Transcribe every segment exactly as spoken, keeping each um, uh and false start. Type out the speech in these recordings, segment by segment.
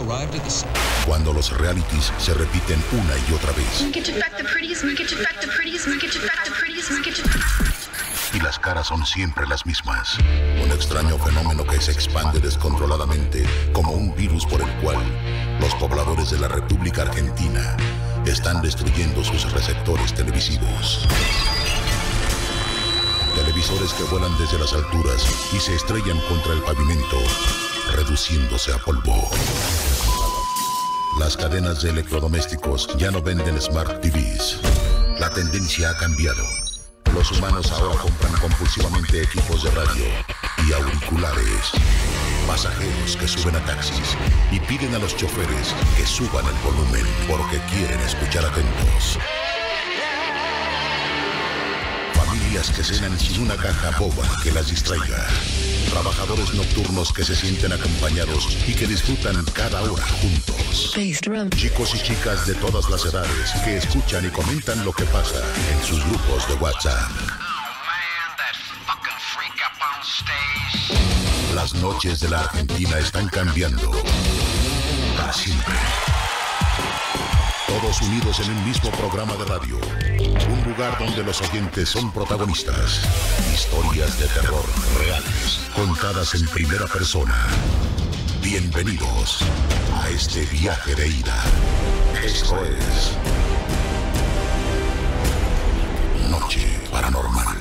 Cuando los realities se repiten una y otra vez. Y las caras son siempre las mismas. Un extraño fenómeno que se expande descontroladamente como un virus por el cual los pobladores de la República Argentina están destruyendo sus receptores televisivos. Televisores que vuelan desde las alturas y se estrellan contra el pavimento, reduciéndose a polvo. Las cadenas de electrodomésticos ya no venden Smart T Vs. La tendencia ha cambiado. Los humanos ahora compran compulsivamente equipos de radio y auriculares. Pasajeros que suben a taxis y piden a los choferes que suban el volumen porque quieren escuchar atentos. Familias que cenan sin una caja boba que las distraiga. Trabajadores nocturnos que se sienten acompañados y que disfrutan cada hora juntos. Chicos y chicas de todas las edades que escuchan y comentan lo que pasa en sus grupos de WhatsApp. Las noches de la Argentina están cambiando para siempre. Todos unidos en un mismo programa de radio. Un lugar donde los oyentes son protagonistas. Historias de terror reales, contadas en primera persona. Bienvenidos a este viaje de ida. Esto es Noche Paranormal.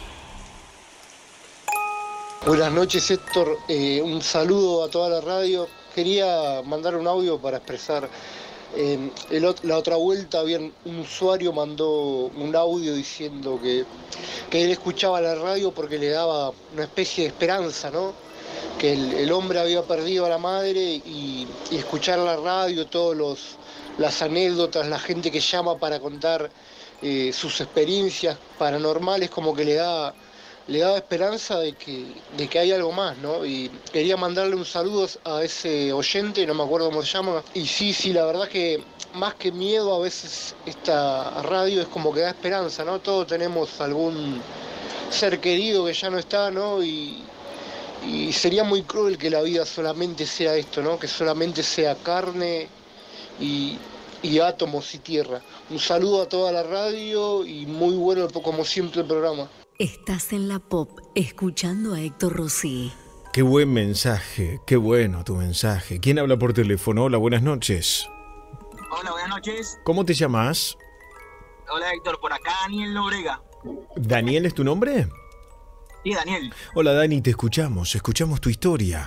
Buenas noches, Héctor. Eh, un saludo a toda la radio. Quería mandar un audio para expresar... Eh, el, la otra vuelta había un usuario mandó un audio diciendo que, que él escuchaba la radio porque le daba una especie de esperanza, ¿no? Que el, el hombre había perdido a la madre y, y escuchar la radio, todos los las anécdotas, la gente que llama para contar eh, sus experiencias paranormales, como que le da le daba esperanza de que, de que hay algo más, ¿no? Y quería mandarle un saludo a ese oyente, no me acuerdo cómo se llama. Y sí, sí, la verdad que más que miedo a veces esta radio es como que da esperanza, ¿no? Todos tenemos algún ser querido que ya no está, ¿no? Y, y sería muy cruel que la vida solamente sea esto, ¿no? Que solamente sea carne y, y átomos y tierra. Un saludo a toda la radio y muy bueno como siempre el programa. Estás en la Pop, escuchando a Héctor Rossi. Qué buen mensaje, qué bueno tu mensaje. ¿Quién habla por teléfono? Hola, buenas noches. Hola, buenas noches. ¿Cómo te llamas? Hola, Héctor, por acá Daniel Nobrega. ¿Daniel es tu nombre? Sí, Daniel. Hola, Dani, te escuchamos, escuchamos tu historia.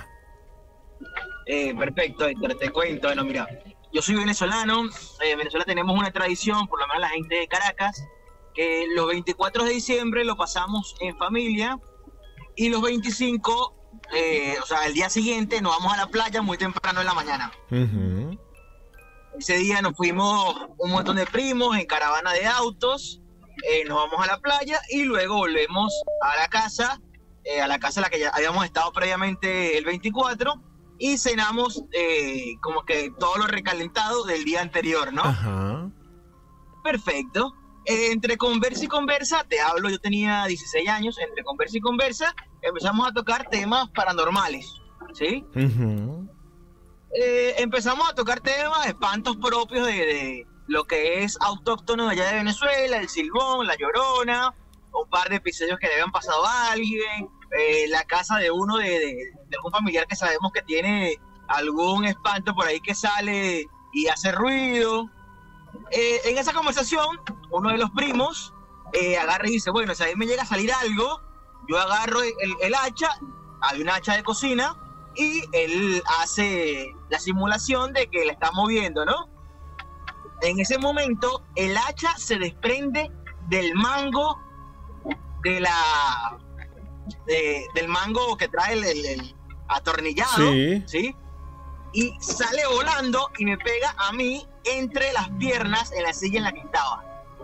Eh, perfecto, Héctor, te cuento. Bueno, mira, yo soy venezolano. Eh, en Venezuela tenemos una tradición, por lo menos la gente de Caracas, que los veinticuatro de diciembre lo pasamos en familia y los veinticinco, eh, o sea, el día siguiente nos vamos a la playa muy temprano en la mañana. Uh-huh. Ese día nos fuimos un montón de primos en caravana de autos, eh, nos vamos a la playa y luego volvemos a la casa, eh, a la casa en la que ya habíamos estado previamente el veinticuatro y cenamos eh, como que todo lo recalentado del día anterior, ¿no? Uh-huh. Perfecto. Eh, entre conversa y conversa, te hablo, yo tenía dieciséis años, entre conversa y conversa, empezamos a tocar temas paranormales, ¿sí? Uh-huh. Eh, empezamos a tocar temas, espantos propios de, de lo que es autóctono de allá de Venezuela, el silbón, la llorona, un par de episodios que le habían pasado a alguien, eh, la casa de uno de, de, de algún familiar que sabemos que tiene algún espanto por ahí que sale y hace ruido. Eh, en esa conversación, uno de los primos eh, agarra y dice, bueno, si a mí me llega a salir algo, yo agarro el, el hacha, hay un hacha de cocina, y él hace la simulación de que la está moviendo, ¿no? En ese momento, el hacha se desprende del mango de la... De, del mango que trae el, el, el atornillado, sí. ¿sí? Y sale volando y me pega a mí entre las piernas en la silla en la que estaba.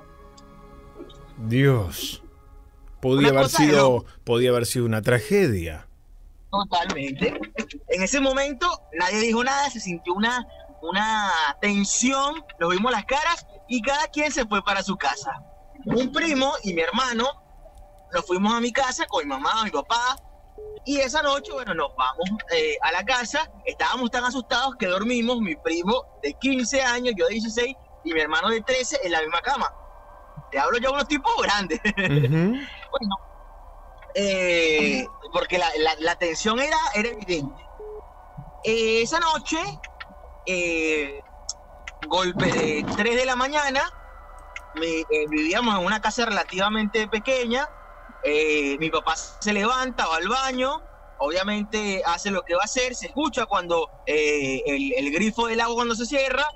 Dios. Podía haber sido, podía haber sido una tragedia. Totalmente. En ese momento nadie dijo nada, se sintió una, una tensión, nos vimos las caras y cada quien se fue para su casa. Un primo y mi hermano nos fuimos a mi casa con mi mamá, mi papá, Y esa noche, bueno, nos vamos eh, a la casa, estábamos tan asustados que dormimos, mi primo de quince años, yo de dieciséis, y mi hermano de trece en la misma cama. Te hablo ya de unos tipos grandes. Uh-huh. Bueno, eh, porque la, la, la tensión era, era evidente. Eh, esa noche, eh, golpe de tres de la mañana, me, eh, vivíamos en una casa relativamente pequeña. Eh, mi papá se levanta, va al baño, obviamente hace lo que va a hacer, se escucha cuando eh, el, el grifo del agua cuando se cierra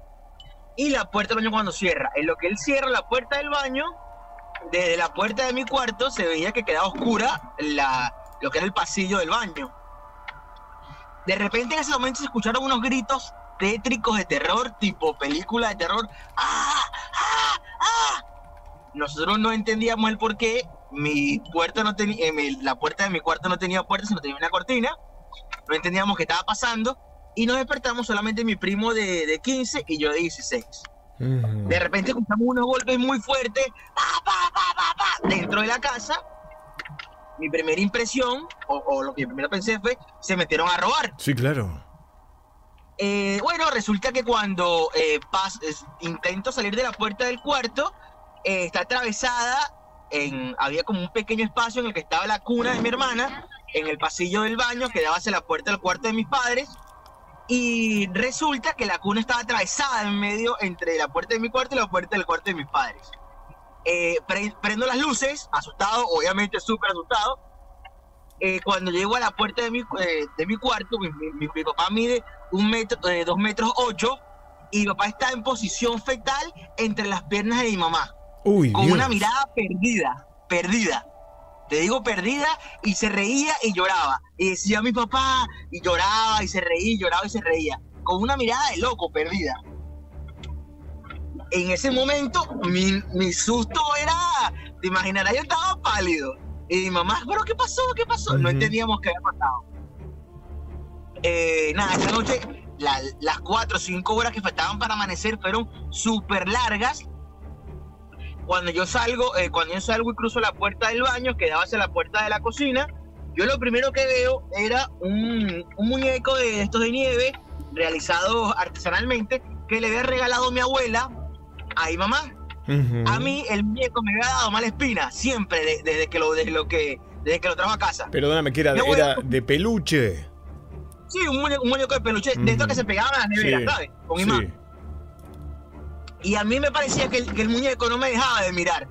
y la puerta del baño cuando cierra. En lo que él cierra la puerta del baño, desde la puerta de mi cuarto se veía que quedaba oscura la, lo que era el pasillo del baño. De repente en ese momento se escucharon unos gritos tétricos de terror, tipo película de terror. ¡Ah! ¡Ah! ¡Ah! Nosotros no entendíamos el por qué. Mi puerta no tenía, eh, mi, la puerta de mi cuarto no tenía puerta, sino tenía una cortina. No entendíamos qué estaba pasando y nos despertamos solamente mi primo de, de quince y yo de dieciséis. Uh-huh. De repente escuchamos unos golpes muy fuertes, pa, pa, pa, pa, pa, dentro de la casa. Mi primera impresión, o, o lo que primero pensé fue, se metieron a robar. Sí, claro. Eh, bueno, resulta que cuando eh, pas, es, intento salir de la puerta del cuarto, eh, está atravesada. En, había como un pequeño espacio en el que estaba la cuna de mi hermana, en el pasillo del baño que daba hacia la puerta del cuarto de mis padres, y resulta que la cuna estaba atravesada en medio entre la puerta de mi cuarto y la puerta del cuarto de mis padres. Eh, pre prendo las luces, asustado, obviamente súper asustado. Eh, cuando llego a la puerta de mi, eh, de mi cuarto, mi, mi, mi, mi papá mide un metro, eh, dos metros ocho, y mi papá está en posición fetal entre las piernas de mi mamá. Uy, con Dios. Una mirada perdida, perdida. Te digo perdida, y se reía y lloraba. Y decía mi papá, y lloraba y se reía, y lloraba y se reía. Con una mirada de loco, perdida. En ese momento, mi, mi susto era, te imaginarás, yo estaba pálido. Y mi mamá, ¿pero qué pasó? ¿Qué pasó? Uh-huh. No entendíamos qué había pasado. Eh, nada, esa noche, la, las cuatro o cinco horas que faltaban para amanecer fueron súper largas. Cuando yo salgo, eh, cuando yo salgo y cruzo la puerta del baño, que daba hacia la puerta de la cocina, yo lo primero que veo era un, un muñeco de estos de nieve, realizado artesanalmente, que le había regalado mi abuela a mi mamá. Uh-huh. A mí el muñeco me había dado mala espina, siempre, de, desde, que lo, desde, lo que, desde que lo trajo a casa. Perdóname, que era, era de peluche. Sí, un muñeco, un muñeco de peluche, uh-huh. de estos que se pegaban a la nevera, sí, ¿sabes? Con mi mamá. Sí. Y a mí me parecía que el, que el muñeco no me dejaba de mirar.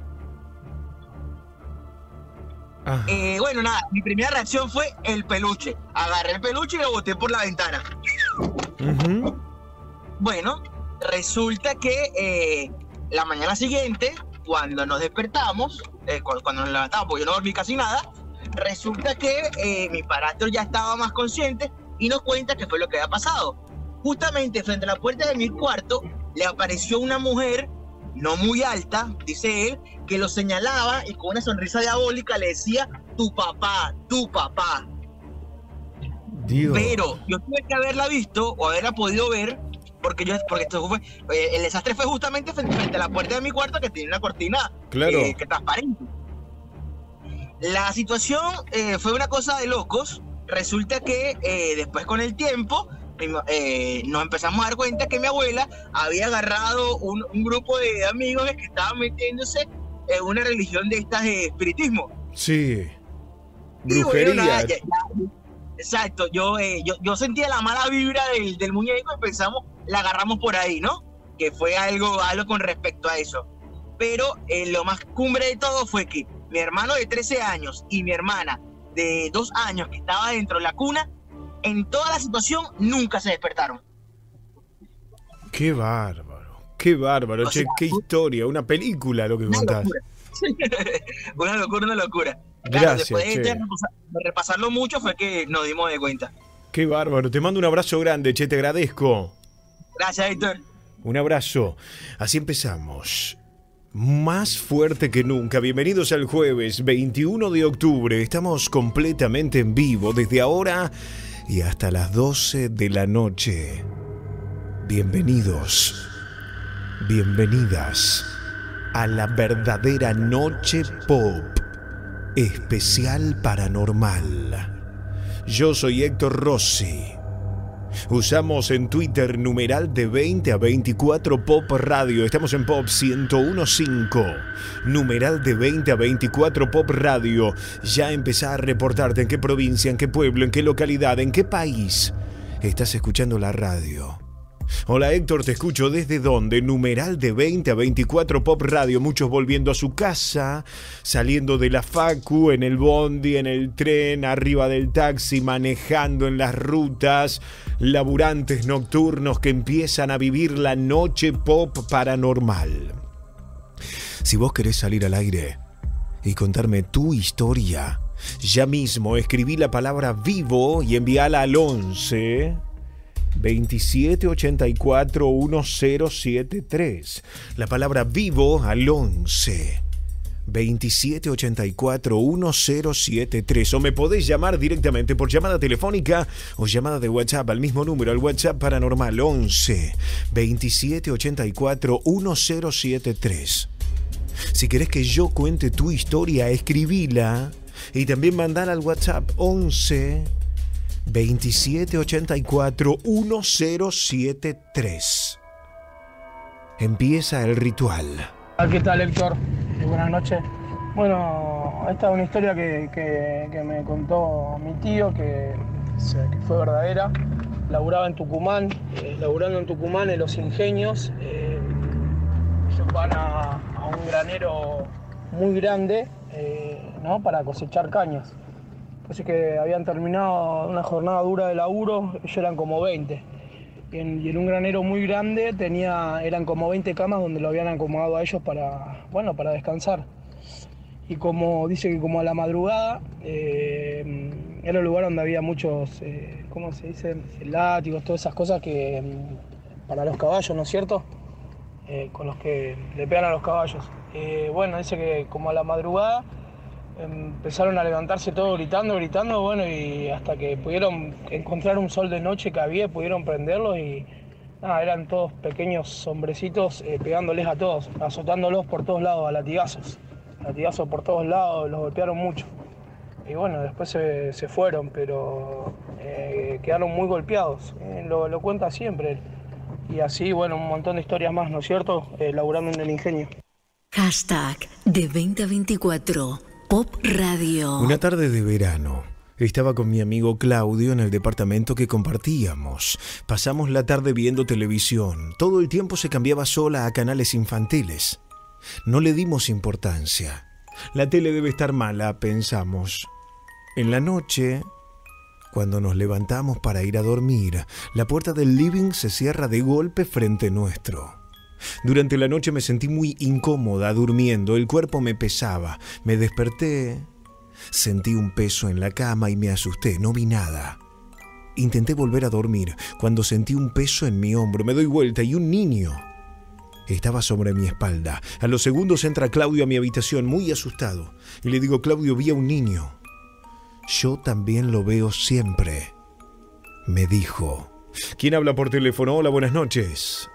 Eh, bueno, nada, mi primera reacción fue el peluche. Agarré el peluche y lo boté por la ventana. Uh-huh. Bueno, resulta que eh, la mañana siguiente, cuando nos despertamos, eh, cuando, cuando nos levantamos, porque yo no dormí casi nada, resulta que eh, mi padrastro ya estaba más consciente y nos cuenta qué fue lo que había pasado. Justamente frente a la puerta de mi cuarto le apareció una mujer, no muy alta, dice él, que lo señalaba y con una sonrisa diabólica le decía, tu papá, tu papá. Dios. Pero yo tuve que haberla visto o haberla podido ver, porque yo porque esto fue, eh, el desastre fue justamente frente, frente a la puerta de mi cuarto, que tiene una cortina, claro, eh, que transparente. La situación eh, fue una cosa de locos. Resulta que eh, después con el tiempo Eh, nos empezamos a dar cuenta que mi abuela había agarrado un, un grupo de amigos que estaban metiéndose en una religión de estas de espiritismo. Sí, brujería. Bueno, nada, ya, ya, exacto, yo, eh, yo, yo sentía la mala vibra del, del muñeco y pensamos, la agarramos por ahí, ¿no? Que fue algo, algo con respecto a eso. Pero eh, lo más cumbre de todo fue que mi hermano de trece años y mi hermana de dos años que estaba dentro de la cuna, en toda la situación nunca se despertaron. Qué bárbaro, qué bárbaro, o che, sea, qué historia, una película lo que contás. Locura. Una locura, una locura. Claro, Gracias, después che. de, repasar, de repasarlo mucho fue que nos dimos de cuenta. Qué bárbaro, te mando un abrazo grande, che, te agradezco. Gracias, Héctor. Un abrazo. Así empezamos. Más fuerte que nunca. Bienvenidos al jueves veintiuno de octubre. Estamos completamente en vivo desde ahora y hasta las doce de la noche. Bienvenidos, bienvenidas a la verdadera noche pop especial paranormal. Yo soy Héctor Rossi. Usamos en Twitter numeral de veinte a veinticuatro Pop Radio. Estamos en Pop ciento uno punto cinco. Numeral de veinte a veinticuatro Pop Radio. Ya empezá a reportarte en qué provincia, en qué pueblo, en qué localidad, en qué país estás escuchando la radio. Hola Héctor, te escucho desde dónde. Numeral de veinte a veinticuatro Pop Radio. Muchos volviendo a su casa, saliendo de la facu, en el bondi, en el tren, arriba del taxi, manejando en las rutas. Laburantes nocturnos que empiezan a vivir la noche pop paranormal. Si vos querés salir al aire y contarme tu historia, ya mismo escribí la palabra vivo y envíala al once veintisiete ochenta y cuatro diez setenta y tres. La palabra vivo al once veintisiete ochenta y cuatro diez setenta y tres. O me podés llamar directamente por llamada telefónica o llamada de WhatsApp al mismo número, al WhatsApp paranormal once veintisiete ochenta y cuatro diez setenta y tres. Si querés que yo cuente tu historia, escribila y también mandala al WhatsApp once veintisiete ochenta y cuatro diez setenta y tres. Empieza el ritual. ¿Qué tal, Héctor? Buenas noches. Bueno, esta es una historia que, que, que me contó mi tío, que, que fue verdadera. Laburaba en Tucumán, eh, laburando en Tucumán en Los Ingenios. Eh, ellos van a, a un granero muy grande, eh, ¿no? Para cosechar cañas. Así que habían terminado una jornada dura de laburo, ellos eran como veinte. Y en, y en un granero muy grande tenía, eran como veinte camas donde lo habían acomodado a ellos para, bueno, para descansar. Y como dice que como a la madrugada, eh, era un lugar donde había muchos, eh, ¿cómo se dice? Látigos, todas esas cosas que para los caballos, ¿no es cierto? Eh, con los que le pegan a los caballos. Eh, bueno, dice que como a la madrugada empezaron a levantarse todos gritando, gritando, bueno, y hasta que pudieron encontrar un sol de noche que había, pudieron prenderlo y nada, eran todos pequeños hombrecitos eh, pegándoles a todos, azotándolos por todos lados, a latigazos, latigazos por todos lados, los golpearon mucho. Y bueno, después se, se fueron, pero eh, quedaron muy golpeados, eh, lo, lo cuenta siempre. Y así, bueno, un montón de historias más, ¿no es cierto? Eh, laburando en el ingenio. Hashtag de veinte a veinticuatro. Pop Radio. Una tarde de verano, estaba con mi amigo Claudio en el departamento que compartíamos. Pasamos la tarde viendo televisión. Todo el tiempo se cambiaba sola a canales infantiles. No le dimos importancia. La tele debe estar mala, pensamos. En la noche, cuando nos levantamos para ir a dormir, la puerta del living se cierra de golpe frente nuestro. Durante la noche me sentí muy incómoda durmiendo, el cuerpo me pesaba. Me desperté, sentí un peso en la cama y me asusté, no vi nada. Intenté volver a dormir cuando sentí un peso en mi hombro. Me doy vuelta y un niño estaba sobre mi espalda. A los segundos entra Claudio a mi habitación muy asustado y le digo: Claudio, vi a un niño. Yo también lo veo siempre, me dijo. ¿Quién habla por teléfono? Hola, buenas noches.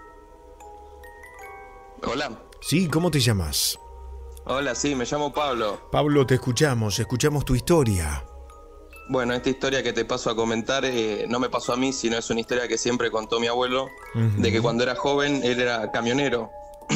Hola. Sí, ¿cómo te llamas? Hola, sí, me llamo Pablo. Pablo, te escuchamos, escuchamos tu historia. Bueno, esta historia que te paso a comentar eh, no me pasó a mí, sino es una historia que siempre contó mi abuelo, uh-huh. de que cuando era joven él era camionero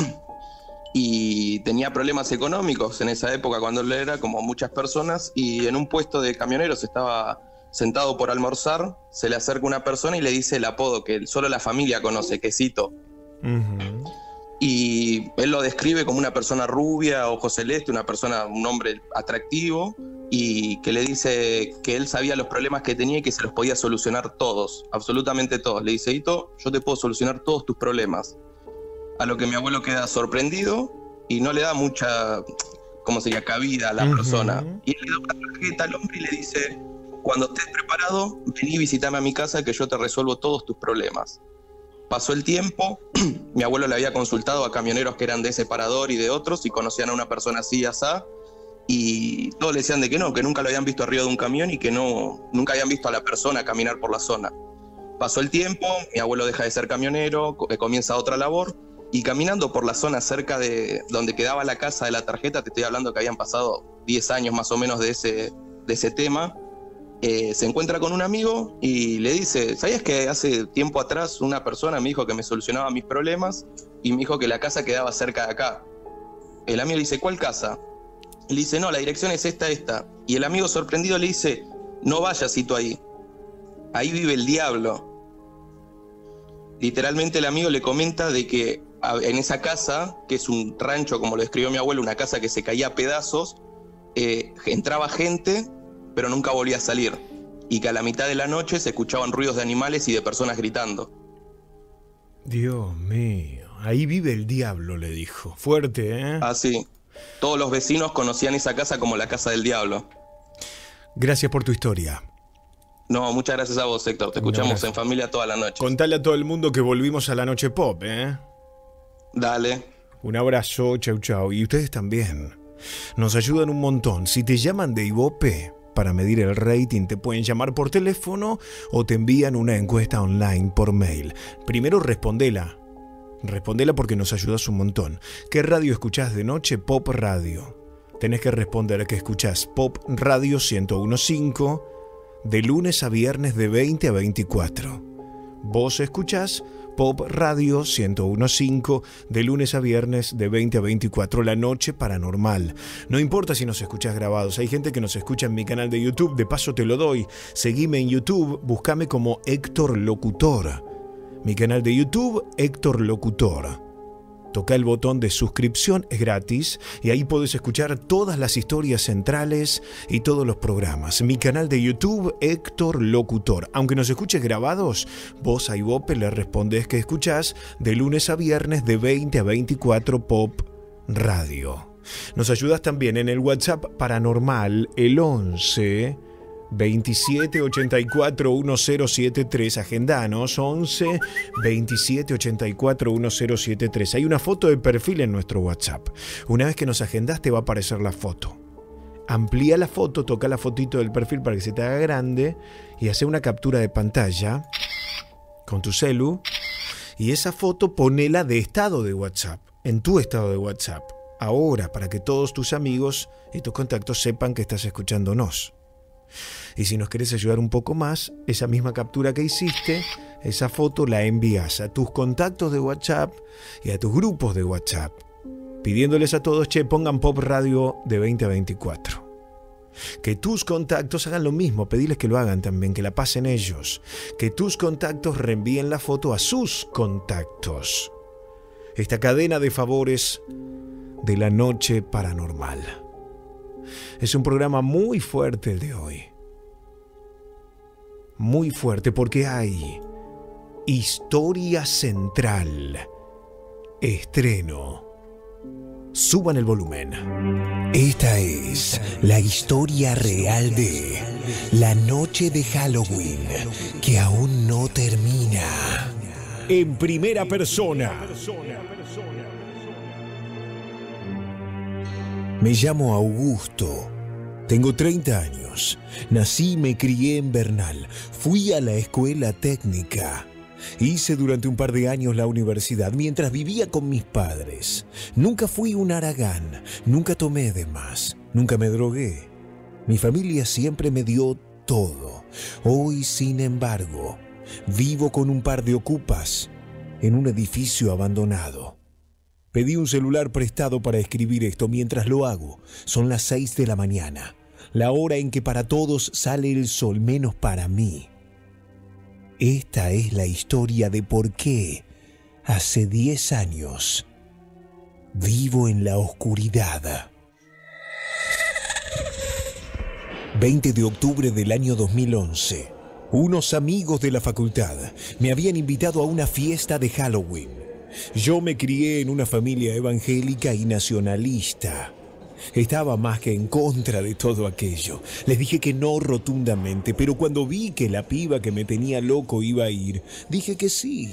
y tenía problemas económicos en esa época cuando él era, como muchas personas, y en un puesto de camioneros estaba sentado por almorzar, se le acerca una persona y le dice el apodo que solo la familia conoce, Quesito. Uh-huh. Y él lo describe como una persona rubia, ojos celeste, una persona, un hombre atractivo, y que le dice que él sabía los problemas que tenía y que se los podía solucionar todos, absolutamente todos. Le dice: Hito, yo te puedo solucionar todos tus problemas. A lo que mi abuelo queda sorprendido y no le da mucha, ¿cómo sería?, cabida a la uh-huh. persona. Y él le da una tarjeta al hombre y le dice: cuando estés preparado, vení y visitame a mi casa que yo te resuelvo todos tus problemas. Pasó el tiempo, mi abuelo le había consultado a camioneros que eran de ese parador y de otros y conocían a una persona así, asá, y todos le decían de que no, que nunca lo habían visto arriba de un camión y que no, nunca habían visto a la persona caminar por la zona. Pasó el tiempo, mi abuelo deja de ser camionero, comienza otra labor, Y caminando por la zona cerca de donde quedaba la casa de la tarjeta, te estoy hablando que habían pasado diez años más o menos de ese, de ese tema, eh, se encuentra con un amigo y le dice, ¿sabías que hace tiempo atrás una persona me dijo que me solucionaba mis problemas y me dijo que la casa quedaba cerca de acá? El amigo le dice, ¿cuál casa? Le dice, no, la dirección es esta, esta. Y el amigo sorprendido le dice, no vayas, Cito, ahí. Ahí vive el diablo. Literalmente el amigo le comenta de que en esa casa, que es un rancho, como lo describió mi abuelo, una casa que se caía a pedazos, eh, entraba gente, pero nunca volvía a salir. Y que a la mitad de la noche se escuchaban ruidos de animales y de personas gritando. Dios mío, ahí vive el diablo, le dijo. Fuerte, ¿eh? Ah, sí. Todos los vecinos conocían esa casa como la casa del diablo. Gracias por tu historia. No, muchas gracias a vos, Héctor. Te escuchamos en familia toda la noche. Contale a todo el mundo que volvimos a la noche pop, ¿eh? Dale. Un abrazo, chau chau. Y ustedes también. Nos ayudan un montón. Si te llaman de Ibope para medir el rating, te pueden llamar por teléfono o te envían una encuesta online por mail. Primero respondela. Respondela porque nos ayudas un montón. ¿Qué radio escuchás de noche? Pop Radio. Tenés que responder que escuchás Pop Radio ciento uno punto cinco de lunes a viernes de veinte a veinticuatro. Vos escuchás Pop Radio ciento uno punto cinco de lunes a viernes de veinte a veinticuatro, la noche paranormal. No importa si nos escuchás grabados, hay gente que nos escucha en mi canal de YouTube, de paso te lo doy. Seguime en YouTube, búscame como Héctor Locutor. Mi canal de YouTube, Héctor Locutor. Toca el botón de suscripción, es gratis, y ahí podés escuchar todas las historias centrales y todos los programas. Mi canal de YouTube, Héctor Locutor. Aunque nos escuches grabados, vos a Ibope le respondés que escuchás de lunes a viernes de veinte a veinticuatro Pop Radio. Nos ayudas también en el WhatsApp paranormal, el once veintisiete ochenta y cuatro diez setenta y tres, agendanos, once veintisiete ochenta y cuatro diez setenta y tres. Hay una foto de perfil en nuestro WhatsApp. Una vez que nos agendás te va a aparecer la foto. Amplía la foto, toca la fotito del perfil para que se te haga grande y hace una captura de pantalla con tu celu y esa foto ponela de estado de WhatsApp, en tu estado de WhatsApp, ahora, para que todos tus amigos y tus contactos sepan que estás escuchándonos. Y si nos querés ayudar un poco más, esa misma captura que hiciste, esa foto la envías a tus contactos de WhatsApp y a tus grupos de WhatsApp, pidiéndoles a todos, che, pongan Pop Radio de veinte a veinticuatro. Que tus contactos hagan lo mismo, pediles que lo hagan también, que la pasen ellos. Que tus contactos reenvíen la foto a sus contactos. Esta cadena de favores de la noche paranormal. Es un programa muy fuerte el de hoy. Muy fuerte porque hay historia central. Estreno. Suban el volumen. Esta es la historia real de la noche de Halloween que aún no termina. En primera persona. Me llamo Augusto, tengo treinta años, nací y me crié en Bernal, fui a la escuela técnica, hice durante un par de años la universidad mientras vivía con mis padres. Nunca fui un haragán, nunca tomé de más, nunca me drogué. Mi familia siempre me dio todo. Hoy, sin embargo, vivo con un par de ocupas en un edificio abandonado. Pedí un celular prestado para escribir esto mientras lo hago. Son las seis de la mañana, la hora en que para todos sale el sol, menos para mí. Esta es la historia de por qué, hace diez años, vivo en la oscuridad. veinte de octubre del año dos mil once. Unos amigos de la facultad me habían invitado a una fiesta de Halloween. Yo me crié en una familia evangélica y nacionalista. Estaba más que en contra de todo aquello. Les dije que no rotundamente, pero cuando vi que la piba que me tenía loco iba a ir, dije que sí.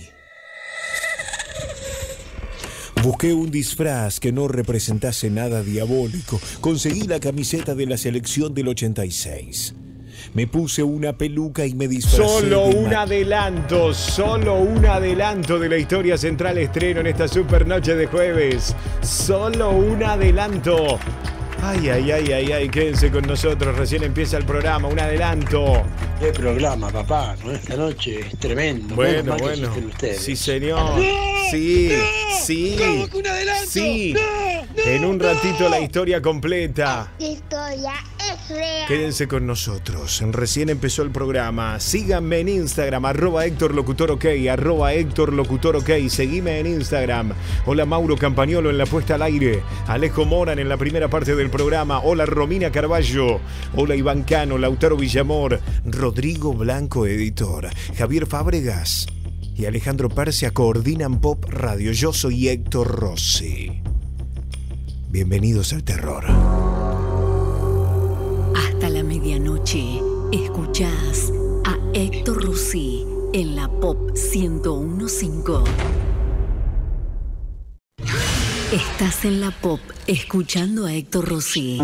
Busqué un disfraz que no representase nada diabólico. Conseguí la camiseta de la selección del ochenta y seis. Me puse una peluca y me disfracé. Solo de un ma- adelanto, solo un adelanto de la historia central estreno en esta super noche de jueves. Solo un adelanto. Ay, ay, ay, ay, ay, quédense con nosotros, recién empieza el programa, un adelanto. Qué programa, papá, ¿no? Esta noche es tremendo. Bueno, Menos mal que bueno, existen ustedes. sí señor, sí, sí, ¿Cómo que un adelanto? sí, No, en un no. ratito la historia completa. La historia es real. Quédense con nosotros, recién empezó el programa. Síganme en Instagram, arroba Héctor Locutor OK, arroba Héctor Locutor OK. Seguime en Instagram. Hola Mauro Campagnolo en la puesta al aire. Alejo Moran en la primera parte del programa. Hola Romina Carballo. Hola Iván Cano, Lautaro Villamor, Rodrigo Blanco, editor. Javier Fábregas y Alejandro Persia coordinan Pop Radio. Yo soy Héctor Rossi. Bienvenidos al terror. Hasta la medianoche, escuchás a Héctor Rossi en la Pop ciento uno punto cinco. Estás en la Pop, escuchando a Héctor Rossi.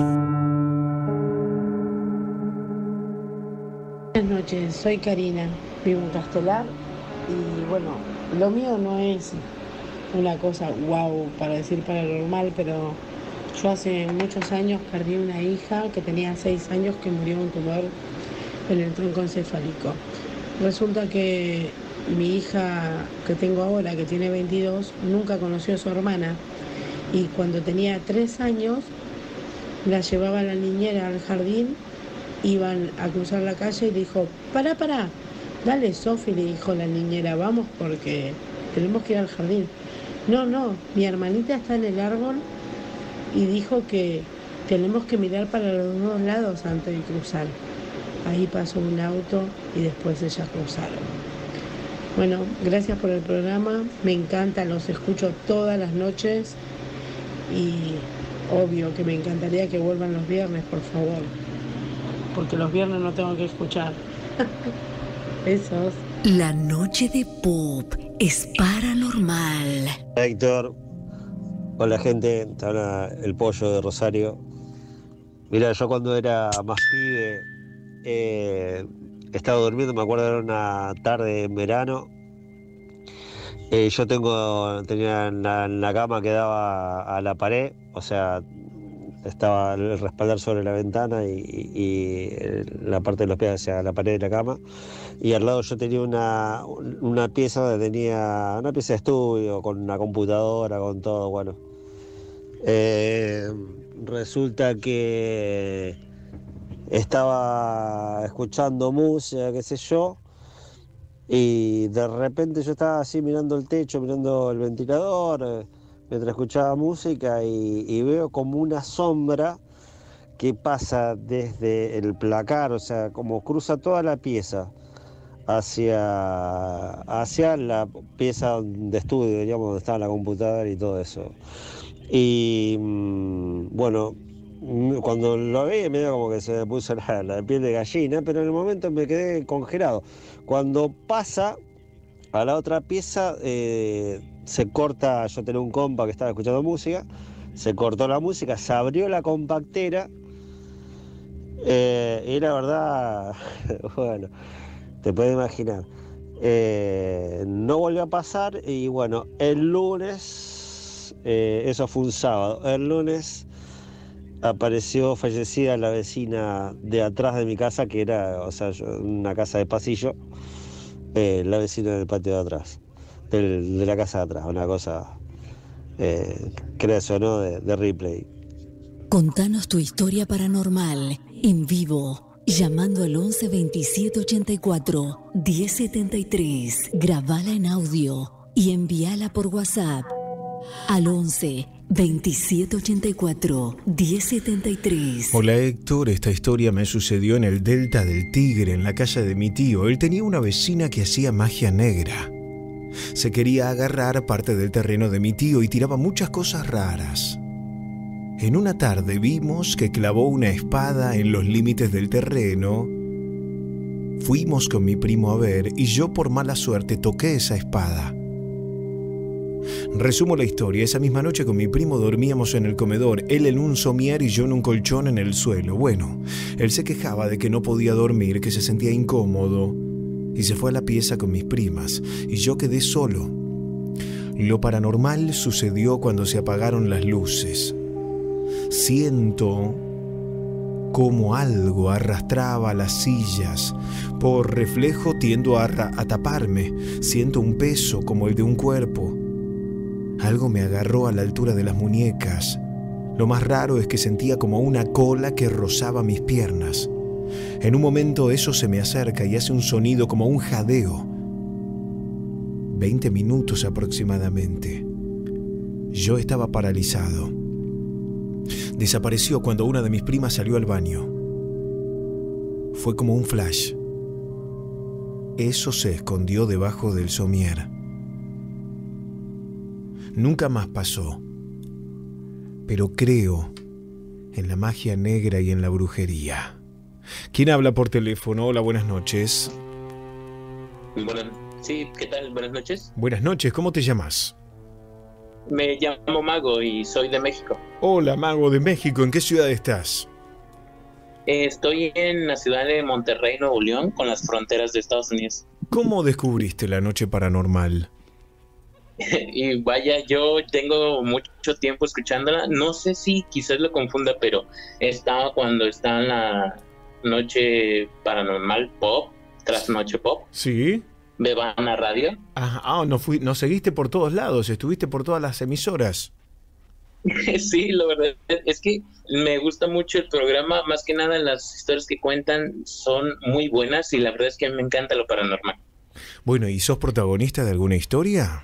Buenas noches, soy Karina, vivo en Castelar y bueno, lo mío no es una cosa wow para decir paranormal, pero yo hace muchos años perdí una hija que tenía seis años que murió de un tumor en el tronco encefálico. Resulta que mi hija que tengo ahora, que tiene veintidós, nunca conoció a su hermana y cuando tenía tres años la llevaba la niñera al jardín. Iban a cruzar la calle y dijo, pará, pará, dale Sofi, le dijo la niñera, vamos porque tenemos que ir al jardín. No, no, mi hermanita está en el árbol y dijo que tenemos que mirar para los dos lados antes de cruzar. Ahí pasó un auto y después ellas cruzaron. Bueno, gracias por el programa, me encanta, los escucho todas las noches y obvio que me encantaría que vuelvan los viernes, por favor. Porque los viernes no tengo que escuchar. Besos. La noche de Pop es paranormal. Héctor, hola gente, te habla el Pollo de Rosario. Mira, yo cuando era más pibe, eh, estaba durmiendo, me acuerdo, era una tarde en verano. Eh, yo tengo, tenía en la, en la cama que daba a la pared, o sea, estaba el respaldar sobre la ventana y, y la parte de los pies hacia la pared de la cama, y al lado yo tenía una, una pieza donde tenía una pieza de estudio con una computadora, con todo. Bueno, eh, resulta que estaba escuchando música, qué sé yo, y de repente yo estaba así mirando el techo, mirando el ventilador, eh, mientras escuchaba música y, y veo como una sombra que pasa desde el placar, o sea, como cruza toda la pieza hacia, hacia la pieza de estudio, digamos, donde estaba la computadora y todo eso. Y bueno, cuando lo vi, medio como que se me puso la, la piel de gallina, pero en el momento me quedé congelado. Cuando pasa a la otra pieza, eh, se corta, yo tenía un compa que estaba escuchando música, se cortó la música, se abrió la compactera, eh, y la verdad, bueno, te puedes imaginar, eh, no volvió a pasar. Y bueno, el lunes, eh, eso fue un sábado, el lunes apareció fallecida la vecina de atrás de mi casa, que era, o sea, yo, una casa de pasillo, eh, la vecina del patio de atrás. Del, de la casa de atrás, una cosa, eh, creo, ¿no? De, de replay. Contanos tu historia paranormal en vivo, llamando al once veintisiete ochenta y cuatro diez setenta y tres. Grabala en audio y envíala por WhatsApp al once veintisiete ochenta y cuatro diez setenta y tres. Hola Héctor, esta historia me sucedió en el Delta del Tigre, en la casa de mi tío. Él tenía una vecina que hacía magia negra. Se quería agarrar parte del terreno de mi tío y tiraba muchas cosas raras. En una tarde vimos que clavó una espada en los límites del terreno. Fuimos con mi primo a ver y yo por mala suerte toqué esa espada. Resumo la historia. Esa misma noche con mi primo dormíamos en el comedor, él en un somier y yo en un colchón en el suelo. Bueno, él se quejaba de que no podía dormir, que se sentía incómodo y se fue a la pieza con mis primas y yo quedé solo. Lo paranormal sucedió cuando se apagaron las luces. Siento como algo arrastraba las sillas. Por reflejo tiendo a, a taparme. Siento un peso como el de un cuerpo. Algo me agarró a la altura de las muñecas. Lo más raro es que sentía como una cola que rozaba mis piernas. En un momento eso se me acerca y hace un sonido como un jadeo. Veinte minutos aproximadamente. Yo estaba paralizado. Desapareció cuando una de mis primas salió al baño. Fue como un flash. Eso se escondió debajo del somier. Nunca más pasó. Pero creo en la magia negra y en la brujería. ¿Quién habla por teléfono? Hola, buenas noches. Buenas, sí, ¿qué tal? Buenas noches. Buenas noches, ¿cómo te llamas? Me llamo Mago y soy de México. Hola, Mago de México. ¿En qué ciudad estás? Estoy en la ciudad de Monterrey, Nuevo León, con las fronteras de Estados Unidos. ¿Cómo descubriste la noche paranormal? Y vaya, yo tengo mucho tiempo escuchándola. No sé si quizás lo confunda, pero estaba cuando está en la noche paranormal pop, Trasnoche Pop. Sí. Bebana Radio. Ah, ah, no fui, no seguiste por todos lados, estuviste por todas las emisoras. Sí, la verdad es que me gusta mucho el programa, más que nada las historias que cuentan son muy buenas y la verdad es que me encanta lo paranormal. Bueno, ¿y sos protagonista de alguna historia?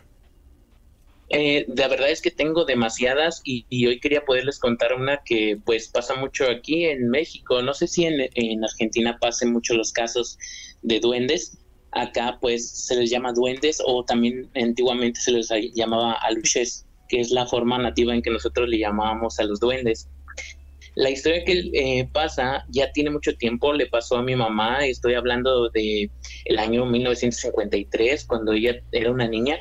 Eh, la verdad es que tengo demasiadas y, y hoy quería poderles contar una que pues pasa mucho aquí en México. No sé si en, en Argentina pasen mucho los casos de duendes. Acá pues se les llama duendes o también antiguamente se les llamaba aluches, que es la forma nativa en que nosotros le llamábamos a los duendes. La historia que eh, pasa ya tiene mucho tiempo, le pasó a mi mamá, estoy hablando de el año mil novecientos cincuenta y tres, cuando ella era una niña.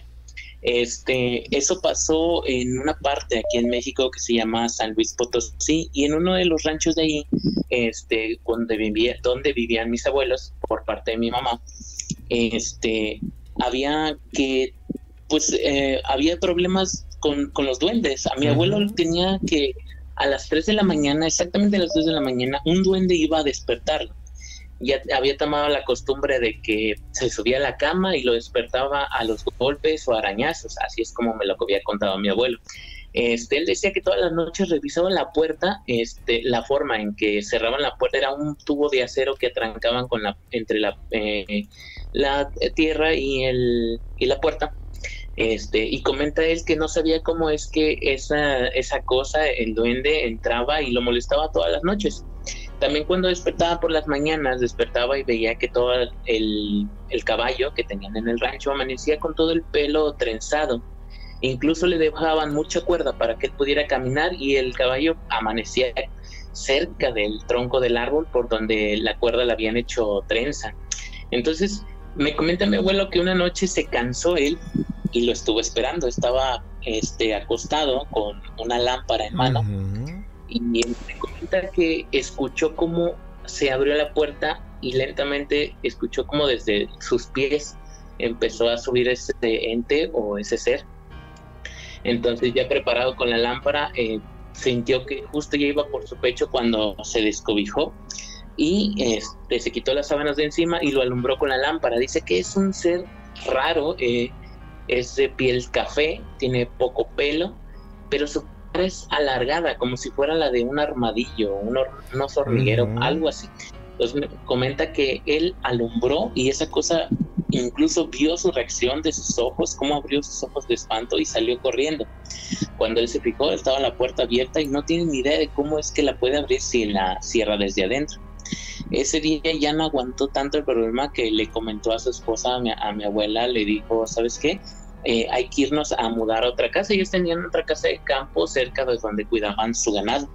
Este, eso pasó en una parte aquí en México que se llama San Luis Potosí, y en uno de los ranchos de ahí, este, donde vivía, donde vivían mis abuelos por parte de mi mamá, este, había que, pues, eh, había problemas con, con los duendes. A mi uh-huh. abuelo tenía que a las tres de la mañana, exactamente a las tres de la mañana, un duende iba a despertarlo. Ya había tomado la costumbre de que se subía a la cama y lo despertaba a los golpes o arañazos, así es como me lo había contado mi abuelo. Este, él decía que todas las noches revisaban la puerta, este, la forma en que cerraban la puerta era un tubo de acero que atrancaban con la, entre la, eh, la tierra y, el, y la puerta. Este, y comenta él que no sabía cómo es que esa, esa cosa, el duende, entraba y lo molestaba todas las noches. También cuando despertaba por las mañanas, despertaba y veía que todo el, el caballo que tenían en el rancho amanecía con todo el pelo trenzado. Incluso le dejaban mucha cuerda para que él pudiera caminar y el caballo amanecía cerca del tronco del árbol por donde la cuerda le habían hecho trenza. Entonces me comenta mi abuelo que una noche se cansó él y lo estuvo esperando. Estaba este, acostado con una lámpara en mano. Uh-huh. Y me comenta que escuchó cómo se abrió la puerta y lentamente escuchó como desde sus pies empezó a subir ese ente o ese ser. Entonces, ya preparado con la lámpara, eh, sintió que justo ya iba por su pecho cuando se descobijó y este, se quitó las sábanas de encima y lo alumbró con la lámpara. Dice que es un ser raro, eh, es de piel café, tiene poco pelo, pero su es alargada, como si fuera la de un armadillo, un, or- un oso hormiguero, uh-huh. algo así. Entonces me comenta que él alumbró y esa cosa incluso vio su reacción de sus ojos, cómo abrió sus ojos de espanto y salió corriendo. Cuando él se fijó, estaba la puerta abierta y no tiene ni idea de cómo es que la puede abrir si la cierra desde adentro. Ese día ya no aguantó tanto el problema que le comentó a su esposa, a mi, a mi abuela, le dijo, ¿sabes qué? Eh, hay que irnos a mudar a otra casa. Ellos tenían otra casa de campo cerca de donde cuidaban su ganado.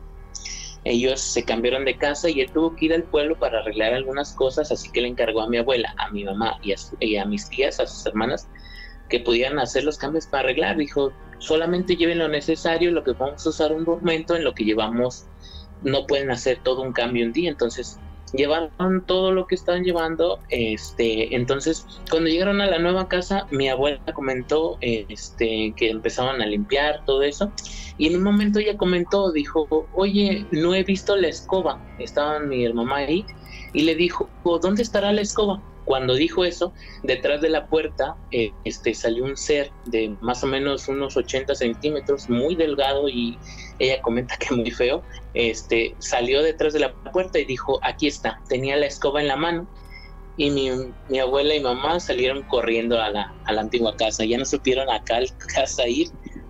Ellos se cambiaron de casa y él tuvo que ir al pueblo para arreglar algunas cosas, así que le encargó a mi abuela, a mi mamá y a, su, y a mis tías, a sus hermanas, que pudieran hacer los cambios para arreglar. Dijo, solamente lleven lo necesario, lo que vamos a usar un momento, en lo que llevamos no pueden hacer todo un cambio un día. Entonces llevaron todo lo que estaban llevando. Este, entonces cuando llegaron a la nueva casa, mi abuela comentó este, que empezaban a limpiar todo eso, y en un momento ella comentó, dijo, oye, no he visto la escoba. Estaba mi mamá ahí y le dijo, ¿dónde estará la escoba? Cuando dijo eso, detrás de la puerta eh, este, salió un ser de más o menos unos ochenta centímetros, muy delgado, y ella comenta que muy feo. Este, salió detrás de la puerta y dijo, aquí está. Tenía la escoba en la mano, y mi, mi abuela y mamá salieron corriendo a la, a la antigua casa. Ya no supieron a qué casa ir.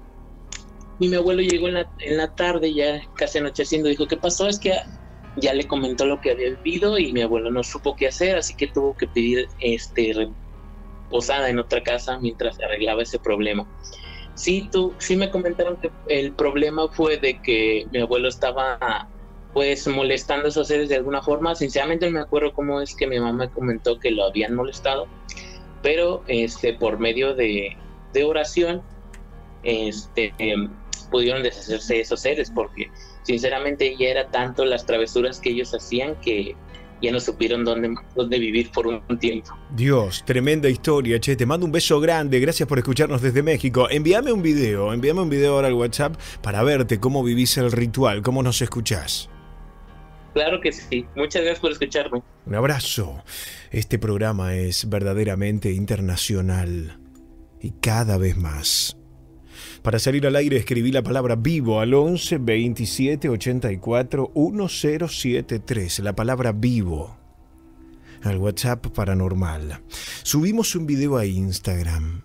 Y mi abuelo llegó en la, en la tarde, ya casi anocheciendo, dijo, ¿qué pasó? Es que ya le comentó lo que había vivido y mi abuelo no supo qué hacer, así que tuvo que pedir este posada en otra casa mientras arreglaba ese problema. Sí, tú, sí me comentaron que el problema fue de que mi abuelo estaba pues molestando a esos seres de alguna forma. Sinceramente no me acuerdo cómo es que mi mamá me comentó que lo habían molestado, pero este por medio de, de oración este eh, pudieron deshacerse de esos seres, porque sinceramente ya era tanto las travesuras que ellos hacían que ya no supieron dónde, dónde vivir por un tiempo. Dios, tremenda historia, che, te mando un beso grande, gracias por escucharnos desde México. Envíame un video, envíame un video ahora al WhatsApp para verte cómo vivís el ritual, cómo nos escuchás. Claro que sí, muchas gracias por escucharme. Un abrazo. Este programa es verdaderamente internacional y cada vez más. Para salir al aire escribí la palabra vivo al once veintisiete ochenta y cuatro mil setenta y tres. La palabra vivo al WhatsApp Paranormal. Subimos un video a Instagram.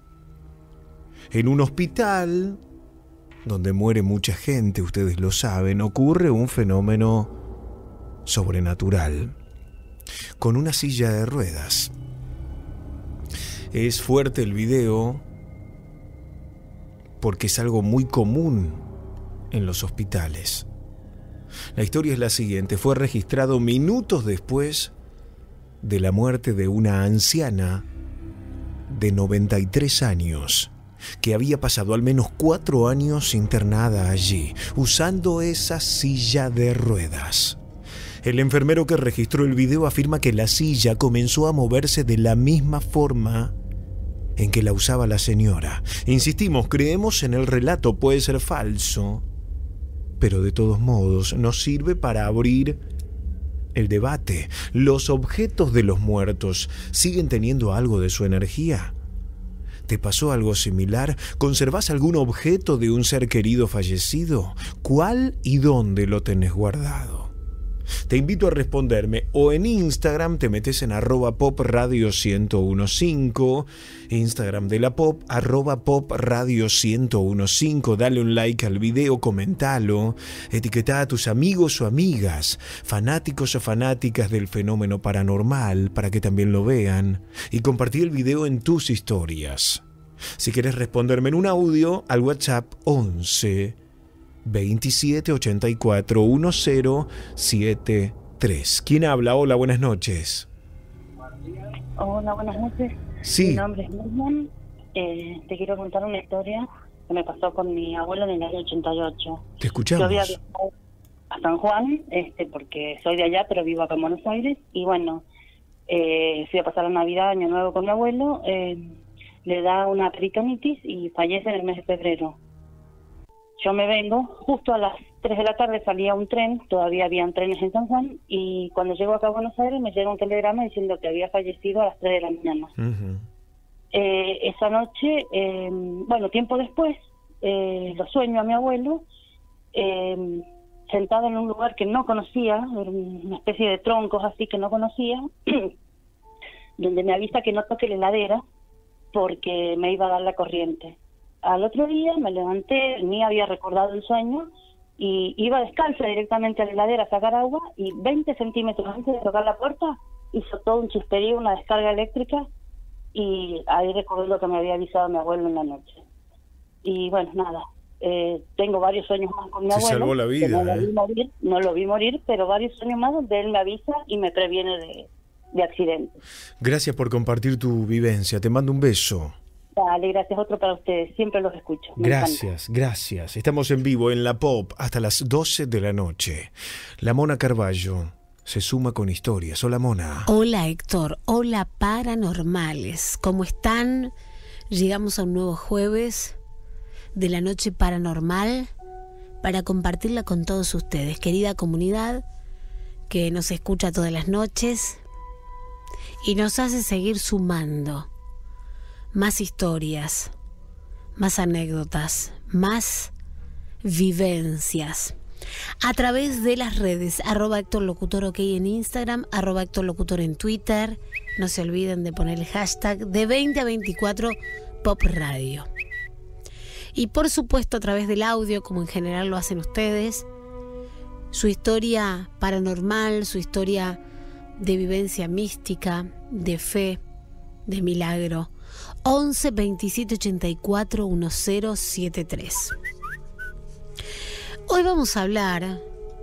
En un hospital donde muere mucha gente, ustedes lo saben, ocurre un fenómeno sobrenatural con una silla de ruedas. Es fuerte el video porque es algo muy común en los hospitales. La historia es la siguiente. Fue registrado minutos después de la muerte de una anciana de noventa y tres años, que había pasado al menos cuatro años internada allí, usando esa silla de ruedas. El enfermero que registró el video afirma que la silla comenzó a moverse de la misma forma en que la usaba la señora. Insistimos, creemos en el relato, puede ser falso, pero de todos modos nos sirve para abrir el debate. ¿Los objetos de los muertos siguen teniendo algo de su energía? ¿Te pasó algo similar? ¿Conservás algún objeto de un ser querido fallecido? ¿Cuál y dónde lo tenés guardado? Te invito a responderme, o en Instagram te metes en arroba pop radio ciento quince, Instagram de la pop, arroba pop radio ciento quince, dale un like al video, comentalo, etiquetá a tus amigos o amigas, fanáticos o fanáticas del fenómeno paranormal para que también lo vean, y compartí el video en tus historias. Si querés responderme en un audio, al WhatsApp once veintisiete ochenta y cuatro mil setenta y tres. ¿Quién habla? Hola, buenas noches. Hola, buenas noches. Sí. Mi nombre es Norman. Eh, te quiero contar una historia que me pasó con mi abuelo en el año ochenta y ocho. Te escuchamos. Yo había viajado a San Juan, este, porque soy de allá, pero vivo acá en Buenos Aires. Y bueno, eh, fui a pasar la Navidad, Año Nuevo con mi abuelo. Eh, le da una peritonitis y fallece en el mes de febrero. Yo me vengo, justo a las tres de la tarde salía un tren, todavía habían trenes en San Juan, y cuando llego acá a Buenos Aires me llega un telegrama diciendo que había fallecido a las tres de la mañana. Uh-huh. Eh, esa noche, eh, bueno, tiempo después, eh, lo sueño a mi abuelo, eh, sentado en un lugar que no conocía, una especie de troncos así que no conocía, donde me avisa que no toque la heladera porque me iba a dar la corriente. Al otro día me levanté, ni había recordado el sueño, y iba descalza directamente a la heladera a sacar agua, y veinte centímetros antes de tocar la puerta hizo todo un chisperío, una descarga eléctrica, y ahí recordé lo que me había avisado mi abuelo en la noche. Y bueno, nada, eh, tengo varios sueños más con mi Se abuelo. salvó la vida, no, ¿eh? lo vi morir, no lo vi morir, pero varios sueños más donde él me avisa y me previene de, de accidentes. Gracias por compartir tu vivencia, te mando un beso. Dale, gracias. Otro para ustedes. Siempre los escucho. Me gracias, encanta. gracias. Estamos en vivo en La Pop hasta las doce de la noche. La Mona Carballo se suma con historias. Hola, Mona. Hola, Héctor. Hola, paranormales. ¿Cómo están? Llegamos a un nuevo jueves de la noche paranormal para compartirla con todos ustedes, querida comunidad que nos escucha todas las noches y nos hace seguir sumando más historias, más anécdotas, más vivencias a través de las redes arroba Héctor Locutor OK en Instagram, arroba Héctor Locutor en Twitter. No se olviden de poner el hashtag de veinte a veinticuatro Pop Radio. Y por supuesto a través del audio, como en general lo hacen ustedes, su historia paranormal, su historia de vivencia mística, de fe, de milagro. once veintisiete ochenta y cuatro diez setenta y tres. Hoy vamos a hablar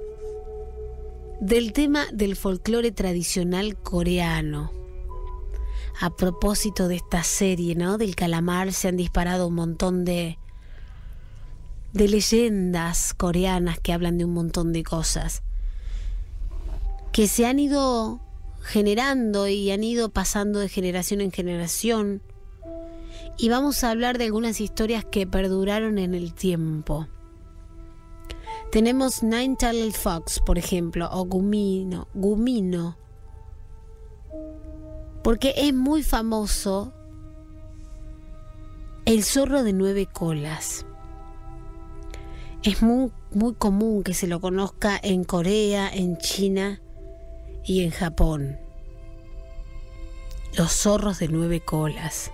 del tema del folclore tradicional coreano. A propósito de esta serie, ¿no? Del calamar, se han disparado un montón de, de leyendas coreanas que hablan de un montón de cosas que se han ido generando y han ido pasando de generación en generación. Y vamos a hablar de algunas historias que perduraron en el tiempo. Tenemos Nine-Tailed Fox, por ejemplo, o Gumino, Gumino, porque es muy famoso el zorro de nueve colas. Es muy, muy común que se lo conozca en Corea, en China y en Japón. Los zorros de nueve colas.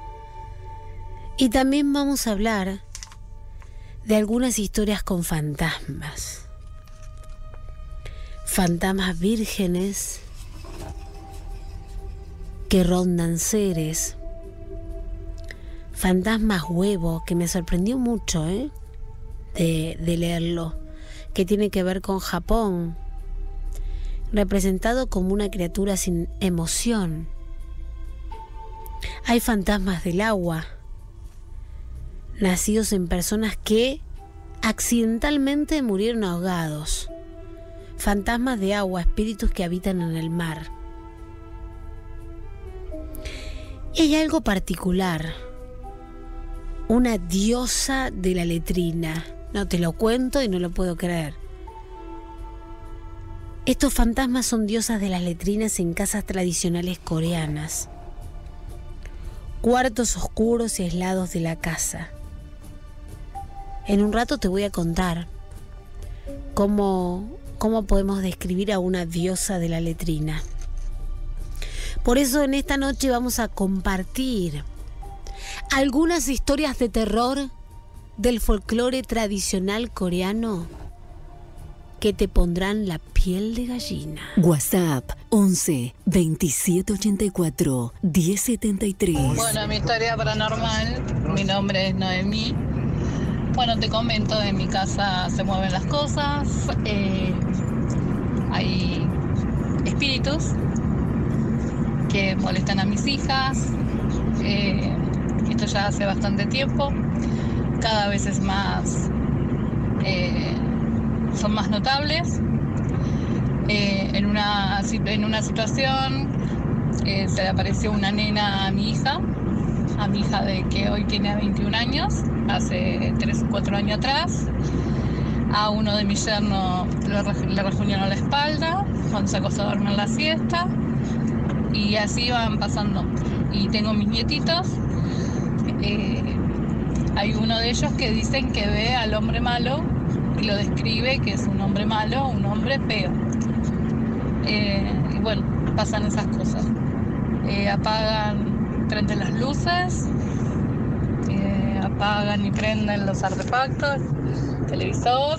Y también vamos a hablar de algunas historias con fantasmas. Fantasmas vírgenes que rondan seres. Fantasmas huevo, que me sorprendió mucho, ¿eh? de, de leerlo, que tiene que ver con Japón, representado como una criatura sin emoción. Hay fantasmas del agua, nacidos en personas que accidentalmente murieron ahogados. Fantasmas de agua, espíritus que habitan en el mar. Y hay algo particular, una diosa de la letrina. No te lo cuento y no lo puedo creer. Estos fantasmas son diosas de las letrinas en casas tradicionales coreanas. Cuartos oscuros y aislados de la casa. En un rato te voy a contar cómo, cómo podemos describir a una diosa de la letrina. Por eso en esta noche vamos a compartir algunas historias de terror del folclore tradicional coreano que te pondrán la piel de gallina. WhatsApp once veintisiete ochenta y cuatro diez setenta y tres. Bueno, mi historia paranormal, mi nombre es Noemí. Bueno, te comento, en mi casa se mueven las cosas, eh, hay espíritus que molestan a mis hijas, eh, esto ya hace bastante tiempo, cada vez es más, eh, son más notables. Eh, en, una, en una situación eh, se le apareció una nena a mi hija, a mi hija de que hoy tiene veintiún años, hace tres o cuatro años atrás. A uno de mis yernos le, le refundió la espalda cuando se acostó a dormir la siesta, y así van pasando. Y tengo mis nietitos, eh, hay uno de ellos que dicen que ve al hombre malo y lo describe que es un hombre malo, un hombre feo. Eh, y bueno, pasan esas cosas. Eh, apagan, prenden las luces, eh, apagan y prenden los artefactos, televisor,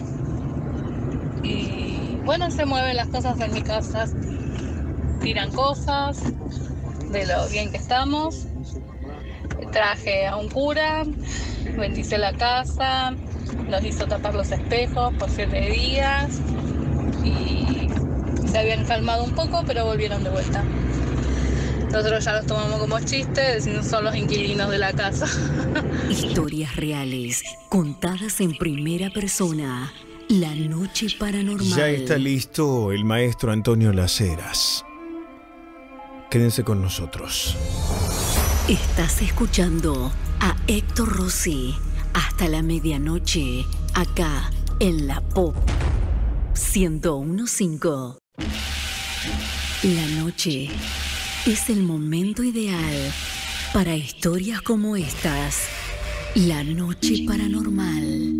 y bueno, se mueven las cosas en mi casa, tiran cosas de lo bien que estamos. Traje a un cura, bendicé la casa, nos hizo tapar los espejos por siete días y se habían calmado un poco, pero volvieron de vuelta. nosotros ya los tomamos como chiste, no son los inquilinos de la casa. Historias reales, contadas en primera persona. La noche paranormal. Ya está listo el maestro Antonio Las Heras. Quédense con nosotros. Estás escuchando a Héctor Rossi hasta la medianoche, acá en la Pop ciento uno punto cinco. La noche es el momento ideal para historias como estas. La noche paranormal.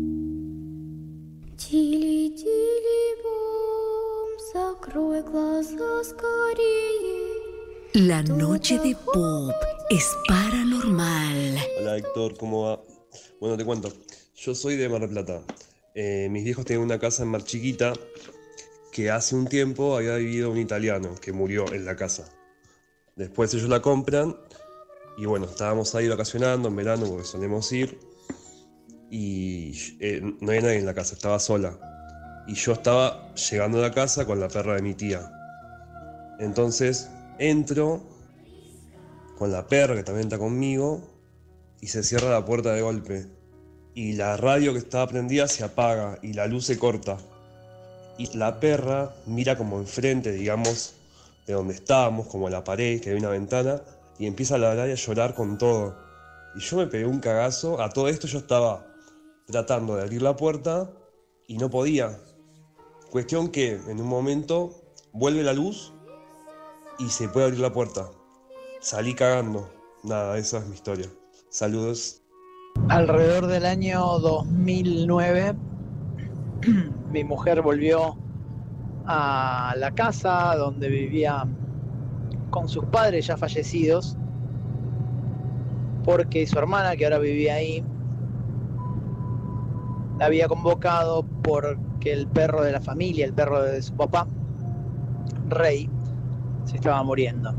Тили, тили, бом, закрой глаза скорее. La noche de Pop es paranormal. Hola Héctor, ¿cómo va? Bueno, te cuento. Yo soy de Mar del Plata. Eh, mis viejos tienen una casa en Mar Chiquita que hace un tiempo había vivido un italiano que murió en la casa. Después ellos la compran y bueno, estábamos ahí vacacionando en verano porque solemos ir y eh, no había nadie en la casa, estaba sola. Y yo estaba llegando a la casa con la perra de mi tía. Entonces entro con la perra que también está conmigo y se cierra la puerta de golpe. Y la radio que estaba prendida se apaga y la luz se corta. Y la perra mira como enfrente, digamos, de donde estábamos, como a la pared, que hay una ventana, y empieza a ladrar y a llorar con todo. Y yo me pegué un cagazo. A todo esto yo estaba tratando de abrir la puerta y no podía. Cuestión que en un momento vuelve la luz y se puede abrir la puerta. Salí cagando. Nada, esa es mi historia. Saludos. Alrededor del año dos mil nueve, mi mujer volvió a la casa donde vivía con sus padres ya fallecidos, porque su hermana, que ahora vivía ahí, la había convocado porque el perro de la familia, el perro de su papá, Rey, se estaba muriendo.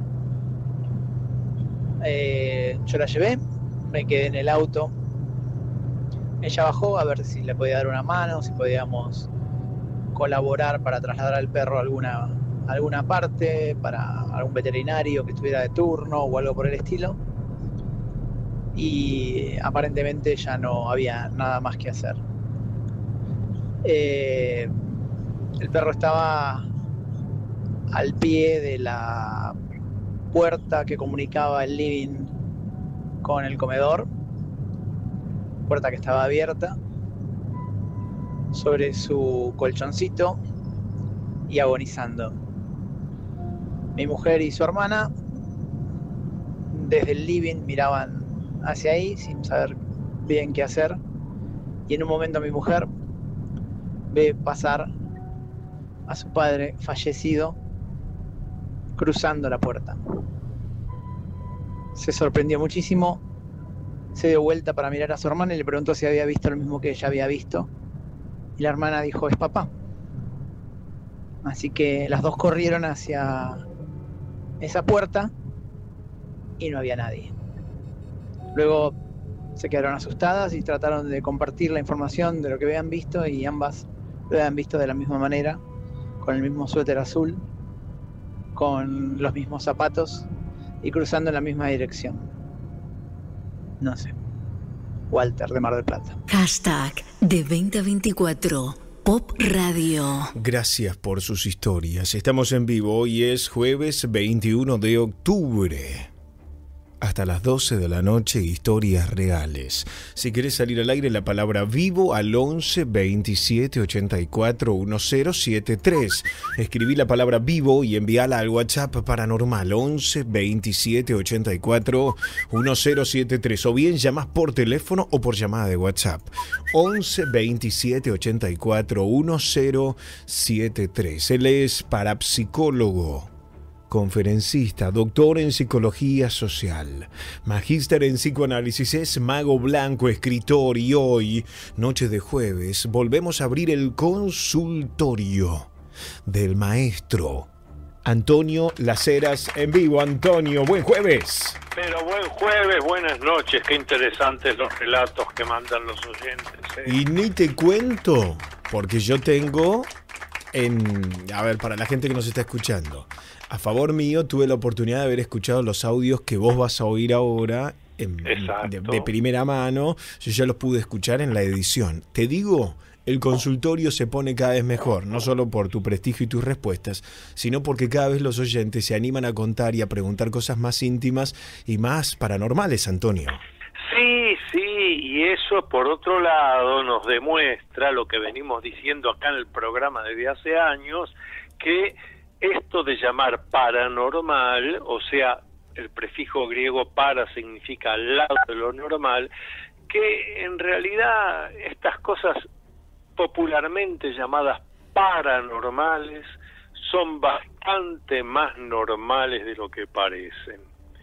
Eh, yo la llevé, me quedé en el auto. Ella bajó a ver si le podía dar una mano, si podíamos colaborar para trasladar al perro a alguna, a alguna parte, para algún veterinario que estuviera de turno o algo por el estilo. Y aparentemente ya no había nada más que hacer. Eh, el perro estaba al pie de la puerta que comunicaba el living con el comedor, puerta que estaba abierta, sobre su colchoncito y agonizando. Mi mujer y su hermana desde el living miraban hacia ahí sin saber bien qué hacer, y en un momento mi mujer ve pasar a su padre fallecido cruzando la puerta. Se sorprendió muchísimo, se dio vuelta para mirar a su hermana y le preguntó si había visto lo mismo que ella había visto, y la hermana dijo: es papá. Así que las dos corrieron hacia esa puerta y no había nadie. Luego se quedaron asustadas y trataron de compartir la información de lo que habían visto, y ambas lo habían visto de la misma manera, con el mismo suéter azul, con los mismos zapatos y cruzando en la misma dirección. No sé. Walter, de Mar del Plata. Hashtag de veinte a veinticuatro Pop Radio. Gracias por sus historias. Estamos en vivo. Hoy es jueves veintiuno de octubre. Hasta las doce de la noche, historias reales. Si querés salir al aire, la palabra vivo al once veintisiete ochenta y cuatro diez setenta y tres. Escribí la palabra vivo y envíala al WhatsApp paranormal once veintisiete ochenta y cuatro diez setenta y tres. O bien llamás por teléfono o por llamada de WhatsApp. once veintisiete ochenta y cuatro diez setenta y tres. Él es parapsicólogo, conferencista, doctor en psicología social, magíster en psicoanálisis, es mago blanco, escritor, y hoy, noche de jueves, volvemos a abrir el consultorio del maestro Antonio Las Heras en vivo. Antonio, buen jueves. Pero buen jueves, buenas noches, qué interesantes los relatos que mandan los oyentes, ¿eh? Y ni te cuento, porque yo tengo en, a ver, para la gente que nos está escuchando, a favor mío tuve la oportunidad de haber escuchado los audios que vos vas a oír ahora en, de, de primera mano. Yo ya los pude escuchar en la edición. Te digo, el consultorio se pone cada vez mejor, no solo por tu prestigio y tus respuestas, sino porque cada vez los oyentes se animan a contar y a preguntar cosas más íntimas y más paranormales, Antonio. Sí, sí, y eso por otro lado nos demuestra lo que venimos diciendo acá en el programa desde hace años, que esto de llamar paranormal, o sea, el prefijo griego para significa al lado de lo normal, que en realidad estas cosas popularmente llamadas paranormales son bastante más normales de lo que parecen.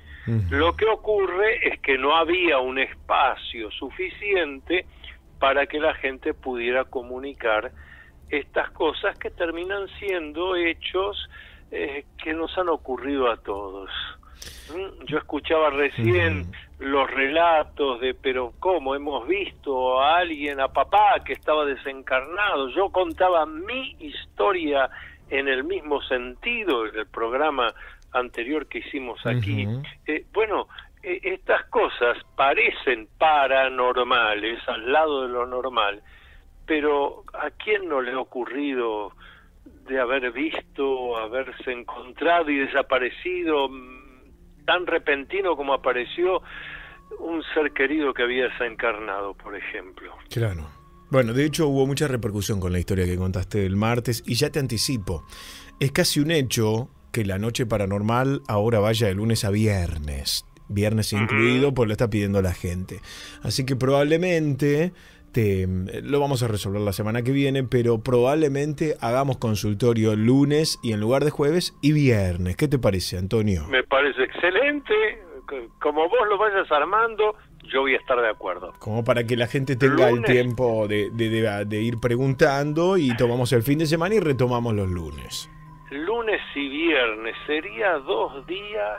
Lo que ocurre es que no había un espacio suficiente para que la gente pudiera comunicar estas cosas que terminan siendo hechos eh, que nos han ocurrido a todos. ¿Mm? Yo escuchaba recién uh-huh. los relatos de, pero ¿cómo? Hemos visto a alguien, a papá que estaba desencarnado. Yo contaba mi historia en el mismo sentido en el programa anterior que hicimos aquí. Uh-huh. Eh, bueno, eh, estas cosas parecen paranormales al lado de lo normal, pero ¿a quién no le ha ocurrido de haber visto, haberse encontrado y desaparecido tan repentino como apareció un ser querido que había desencarnado, por ejemplo? Claro. Bueno, de hecho hubo mucha repercusión con la historia que contaste el martes, y ya te anticipo, es casi un hecho que la noche paranormal ahora vaya de lunes a viernes, viernes incluido, pues lo está pidiendo la gente. Así que probablemente, te, lo vamos a resolver la semana que viene, pero probablemente hagamos consultorio lunes y en lugar de jueves y viernes. ¿Qué te parece, Antonio? Me parece excelente. Como vos lo vayas armando, yo voy a estar de acuerdo. Como para que la gente tenga lunes, el tiempo de, de, de, de ir preguntando, y tomamos el fin de semana y retomamos los lunes. Lunes y viernes, sería dos días,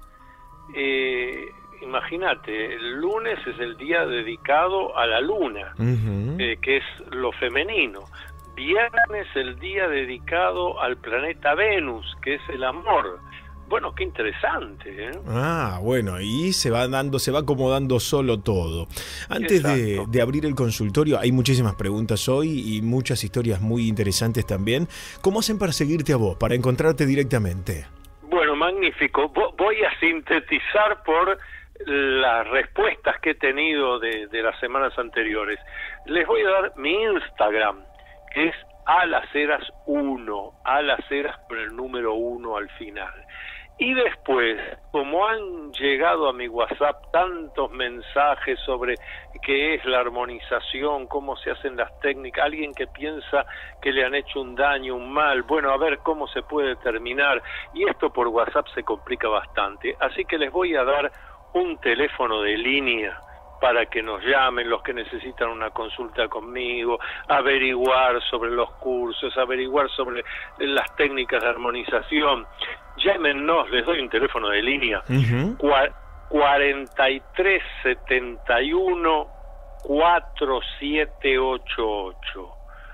eh, imagínate, el lunes es el día dedicado a la luna, uh-huh. eh, que es lo femenino. Viernes el día dedicado al planeta Venus, que es el amor. Bueno, qué interesante, ¿eh? Ah, bueno, y se va dando, se va acomodando solo todo. Antes de, de abrir el consultorio, hay muchísimas preguntas hoy y muchas historias muy interesantes también. ¿Cómo hacen para seguirte a vos, para encontrarte directamente? Bueno, magnífico. Voy a sintetizar por las respuestas que he tenido de, de las semanas anteriores. Les voy a dar mi Instagram, que es Alaceras uno, Alaceras por el número uno al final. Y después, como han llegado a mi WhatsApp tantos mensajes sobre qué es la armonización, cómo se hacen las técnicas, alguien que piensa que le han hecho un daño, un mal, bueno, a ver cómo se puede terminar, y esto por WhatsApp se complica bastante. Así que les voy a dar un teléfono de línea para que nos llamen los que necesitan una consulta conmigo, averiguar sobre los cursos, averiguar sobre las técnicas de armonización. Llámenos, les doy un teléfono de línea, uh-huh. cuarenta y tres setenta y uno cuarenta y siete ochenta y ocho,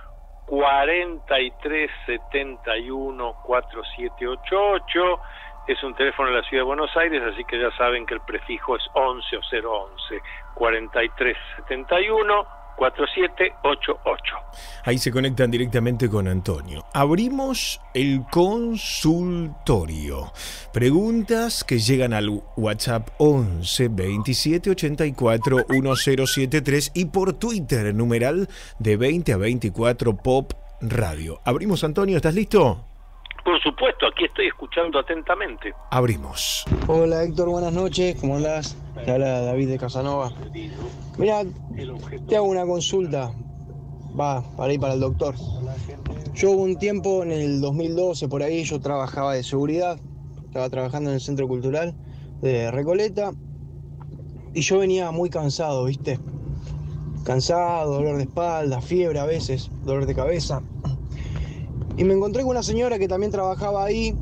cuarenta y tres setenta y uno cuarenta y siete ochenta y ocho. Es un teléfono de la Ciudad de Buenos Aires, así que ya saben que el prefijo es once o cero once, cuarenta y tres setenta y uno cuarenta y siete ochenta y ocho. Ahí se conectan directamente con Antonio. Abrimos el consultorio. Preguntas que llegan al WhatsApp once veintisiete ochenta y cuatro mil setenta y tres y por Twitter, numeral de veinte a veinticuatro Pop Radio. Abrimos, Antonio, ¿estás listo? Por supuesto, aquí estoy escuchando atentamente. Abrimos. Hola Héctor, buenas noches, ¿cómo andás? Te habla David de Casanova. Mira, te hago una consulta, va, para ir para el doctor. Yo hubo un tiempo, en el dos mil doce, por ahí, yo trabajaba de seguridad, estaba trabajando en el Centro Cultural de Recoleta, y yo venía muy cansado, ¿viste? Cansado, dolor de espalda, fiebre a veces, dolor de cabeza. Y me encontré con una señora que también trabajaba ahí,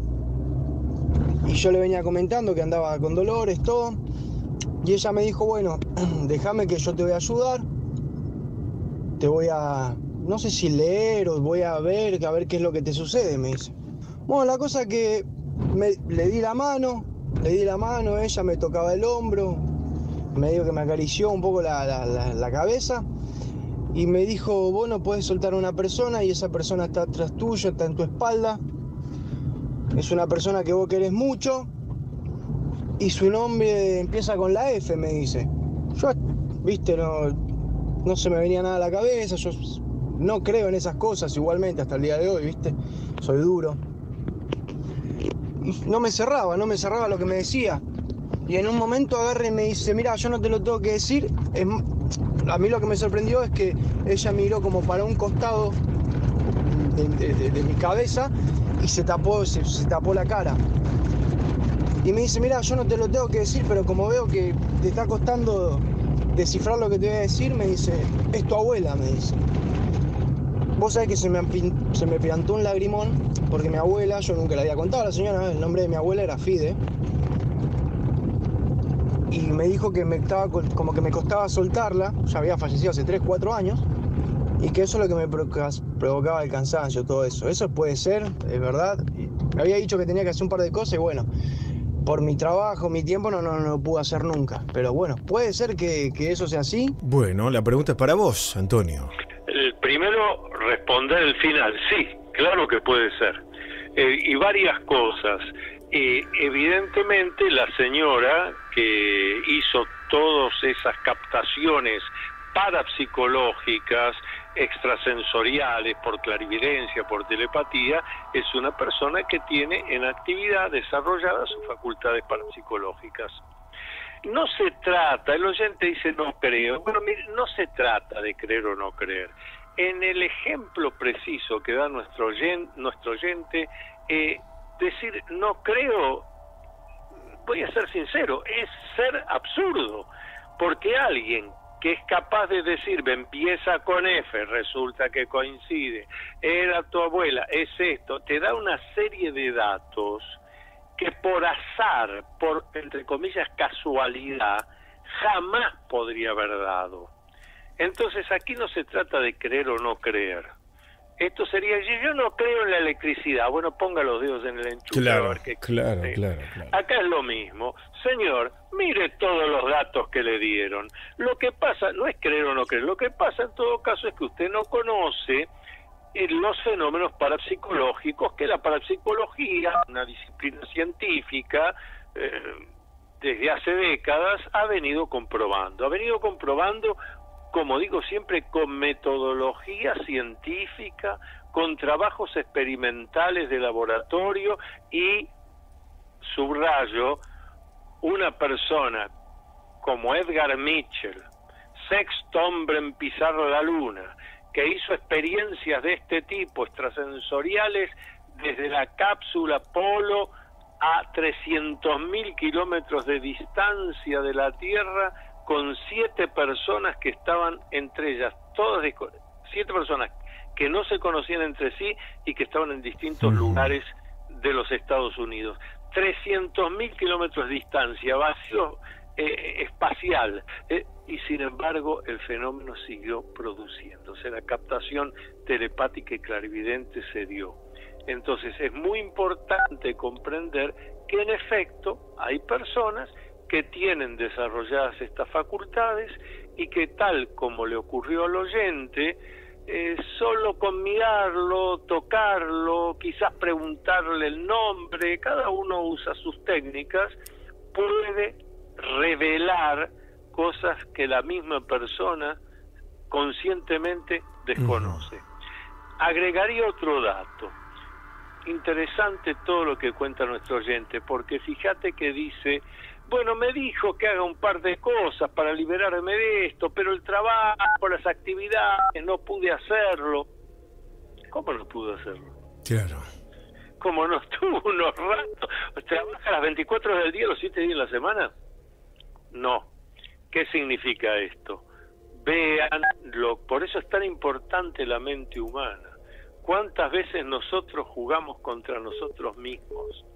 y yo le venía comentando que andaba con dolores, todo, y ella me dijo, bueno, déjame que yo te voy a ayudar, te voy a, no sé si leer o voy a ver, a ver qué es lo que te sucede, me dice. Bueno, la cosa que me, le di la mano, le di la mano, ella me tocaba el hombro, medio que me acarició un poco la, la, la, la cabeza y me dijo, vos no podés soltar a una persona y esa persona está atrás tuyo, está en tu espalda, es una persona que vos querés mucho y su nombre empieza con la F, me dice. Yo, viste, no, no se me venía nada a la cabeza, yo no creo en esas cosas igualmente hasta el día de hoy, viste, soy duro. Y no me cerraba, no me cerraba lo que me decía. Y en un momento agarre y me dice, mira, yo no te lo tengo que decir. Es, a mí lo que me sorprendió es que ella miró como para un costado de, de, de, de mi cabeza y se tapó, se, se tapó la cara. Y me dice, mira, yo no te lo tengo que decir, pero como veo que te está costando descifrar lo que te voy a decir, me dice, es tu abuela, me dice. Vos sabés que se me, se me piantó un lagrimón, porque mi abuela, yo nunca le había contado a la señora, el nombre de mi abuela era Fide. Y me dijo que me estaba, como que me costaba soltarla, ya había fallecido hace tres, cuatro años, y que eso es lo que me provocaba el cansancio, todo eso. Eso puede ser, es verdad. Me había dicho que tenía que hacer un par de cosas y bueno, por mi trabajo, mi tiempo, no, no, no lo pude hacer nunca. Pero bueno, puede ser que, que eso sea así. Bueno, la pregunta es para vos, Antonio. El primero, responder el final. Sí, claro que puede ser. Eh, y varias cosas. Eh, evidentemente la señora que hizo todas esas captaciones parapsicológicas, extrasensoriales, por clarividencia, por telepatía, es una persona que tiene en actividad desarrolladas sus facultades parapsicológicas. No se trata, el oyente dice no creo, bueno, mire, no se trata de creer o no creer. En el ejemplo preciso que da nuestro oyente, nuestro oyente eh, decir no creo, voy a ser sincero, es ser absurdo, porque alguien que es capaz de decir, empieza con F, resulta que coincide, era tu abuela, es esto, te da una serie de datos que por azar, por, entre comillas, casualidad, jamás podría haber dado. Entonces aquí no se trata de creer o no creer. Esto sería, yo no creo en la electricidad, bueno, ponga los dedos en el enchufe. Claro, a ver qué claro, claro, claro. Acá es lo mismo. Señor, mire todos los datos que le dieron. Lo que pasa, no es creer o no creer, lo que pasa en todo caso es que usted no conoce eh, los fenómenos parapsicológicos, que la parapsicología, una disciplina científica, eh, desde hace décadas ha venido comprobando. Ha venido comprobando, como digo siempre, con metodología científica, con trabajos experimentales de laboratorio y, subrayo, una persona como Edgar Mitchell, sexto hombre en pisar la luna, que hizo experiencias de este tipo, extrasensoriales, desde la cápsula Apolo a trescientos mil kilómetros de distancia de la Tierra, con siete personas que estaban entre ellas, todas de, siete personas que no se conocían entre sí y que estaban en distintos uh-huh. lugares de los Estados Unidos. trescientos mil kilómetros de distancia, vacío eh, espacial, eh, y sin embargo el fenómeno siguió produciéndose, la captación telepática y clarividente se dio. Entonces es muy importante comprender que en efecto hay personas que tienen desarrolladas estas facultades y que, tal como le ocurrió al oyente, eh, solo con mirarlo, tocarlo, quizás preguntarle el nombre, cada uno usa sus técnicas, puede revelar cosas que la misma persona conscientemente desconoce. Uh-huh. Agregaría otro dato. Interesante todo lo que cuenta nuestro oyente, porque fíjate que dice, bueno, me dijo que haga un par de cosas para liberarme de esto, pero el trabajo, las actividades, no pude hacerlo. ¿Cómo no pudo hacerlo? Claro. ¿Cómo no estuvo unos ratos? ¿Trabaja las veinticuatro horas del día, los siete días de la semana? No. ¿Qué significa esto? Vean, lo, por eso es tan importante la mente humana. ¿Cuántas veces nosotros jugamos contra nosotros mismos?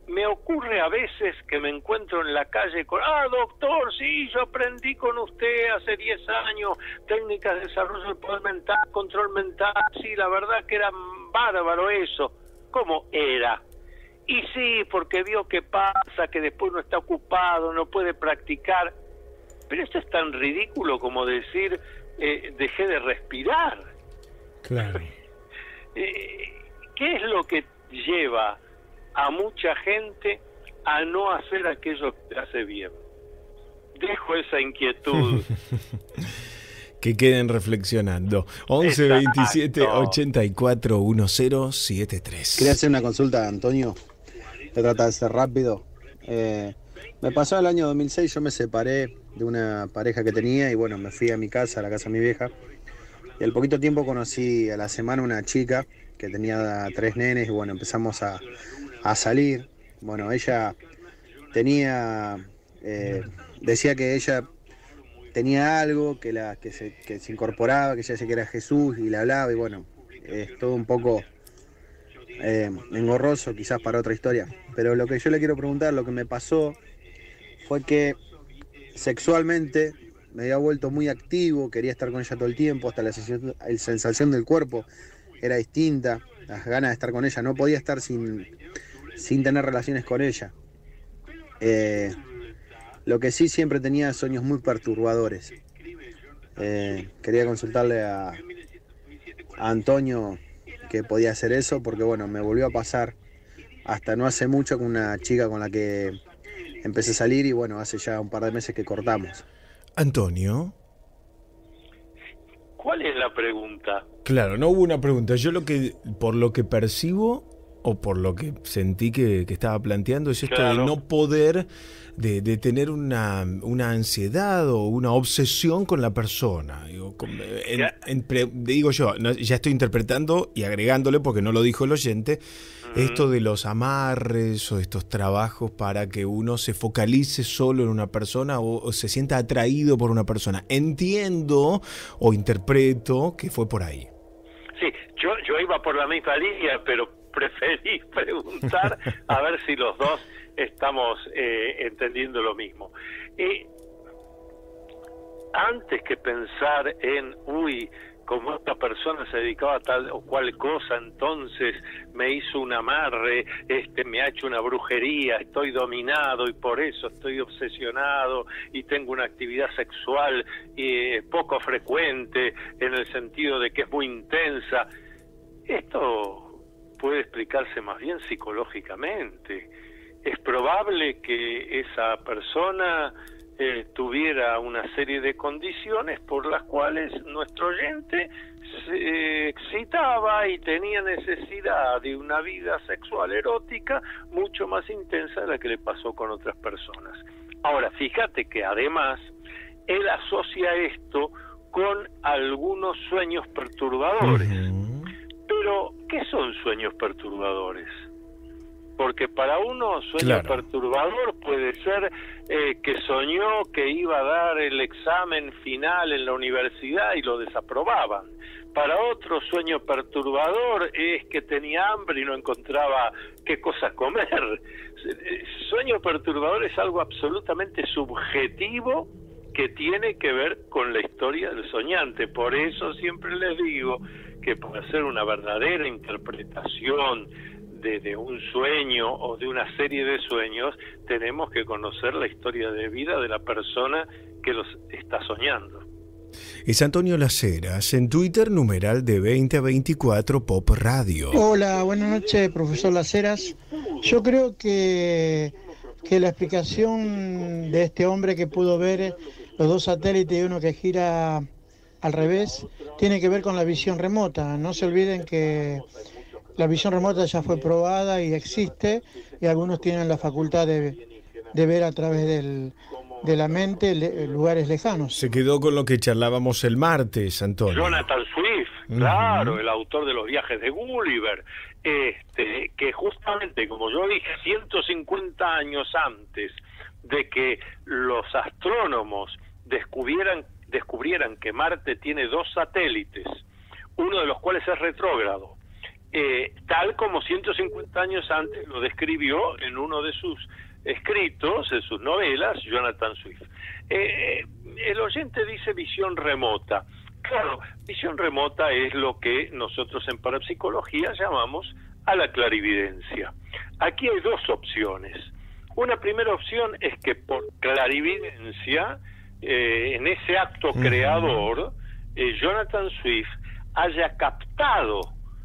me ocurre a veces que me encuentro en la calle con, ah, doctor, sí, yo aprendí con usted hace diez años técnicas de desarrollo del poder mental, control mental, sí, la verdad que era bárbaro eso. ¿Cómo era? Y sí, porque vio que pasa, que después no está ocupado, no puede practicar. Pero esto es tan ridículo como decir, eh, dejé de respirar. Claro. eh, ¿Qué es lo que lleva a mucha gente a no hacer aquello que hace bien? Dejo esa inquietud. Que queden reflexionando. once veintisiete ochenta y cuatro diez setenta y tres. Quería hacer una consulta, Antonio. Se trata de ser rápido. Eh, me pasó el año dos mil seis, yo me separé de una pareja que tenía y bueno, me fui a mi casa, a la casa de mi vieja. Y al poquito tiempo conocí a la semana una chica que tenía tres nenes y bueno, empezamos a, a salir. Bueno, ella tenía, eh, decía que ella tenía algo, que, la, que, se, que se incorporaba, que ella decía que era Jesús y le hablaba y bueno, es todo un poco eh, engorroso quizás para otra historia. Pero lo que yo le quiero preguntar, lo que me pasó fue que sexualmente me había vuelto muy activo, quería estar con ella todo el tiempo, hasta la sensación, la sensación del cuerpo era distinta, las ganas de estar con ella, no podía estar sin, sin tener relaciones con ella. Eh, lo que sí siempre tenía sueños muy perturbadores. Eh, quería consultarle a, a Antonio que podía hacer eso, porque bueno, me volvió a pasar hasta no hace mucho con una chica con la que empecé a salir y bueno, hace ya un par de meses que cortamos. Antonio. ¿Cuál es la pregunta? Claro, no hubo una pregunta. Yo lo que, por lo que percibo o por lo que sentí que, que estaba planteando es esto claro. de no poder, de, de tener una, una ansiedad o una obsesión con la persona. Digo, con, en, en pre, digo yo, no, ya estoy interpretando y agregándole, porque no lo dijo el oyente, uh-huh. esto de los amarres o estos trabajos para que uno se focalice solo en una persona o, o se sienta atraído por una persona. Entiendo o interpreto que fue por ahí. Sí, yo, yo iba por la misma línea, pero preferí preguntar a ver si los dos estamos eh, entendiendo lo mismo. Eh, antes que pensar en, uy, como esta persona se dedicaba a tal o cual cosa, entonces me hizo un amarre, este, me ha hecho una brujería, estoy dominado y por eso estoy obsesionado y tengo una actividad sexual eh, poco frecuente en el sentido de que es muy intensa. Esto puede explicarse más bien psicológicamente. Es probable que esa persona eh, tuviera una serie de condiciones por las cuales nuestro oyente se eh, excitaba y tenía necesidad de una vida sexual erótica mucho más intensa de la que le pasó con otras personas. Ahora, fíjate que además él asocia esto con algunos sueños perturbadores. Uh-huh. Pero, ¿qué son sueños perturbadores? Porque para uno, sueño claro. perturbador puede ser eh, que soñó que iba a dar el examen final en la universidad y lo desaprobaban. Para otro, sueño perturbador es que tenía hambre y no encontraba qué cosa comer. Sueño perturbador es algo absolutamente subjetivo que tiene que ver con la historia del soñante. Por eso siempre les digo que para hacer una verdadera interpretación de, de un sueño o de una serie de sueños, tenemos que conocer la historia de vida de la persona que los está soñando. Es Antonio Las Heras, en Twitter, numeral de veinte a veinticuatro Pop Radio. Hola, buenas noches, profesor Las Heras. Yo creo que, que la explicación de este hombre que pudo ver los dos satélites y uno que gira al revés, tiene que ver con la visión remota. No se olviden que la visión remota ya fue probada y existe, y algunos tienen la facultad de, de ver a través del, de la mente le, lugares lejanos. Se quedó con lo que charlábamos el martes, Antonio. Jonathan Swift, uh-huh. claro, el autor de los viajes de Gulliver, este, que justamente, como yo dije, ciento cincuenta años antes de que los astrónomos descubrieran descubrieran que Marte tiene dos satélites, uno de los cuales es retrógrado eh, tal como ciento cincuenta años antes lo describió en uno de sus escritos, en sus novelas, Jonathan Swift. Eh, el oyente dice visión remota. Claro, visión remota es lo que nosotros en parapsicología llamamos a la clarividencia. Aquí hay dos opciones. Una primera opción es que por clarividencia, eh, en ese acto uh-huh. creador, eh, Jonathan Swift haya captado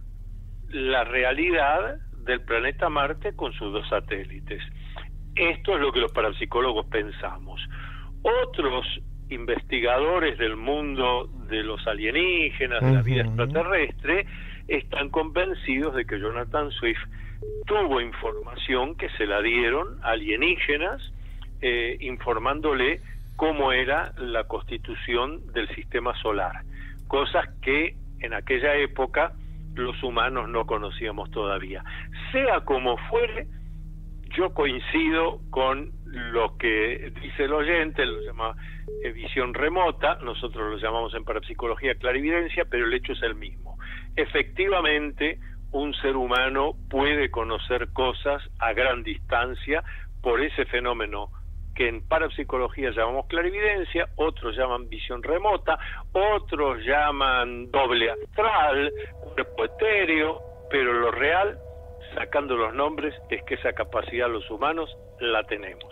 la realidad del planeta Marte con sus dos satélites. Esto es lo que los parapsicólogos pensamos. Otros investigadores del mundo de los alienígenas, de la vida extraterrestre, están convencidos de que Jonathan Swift tuvo información que se la dieron alienígenas, eh, informándole cómo era la constitución del sistema solar, cosas que en aquella época los humanos no conocíamos todavía. Sea como fuere, yo coincido con lo que dice el oyente, lo llama eh, visión remota, nosotros lo llamamos en parapsicología clarividencia, pero el hecho es el mismo. Efectivamente, un ser humano puede conocer cosas a gran distancia por ese fenómeno que en parapsicología llamamos clarividencia, otros llaman visión remota, otros llaman doble astral, cuerpo etéreo, pero lo real, sacando los nombres, es que esa capacidad los humanos la tenemos.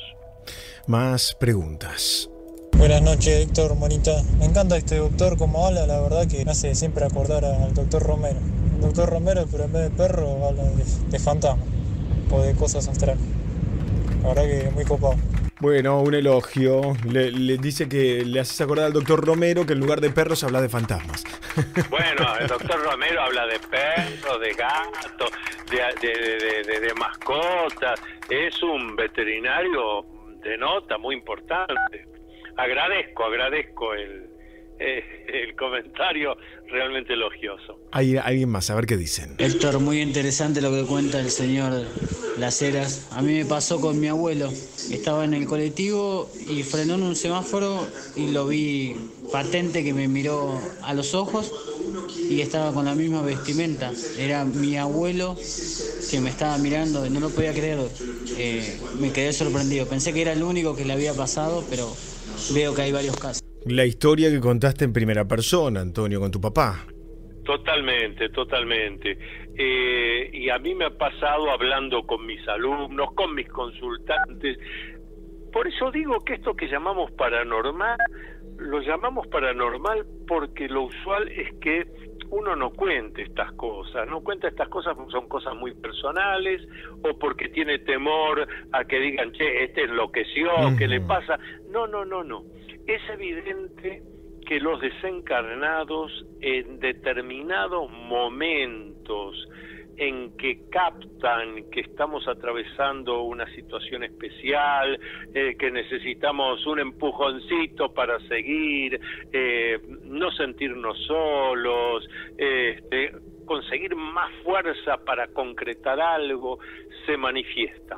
Más preguntas. Buenas noches, Héctor, Monita. Me encanta este doctor como habla, la verdad que me hace siempre acordar al doctor Romero. El doctor Romero, pero en vez de perro, habla de, de fantasmas o de cosas astrales. La verdad que muy copado. Bueno, un elogio. Le, le dice que le haces acordar al doctor Romero que en lugar de perros habla de fantasmas. Bueno, el doctor Romero habla de perros, de gatos, de, de, de, de, de mascotas. Es un veterinario de nota muy importante. Agradezco, agradezco el, eh, el comentario realmente elogioso. Hay alguien más, a ver qué dicen. Héctor, muy interesante lo que cuenta el señor Las Heras. A mí me pasó con mi abuelo. Estaba en el colectivo y frenó en un semáforo y lo vi patente que me miró a los ojos y estaba con la misma vestimenta. Era mi abuelo que me estaba mirando y no lo podía creer. Eh, me quedé sorprendido. Pensé que era el único que le había pasado, pero veo que hay varios casos. La historia que contaste en primera persona, Antonio, con tu papá. Totalmente, totalmente. Eh, y a mí me ha pasado hablando con mis alumnos, con mis consultantes. Por eso digo que esto que llamamos paranormal, lo llamamos paranormal porque lo usual es que uno no cuente estas cosas, no cuenta estas cosas porque son cosas muy personales o porque tiene temor a que digan, che, este enloqueció, uh-huh. ¿qué le pasa? No, no, no, no. Es evidente que los desencarnados en determinados momentos en que captan que estamos atravesando una situación especial, eh, que necesitamos un empujoncito para seguir, eh, no sentirnos solos, eh, este, conseguir más fuerza para concretar algo, se manifiestan.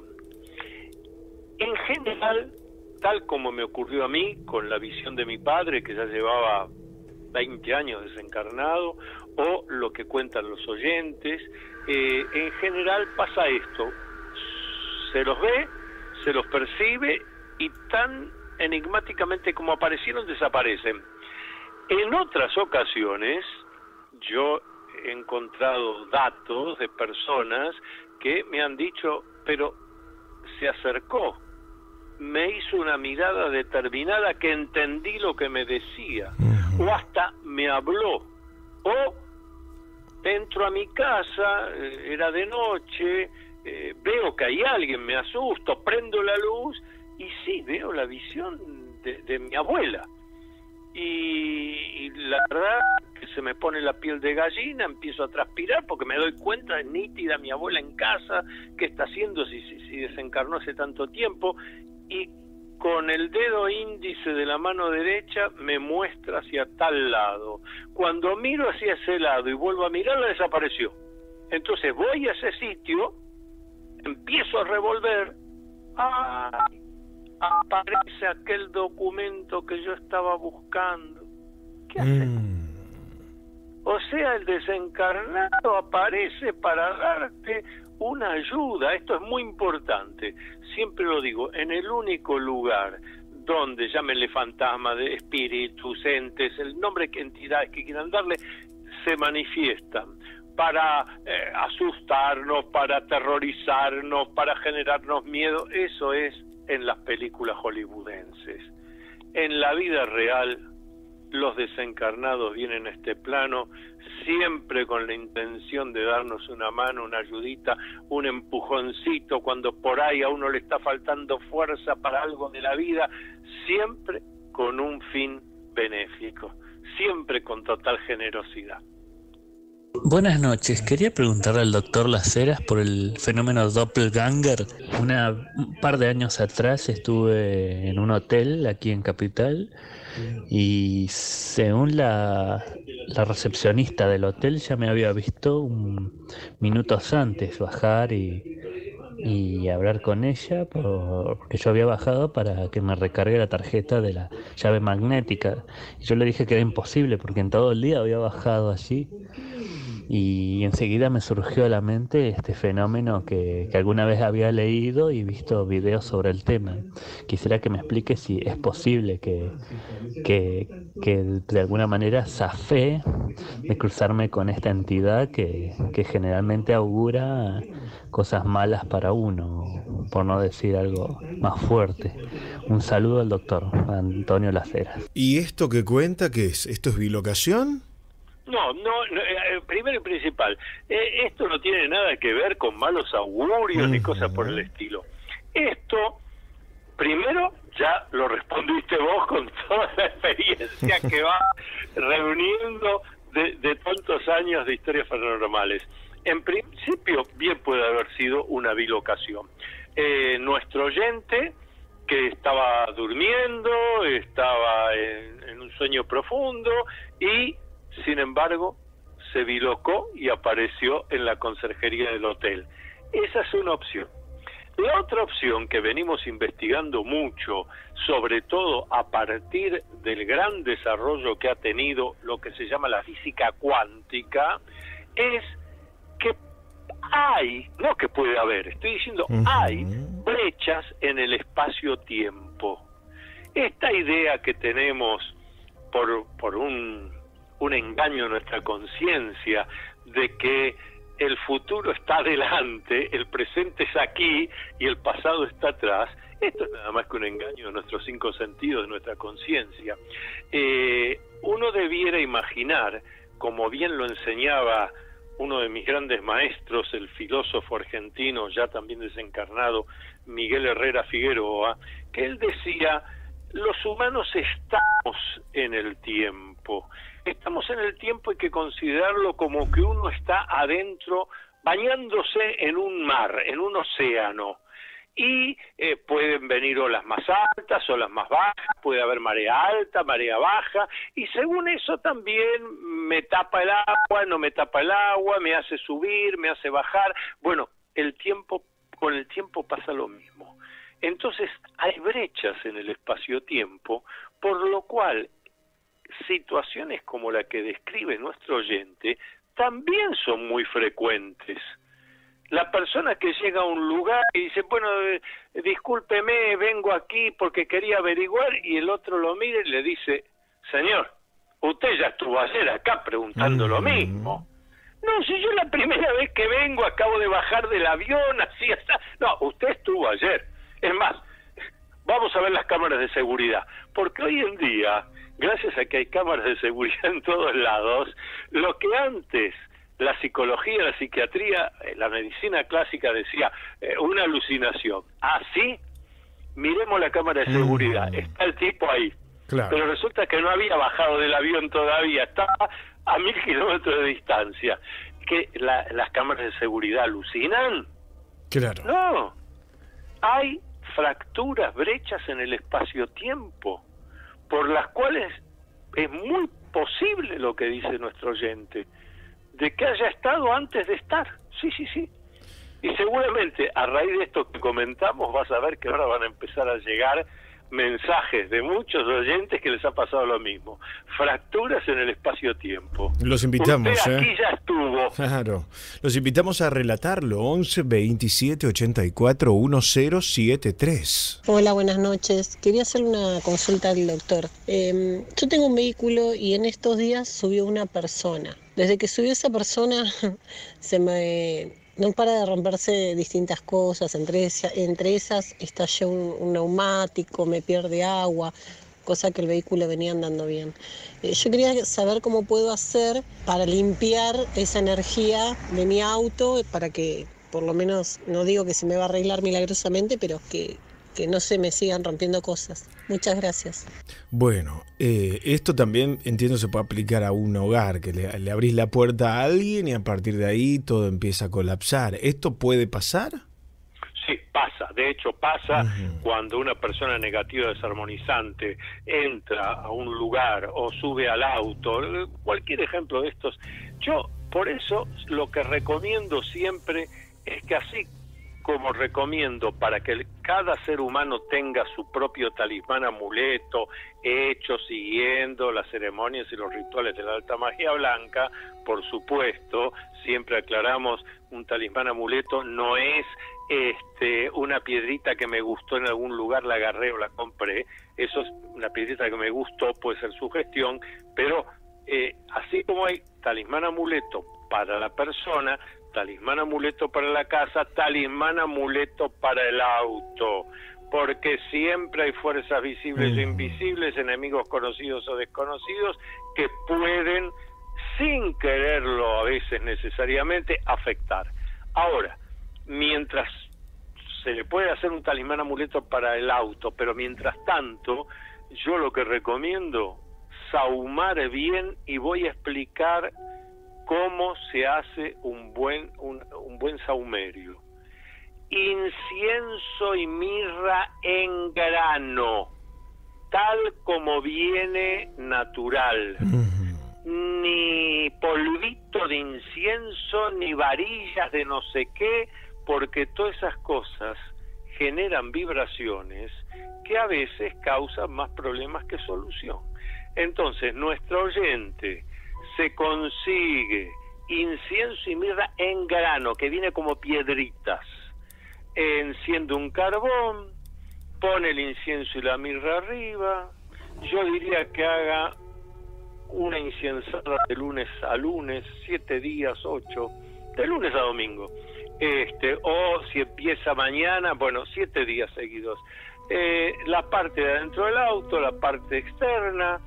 En general, tal como me ocurrió a mí con la visión de mi padre, que ya llevaba veinte años desencarnado, o lo que cuentan los oyentes, eh, en general pasa esto, se los ve, se los percibe y tan enigmáticamente como aparecieron desaparecen. En otras ocasiones yo he encontrado datos de personas que me han dicho, pero se acercó, me hizo una mirada determinada que entendí lo que me decía, uh-huh. o hasta me habló, o entro a mi casa, eh, era de noche, eh, veo que hay alguien, me asusto, prendo la luz y sí, veo la visión de, de mi abuela. Y, y la verdad que se me pone la piel de gallina, empiezo a transpirar porque me doy cuenta, es nítida mi abuela en casa, qué está haciendo si, si, si desencarnó hace tanto tiempo, y con el dedo índice de la mano derecha me muestra hacia tal lado. Cuando miro hacia ese lado y vuelvo a mirarla, desapareció. Entonces voy a ese sitio, empiezo a revolver, ¡ay! Aparece aquel documento que yo estaba buscando. ¿Qué hace? Mm. O sea, el desencarnado aparece para darte una ayuda. Esto es muy importante. Siempre lo digo, en el único lugar donde, llámenle fantasma, de espíritus, entes, el nombre que entidades que quieran darle, se manifiestan para eh, asustarnos, para aterrorizarnos, para generarnos miedo. Eso es en las películas hollywoodenses. En la vida real, los desencarnados vienen a este plano siempre con la intención de darnos una mano, una ayudita, un empujoncito cuando por ahí a uno le está faltando fuerza para algo de la vida, siempre con un fin benéfico, siempre con total generosidad. Buenas noches, quería preguntarle al doctor Las Heras por el fenómeno Doppelganger. Una, un par de años atrás estuve en un hotel aquí en Capital y según la, la recepcionista del hotel ya me había visto un, minutos antes bajar y, y hablar con ella por, porque yo había bajado para que me recargue la tarjeta de la llave magnética. Y yo le dije que era imposible porque en todo el día había bajado allí. Y enseguida me surgió a la mente este fenómeno que, que alguna vez había leído y visto videos sobre el tema. Quisiera que me explique si es posible que, que, que de alguna manera zafé de cruzarme con esta entidad que, que generalmente augura cosas malas para uno, por no decir algo más fuerte. Un saludo al doctor Antonio Las Heras. ¿Y esto que cuenta qué es? ¿Esto es bilocación? No, no, no eh, primero y principal, eh, esto no tiene nada que ver con malos augurios uh-huh. ni cosas por el estilo. Esto, primero, ya lo respondiste vos con toda la experiencia que va reuniendo de, de tantos años de historias paranormales. En principio, bien puede haber sido una bilocación. Eh, nuestro oyente, que estaba durmiendo, estaba en, en un sueño profundo y... sin embargo, se bilocó y apareció en la conserjería del hotel. Esa es una opción. La otra opción que venimos investigando mucho, sobre todo a partir del gran desarrollo que ha tenido lo que se llama la física cuántica, es que hay, no que puede haber, estoy diciendo uh-huh. hay brechas en el espacio-tiempo. Esta idea que tenemos por, por un... un engaño en nuestra conciencia de que el futuro está adelante, el presente es aquí y el pasado está atrás, esto es nada más que un engaño de nuestros cinco sentidos, de nuestra conciencia. Eh, uno debiera imaginar, como bien lo enseñaba uno de mis grandes maestros, el filósofo argentino, ya también desencarnado, Miguel Herrera Figueroa, que él decía, los humanos estamos en el tiempo. Estamos en el tiempo, hay que considerarlo como que uno está adentro, bañándose en un mar, en un océano. Y eh, pueden venir olas más altas, olas más bajas, puede haber marea alta, marea baja, y según eso también me tapa el agua, no me tapa el agua, me hace subir, me hace bajar. Bueno, el tiempo, con el tiempo pasa lo mismo. Entonces hay brechas en el espacio-tiempo, por lo cual situaciones como la que describe nuestro oyente también son muy frecuentes. La persona que llega a un lugar y dice, bueno, eh, discúlpeme, vengo aquí porque quería averiguar, y el otro lo mira y le dice, señor, usted ya estuvo ayer acá preguntando mm. lo mismo. No, si yo la primera vez que vengo acabo de bajar del avión, así, así. No, usted estuvo ayer. Es más, vamos a ver las cámaras de seguridad, porque hoy en día, gracias a que hay cámaras de seguridad en todos lados, lo que antes la psicología, la psiquiatría, la medicina clásica decía, eh, una alucinación. Así, miremos la cámara de seguridad, mm. está el tipo ahí. Claro. Pero resulta que no había bajado del avión todavía, estaba a mil kilómetros de distancia. ¿Que la, las cámaras de seguridad alucinan? Claro. No, hay fracturas, brechas en el espacio-tiempo, por las cuales es muy posible lo que dice nuestro oyente, de que haya estado antes de estar. Sí, sí, sí. Y seguramente a raíz de esto que comentamos vas a ver que ahora van a empezar a llegar mensajes de muchos oyentes que les ha pasado lo mismo. Fracturas en el espacio-tiempo. Los invitamos, Usted aquí ¿eh? ya estuvo. Claro. Los invitamos a relatarlo. once veintisiete ochenta y cuatro diez setenta y tres. Hola, buenas noches. Quería hacer una consulta al doctor. Eh, yo tengo un vehículo y en estos días subió una persona. Desde que subió esa persona se me... no para de romperse distintas cosas, entre, esa, entre esas estalló un, un neumático, me pierde agua, cosa que el vehículo venía andando bien. Eh, yo quería saber cómo puedo hacer para limpiar esa energía de mi auto, para que por lo menos, no digo que se me va a arreglar milagrosamente, pero que, que no se me sigan rompiendo cosas. Muchas gracias. Bueno, eh, esto también entiendo se puede aplicar a un hogar, que le, le abrís la puerta a alguien y a partir de ahí todo empieza a colapsar. ¿Esto puede pasar? Sí, pasa. De hecho, pasa uh-huh. cuando una persona negativa desarmonizante entra a un lugar o sube al auto, cualquier ejemplo de estos. Yo, por eso, lo que recomiendo siempre es que así como recomiendo para que cada ser humano tenga su propio talismán amuleto hecho siguiendo las ceremonias y los rituales de la alta magia blanca, por supuesto, siempre aclaramos, un talismán amuleto no es este una piedrita que me gustó en algún lugar, la agarré o la compré, eso es una piedrita que me gustó, puede ser sugestión, pero eh, así como hay talismán amuleto para la persona, talismán amuleto para la casa, talismán amuleto para el auto, porque siempre hay fuerzas visibles mm. e invisibles, enemigos conocidos o desconocidos, que pueden, sin quererlo a veces necesariamente, afectar. Ahora, mientras se le puede hacer un talismán amuleto para el auto, pero mientras tanto, yo lo que recomiendo, sahumar bien, y voy a explicar cómo se hace un buen un, un buen sahumerio. Incienso y mirra en grano, tal como viene natural. Uh-huh. Ni polvito de incienso, ni varillas de no sé qué, porque todas esas cosas generan vibraciones que a veces causan más problemas que solución. Entonces, nuestro oyente se consigue incienso y mirra en grano, que viene como piedritas. Enciende un carbón, pone el incienso y la mirra arriba. Yo diría que haga una inciensada de lunes a lunes, siete días, ocho, de lunes a domingo. Este, o si empieza mañana, bueno, siete días seguidos. Eh, la parte de adentro del auto, la parte externa,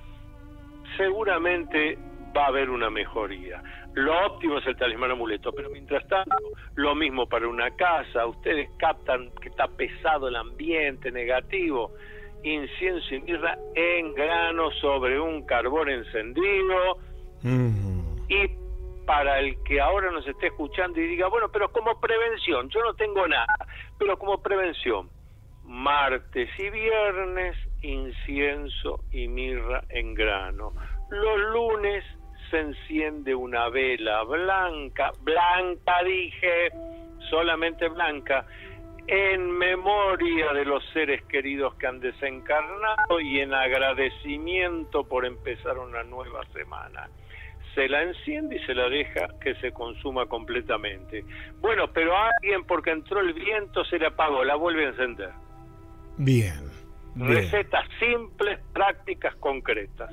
seguramente va a haber una mejoría. Lo óptimo es el talismán amuleto, pero mientras tanto, lo mismo para una casa. Ustedes captan que está pesado el ambiente negativo, incienso y mirra en grano sobre un carbón encendido. Mm. Y para el que ahora nos esté escuchando y diga, bueno, pero como prevención, yo no tengo nada, pero como prevención, martes y viernes, incienso y mirra en grano. Los lunes se enciende una vela blanca, blanca dije, solamente blanca, en memoria de los seres queridos que han desencarnado y en agradecimiento por empezar una nueva semana. Se la enciende y se la deja que se consuma completamente. Bueno, pero a alguien, porque entró el viento, se le apagó, la vuelve a encender. Bien, bien. Recetas simples, prácticas, concretas.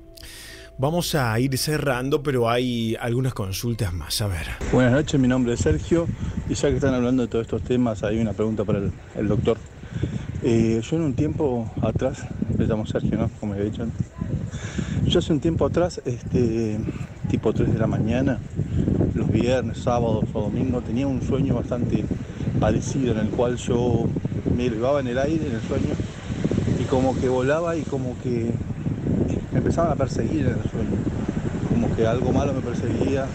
Vamos a ir cerrando, pero hay algunas consultas más. A ver. Buenas noches, mi nombre es Sergio. Y ya que están hablando de todos estos temas, hay una pregunta para el, el doctor. Eh, yo en un tiempo atrás, le llamo Sergio, ¿no? Como he dicho antes. Yo hace un tiempo atrás, este, tipo tres de la mañana, los viernes, sábados o domingos, tenía un sueño bastante parecido en el cual yo me elevaba en el aire, en el sueño, y como que volaba y como que me empezaban a perseguir en el sueño, como que algo malo me perseguía,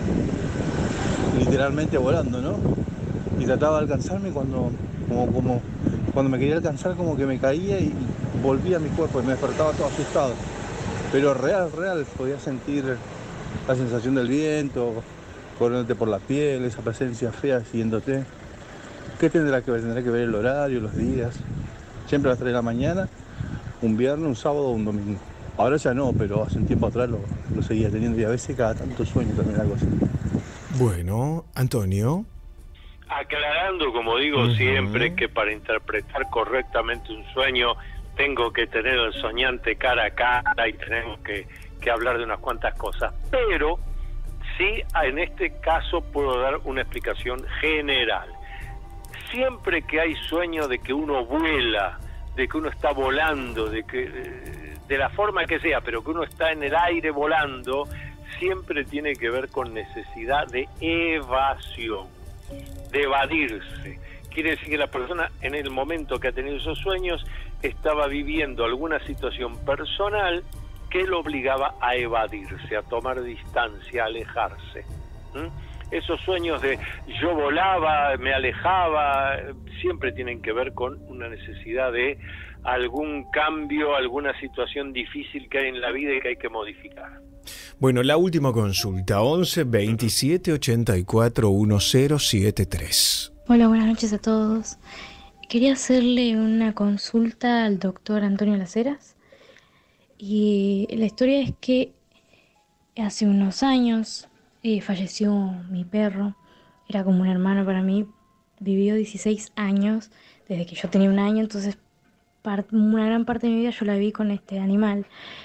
literalmente volando, ¿no? Y trataba de alcanzarme cuando, como, como, cuando me quería alcanzar, como que me caía y volvía a mi cuerpo y me despertaba todo asustado. Pero real, real, podía sentir la sensación del viento, corriéndote por la piel, esa presencia fea siguiéndote. ¿Qué tendrá que ver? Tendrá que ver el horario, los días, siempre a las tres de la mañana, un viernes, un sábado o un domingo. Ahora ya no, pero hace un tiempo atrás lo, lo seguía teniendo y a veces cada tanto sueño también algo así. Bueno, Antonio. Aclarando, como digo uh-huh. siempre, que para interpretar correctamente un sueño tengo que tener al soñante cara a cara y tenemos que, que hablar de unas cuantas cosas. Pero sí, en este caso puedo dar una explicación general. Siempre que hay sueño de que uno vuela, de que uno está volando, de que de la forma que sea, pero que uno está en el aire volando, siempre tiene que ver con necesidad de evasión, de evadirse. Quiere decir que la persona en el momento que ha tenido esos sueños estaba viviendo alguna situación personal que lo obligaba a evadirse, a tomar distancia, a alejarse. ¿Mm? Esos sueños de yo volaba, me alejaba, siempre tienen que ver con una necesidad de algún cambio, alguna situación difícil que hay en la vida y que hay que modificar. Bueno, la última consulta, once veintisiete ochenta y cuatro diez setenta y tres. Hola, buenas noches a todos. Quería hacerle una consulta al doctor Antonio Las Heras. Y la historia es que hace unos años eh, falleció mi perro. Era como un hermano para mí. Vivió dieciséis años, desde que yo tenía un año, entonces part- una gran parte de mi vida yo la vi con este animal.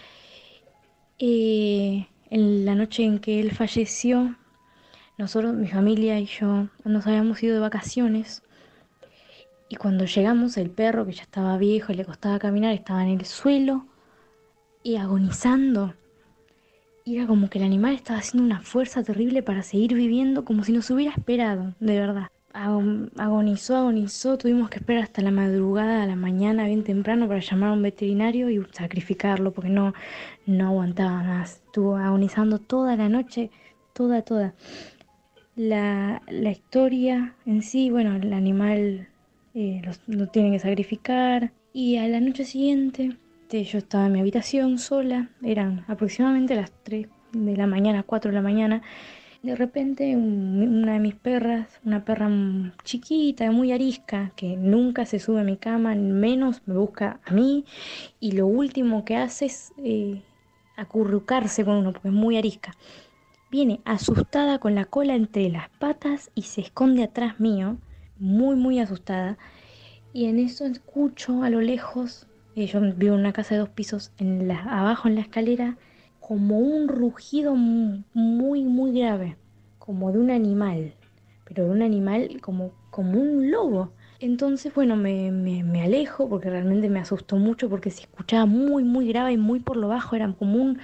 Eh, en la noche en que él falleció, nosotros, mi familia y yo, nos habíamos ido de vacaciones. Y cuando llegamos, el perro, que ya estaba viejo y le costaba caminar, estaba en el suelo y agonizando. Y era como que el animal estaba haciendo una fuerza terrible para seguir viviendo, como si nos hubiera esperado, de verdad. Agonizó, agonizó, tuvimos que esperar hasta la madrugada, a la mañana, bien temprano, para llamar a un veterinario y sacrificarlo, porque no, no aguantaba más. Estuvo agonizando toda la noche, toda, toda. La, la historia en sí, bueno, el animal eh, lo, lo tienen que sacrificar. Y a la noche siguiente, yo estaba en mi habitación sola, eran aproximadamente las tres de la mañana, cuatro de la mañana. De repente un, una de mis perras, una perra chiquita, muy arisca, que nunca se sube a mi cama, menos me busca a mí, y lo último que hace es eh, acurrucarse con uno, porque es muy arisca. Viene asustada con la cola entre las patas y se esconde atrás mío, muy muy asustada, y en eso escucho a lo lejos, eh, yo vivo en una casa de dos pisos, en la, abajo en la escalera, como un rugido muy, muy grave, como de un animal, pero de un animal como, como un lobo. Entonces, bueno, me, me, me alejo porque realmente me asustó mucho porque se escuchaba muy, muy grave y muy por lo bajo, era como un,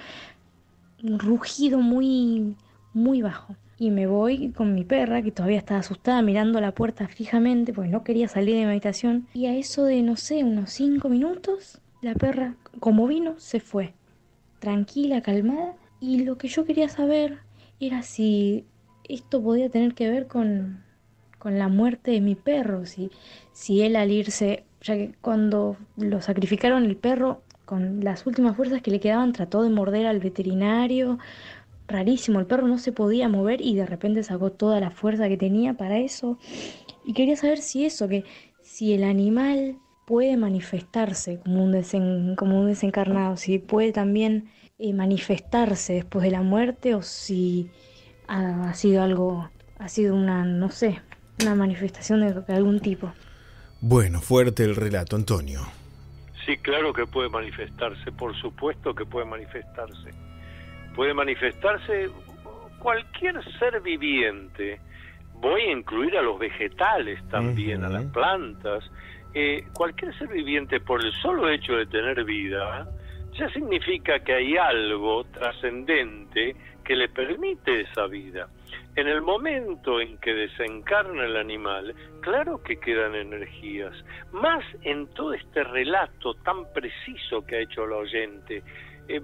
un rugido muy, muy bajo. Y me voy con mi perra, que todavía estaba asustada, mirando la puerta fijamente porque no quería salir de mi habitación. Y a eso de, no sé, unos cinco minutos, la perra, como vino, se fue. Tranquila, calmada, y lo que yo quería saber era si esto podía tener que ver con, con la muerte de mi perro, si, si él al irse, ya que cuando lo sacrificaron el perro, con las últimas fuerzas que le quedaban, trató de morder al veterinario, rarísimo, el perro no se podía mover y de repente sacó toda la fuerza que tenía para eso, y quería saber si eso, que si el animal puede manifestarse como un, desen, como un desencarnado, si puede también eh, manifestarse después de la muerte o si ha, ha sido algo, ha sido una, no sé, una manifestación de, de algún tipo. Bueno, fuerte el relato, Antonio. Sí, claro que puede manifestarse, por supuesto que puede manifestarse. Puede manifestarse cualquier ser viviente. Voy a incluir a los vegetales también, uh-huh. a las plantas. Eh, cualquier ser viviente, por el solo hecho de tener vida, ya significa que hay algo trascendente que le permite esa vida. En el momento en que desencarna el animal, claro que quedan energías, más en todo este relato tan preciso que ha hecho la oyente. Eh,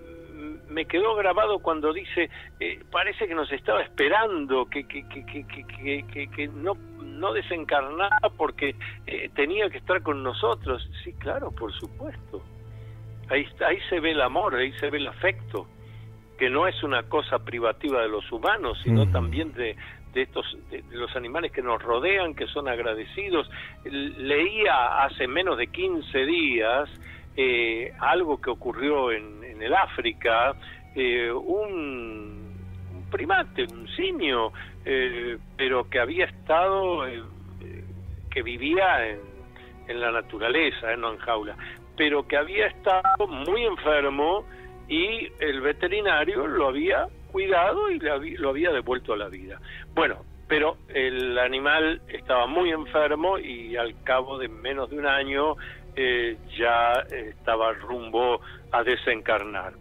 me quedó grabado cuando dice, eh, parece que nos estaba esperando, que, que, que, que, que, que, que no, no desencarnaba porque eh, tenía que estar con nosotros. Sí, claro, por supuesto. Ahí, ahí se ve el amor, ahí se ve el afecto, que no es una cosa privativa de los humanos, sino uh-huh. también de, de estos de, de los animales que nos rodean, que son agradecidos. Leía hace menos de quince días eh, algo que ocurrió en, en el África, eh, un, un primate, un simio, eh, pero que había estado, eh, que vivía en, en la naturaleza, eh, no en jaula, pero que había estado muy enfermo y el veterinario lo había cuidado y le había, lo había devuelto a la vida. Bueno, pero el animal estaba muy enfermo y al cabo de menos de un año eh, ya estaba rumbo a desencarnar.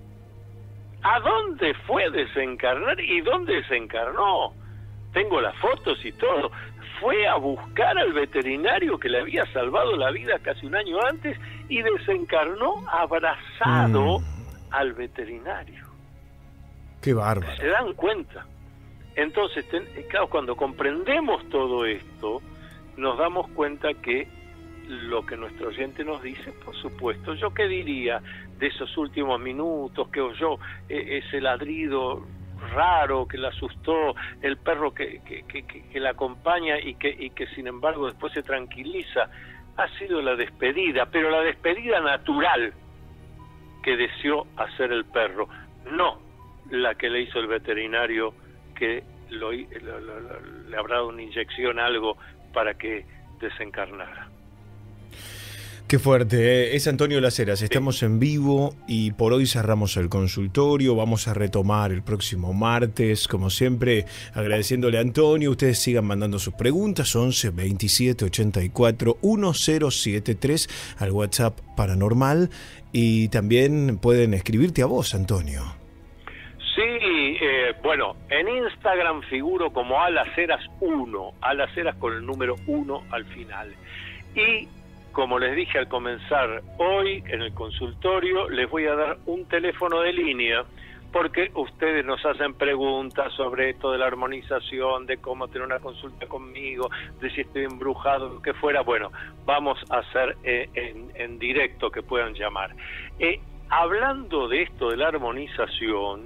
¿A dónde fue a desencarnar y dónde desencarnó? Tengo las fotos y todo. Fue a buscar al veterinario que le había salvado la vida casi un año antes y desencarnó abrazado mm. al veterinario. Qué bárbaro. ¿Se dan cuenta? Entonces, ten, claro, cuando comprendemos todo esto, nos damos cuenta que lo que nuestro oyente nos dice, por supuesto, ¿yo qué diría de esos últimos minutos que oyó eh, ese ladrido raro que le asustó, el perro que, que, que, que la acompaña y que, y que sin embargo después se tranquiliza? Ha sido la despedida, pero la despedida natural que deseó hacer el perro, no la que le hizo el veterinario, que lo, lo, lo, lo, le habrá dado una inyección, algo para que desencarnara. Qué fuerte, ¿eh? Es Antonio Las Heras, estamos en vivo y por hoy cerramos el consultorio, vamos a retomar el próximo martes, como siempre, agradeciéndole a Antonio. Ustedes sigan mandando sus preguntas, once veintisiete ochenta y cuatro mil setenta y tres al WhatsApp Paranormal, y también pueden escribirte a vos, Antonio. Sí, eh, bueno, en Instagram figuro como Alaceras uno, Alaceras con el número uno al final. Y como les dije al comenzar hoy en el consultorio, les voy a dar un teléfono de línea, porque ustedes nos hacen preguntas sobre esto de la armonización, de cómo tener una consulta conmigo, de si estoy embrujado, lo que fuera. Bueno, vamos a hacer eh, en, en directo que puedan llamar. Eh, hablando de esto de la armonización,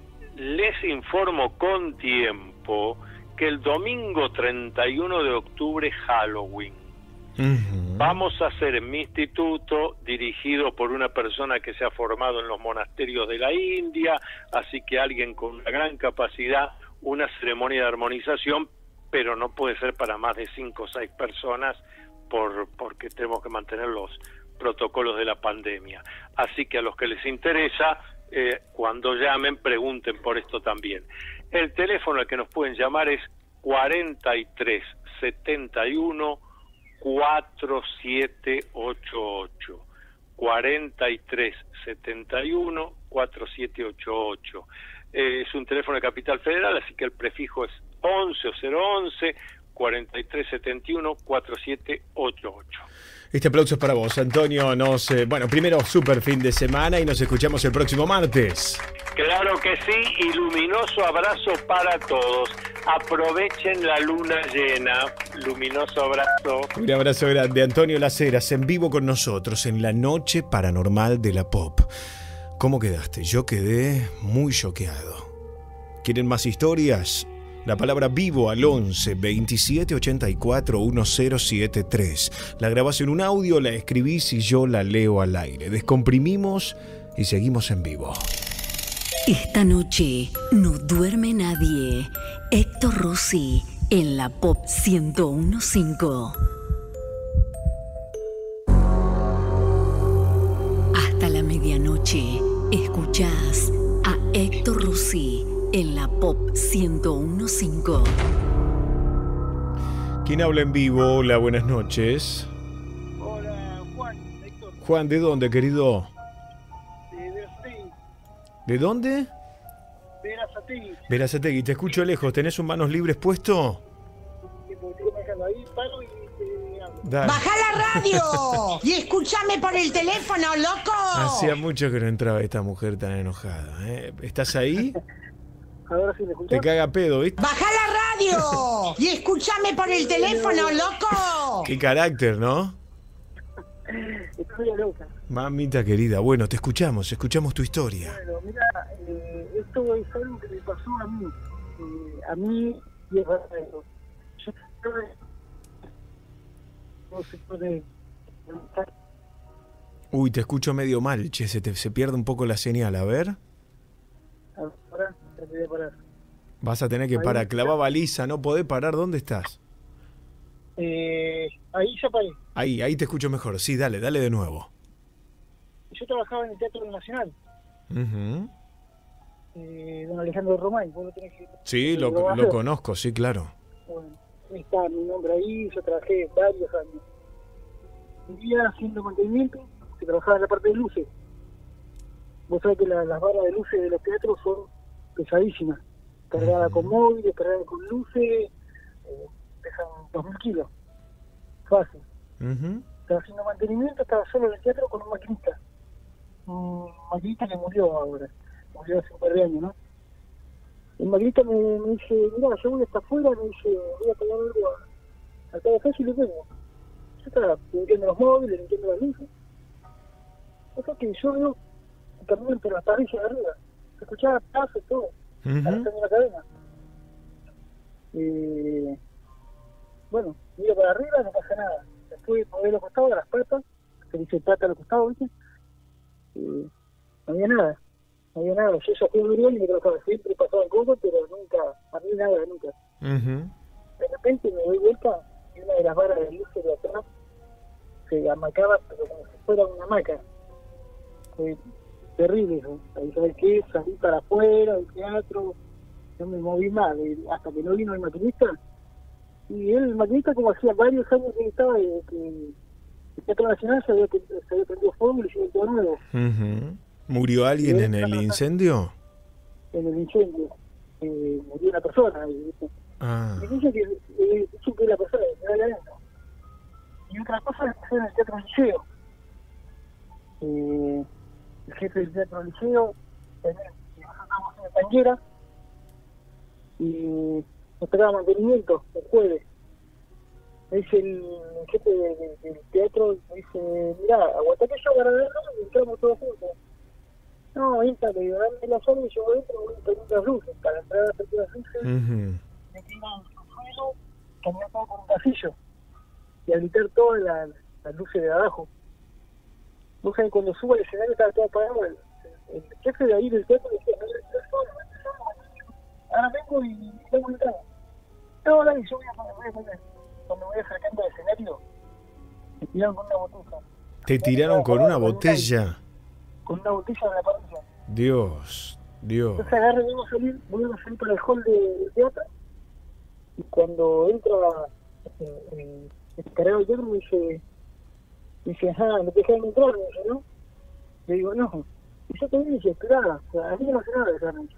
les informo con tiempo que el domingo treinta y uno de octubre, Halloween, uh-huh. vamos a hacer en mi instituto, dirigido por una persona que se ha formado en los monasterios de la India, así que alguien con una gran capacidad, una ceremonia de armonización, pero no puede ser para más de cinco o seis personas por, porque tenemos que mantener los protocolos de la pandemia. Así que a los que les interesa, Eh, cuando llamen, pregunten por esto también. El teléfono al que nos pueden llamar es cuarenta y tres setenta y uno cuarenta y siete ochenta y ocho, cuarenta y tres setenta y uno cuarenta y siete ochenta y ocho. Eh, es un teléfono de Capital Federal, así que el prefijo es once o cero once cuarenta y tres setenta y uno cuarenta y siete ochenta y ocho. Este aplauso es para vos, Antonio. Nos, eh, bueno, primero, súper fin de semana y nos escuchamos el próximo martes. Claro que sí, y luminoso abrazo para todos. Aprovechen la luna llena. Luminoso abrazo. Un abrazo grande. Antonio Las Heras, en vivo con nosotros en la noche paranormal de la Pop. ¿Cómo quedaste? Yo quedé muy choqueado. ¿Quieren más historias? La palabra vivo al once veintisiete ochenta y cuatro mil setenta y tres. La grabás en un audio, la escribís y yo la leo al aire. Descomprimimos y seguimos en vivo. Esta noche no duerme nadie. Héctor Rossi en la Pop ciento uno punto cinco. Hasta la medianoche escuchás a Héctor Rossi en la Pop ciento uno punto cinco. ¿Quién habla en vivo? Hola, buenas noches. Hola, Juan, Héctor. Juan, ¿de dónde, querido? De Verazategui. ¿De dónde? Verazategui. Verazategui, te escucho lejos. ¿Tenés un manos libres puesto? Ahí paro y te hablo. Dale. ¡Baja la radio! Y escúchame por el teléfono, loco. Hacía mucho que no entraba esta mujer tan enojada, ¿eh? ¿Estás ahí? Ahora sí me escuchás. Te caga pedo, ¿viste? ¡Baja la radio! Y escúchame por el teléfono, loco. Qué carácter, ¿no? Estoy loca. Mamita querida, bueno, te escuchamos, escuchamos tu historia. Bueno, mira, eh, esto es algo que me pasó a mí. Eh, a mí y es verdadero. Yo no se puede... Uy, te escucho medio mal, che, se, te, se pierde un poco la señal, a ver. Ahora, te voy a parar. Vas a tener que Ahí. parar, clava baliza, no podés parar, ¿dónde estás? Eh, ahí ya paré. Ahí, ahí te escucho mejor, sí, dale, dale de nuevo. Yo trabajaba en el Teatro Nacional, Uh-huh. eh, don Alejandro Romay. Vos lo tenés que... Sí, lo, vas a lo hacer. conozco, sí, claro. Bueno, está mi nombre ahí, yo trabajé varios años. Un día haciendo mantenimiento, que trabajaba en la parte de luces. Vos sabés que la- las barras de luces de los teatros son pesadísimas. Cargadas con móviles, cargadas con luces, eh, pesan dos mil kilos. Fácil. Uh-huh. Estaba haciendo mantenimiento, estaba solo en el teatro con un maquinista. Un maquinista que murió ahora. Murió hace un par de años, ¿no? El maquinista me, me dice, mirá, yo voy hasta afuera, me dice, voy a pegar algo a, a cada calle y lo tengo. Yo estaba limpiando los móviles, limpiando las luces. O sea que yo veo que caminan por las parrillas de arriba. Se escuchaba pasos, todo. Uh-huh. Arrastrando la cadena. Eh, bueno, miro para arriba, no pasa nada. Después moví los costados, las patas, se dice pata a los costados, ¿viste? Eh, no había nada. No había nada. Yo ya fui muy bien y me trabajaba. Siempre pasaba el coco, pero nunca, a mí nada, nunca. Uh-huh. De repente me doy vuelta y una de las varas de luces de atrás se amacaba, pero como si fuera una hamaca. Fue terrible eso. Ahí, ¿sabes qué? Salí para afuera del teatro, no me moví más, de- hasta que no vino el maquinista. Y él, el maquinista, como hacía varios años que estaba, eh, que el Teatro Nacional se había, se había prendido fuego y le hicieron todo nuevo Uh-huh. ¿Murió alguien Sí, en el claro. incendio? en el incendio. Eh, murió una persona. Y, Ah. y dice que, eh, dicen que la persona que quedó ahí adentro. Y otra cosa es que fue en el Teatro Liceo. Eh, el jefe del Teatro Liceo, tenía- nosotros estábamos en la tanguera y nos tocaba mantenimiento el jueves. Me dice el, el jefe de- de- del teatro, me dice, mirá, aguantá que yo agarré y entramos todos juntos. No, entra, le digo, dame la llave y yo voy dentro, voy a prender las luces, para entrar a prender las luces, Uh-huh. me tiran al suelo, caminar todo por un pasillo y habilitar todas las, las luces de abajo. Vos sabés, cuando subo al escenario estaba todo apagado, el, el jefe de ahí del teatro decía, no, no, no, no, ahora vengo y tengo que entrar. No, dale, yo voy a poner, voy a poner. Cuando me voy acercando al escenario, me tiraron con una botella. Te tiraron con una botella. Con una botella en la parrilla. Dios, Dios. Entonces agarro y vengo a salir, voy a salir para el hall de- del teatro. Y cuando entra eh, el encargado del teatro me dice, me dice, ah, no te dejaron entrar, me dice, ¿no? Le digo, no. Y yo te dije, esperá, o sea, a mí no me hace nada dejarme.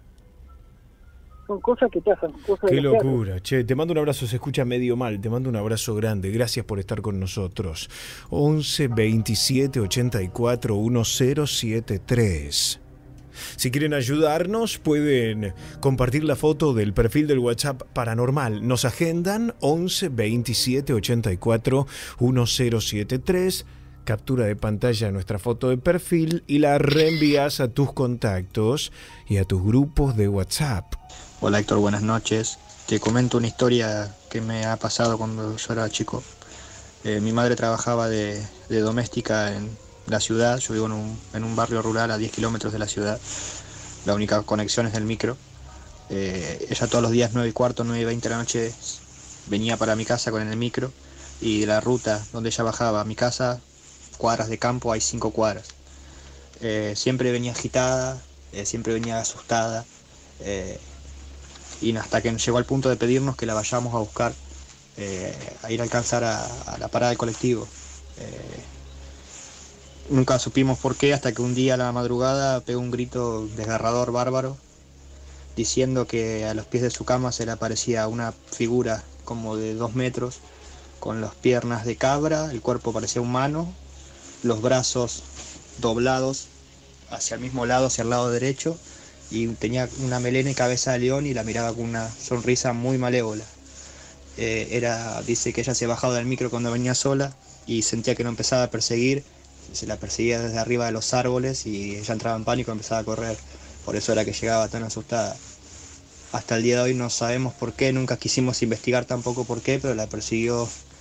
Son cosas que pasan, cosas Qué de los teatros. locura. Che, te mando un abrazo, se escucha medio mal. Te mando un abrazo grande. Gracias por estar con nosotros. once veintisiete ochenta y cuatro diecisiete setenta y tres. Si quieren ayudarnos, pueden compartir la foto del perfil del WhatsApp Paranormal. Nos agendan once veintisiete ochenta y cuatro diecisiete setenta y tres. Captura de pantalla de nuestra foto de perfil y la reenvías a tus contactos y a tus grupos de WhatsApp. Hola Héctor, buenas noches. Te comento una historia que me ha pasado cuando yo era chico. Eh, mi madre trabajaba de, de doméstica en la ciudad. Yo vivo en un, en un barrio rural a diez kilómetros de la ciudad. La única conexión es el micro. Eh, ella todos los días nueve y cuarto, nueve y veinte de la noche venía para mi casa con el micro. Y de la ruta donde ella bajaba a mi casa, cuadras de campo, hay cinco cuadras. Eh, siempre venía agitada, eh, siempre venía asustada. Eh, y hasta que llegó al punto de pedirnos que la vayamos a buscar, eh, a ir a alcanzar a, a la parada del colectivo. Eh, nunca supimos por qué, hasta que un día a la madrugada pegó un grito desgarrador, bárbaro, diciendo que a los pies de su cama se le aparecía una figura como de dos metros, con las piernas de cabra, el cuerpo parecía humano, los brazos doblados hacia el mismo lado, hacia el lado derecho, y tenía una melena y cabeza de león y la miraba con una sonrisa muy malévola. Eh, era, dice que ella se bajaba del micro cuando venía sola y sentía que no empezaba a perseguir, se la perseguía desde arriba de los árboles y ella entraba en pánico y empezaba a correr. Por eso era que llegaba tan asustada. Hasta el día de hoy no sabemos por qué, nunca quisimos investigar tampoco por qué, pero la persiguió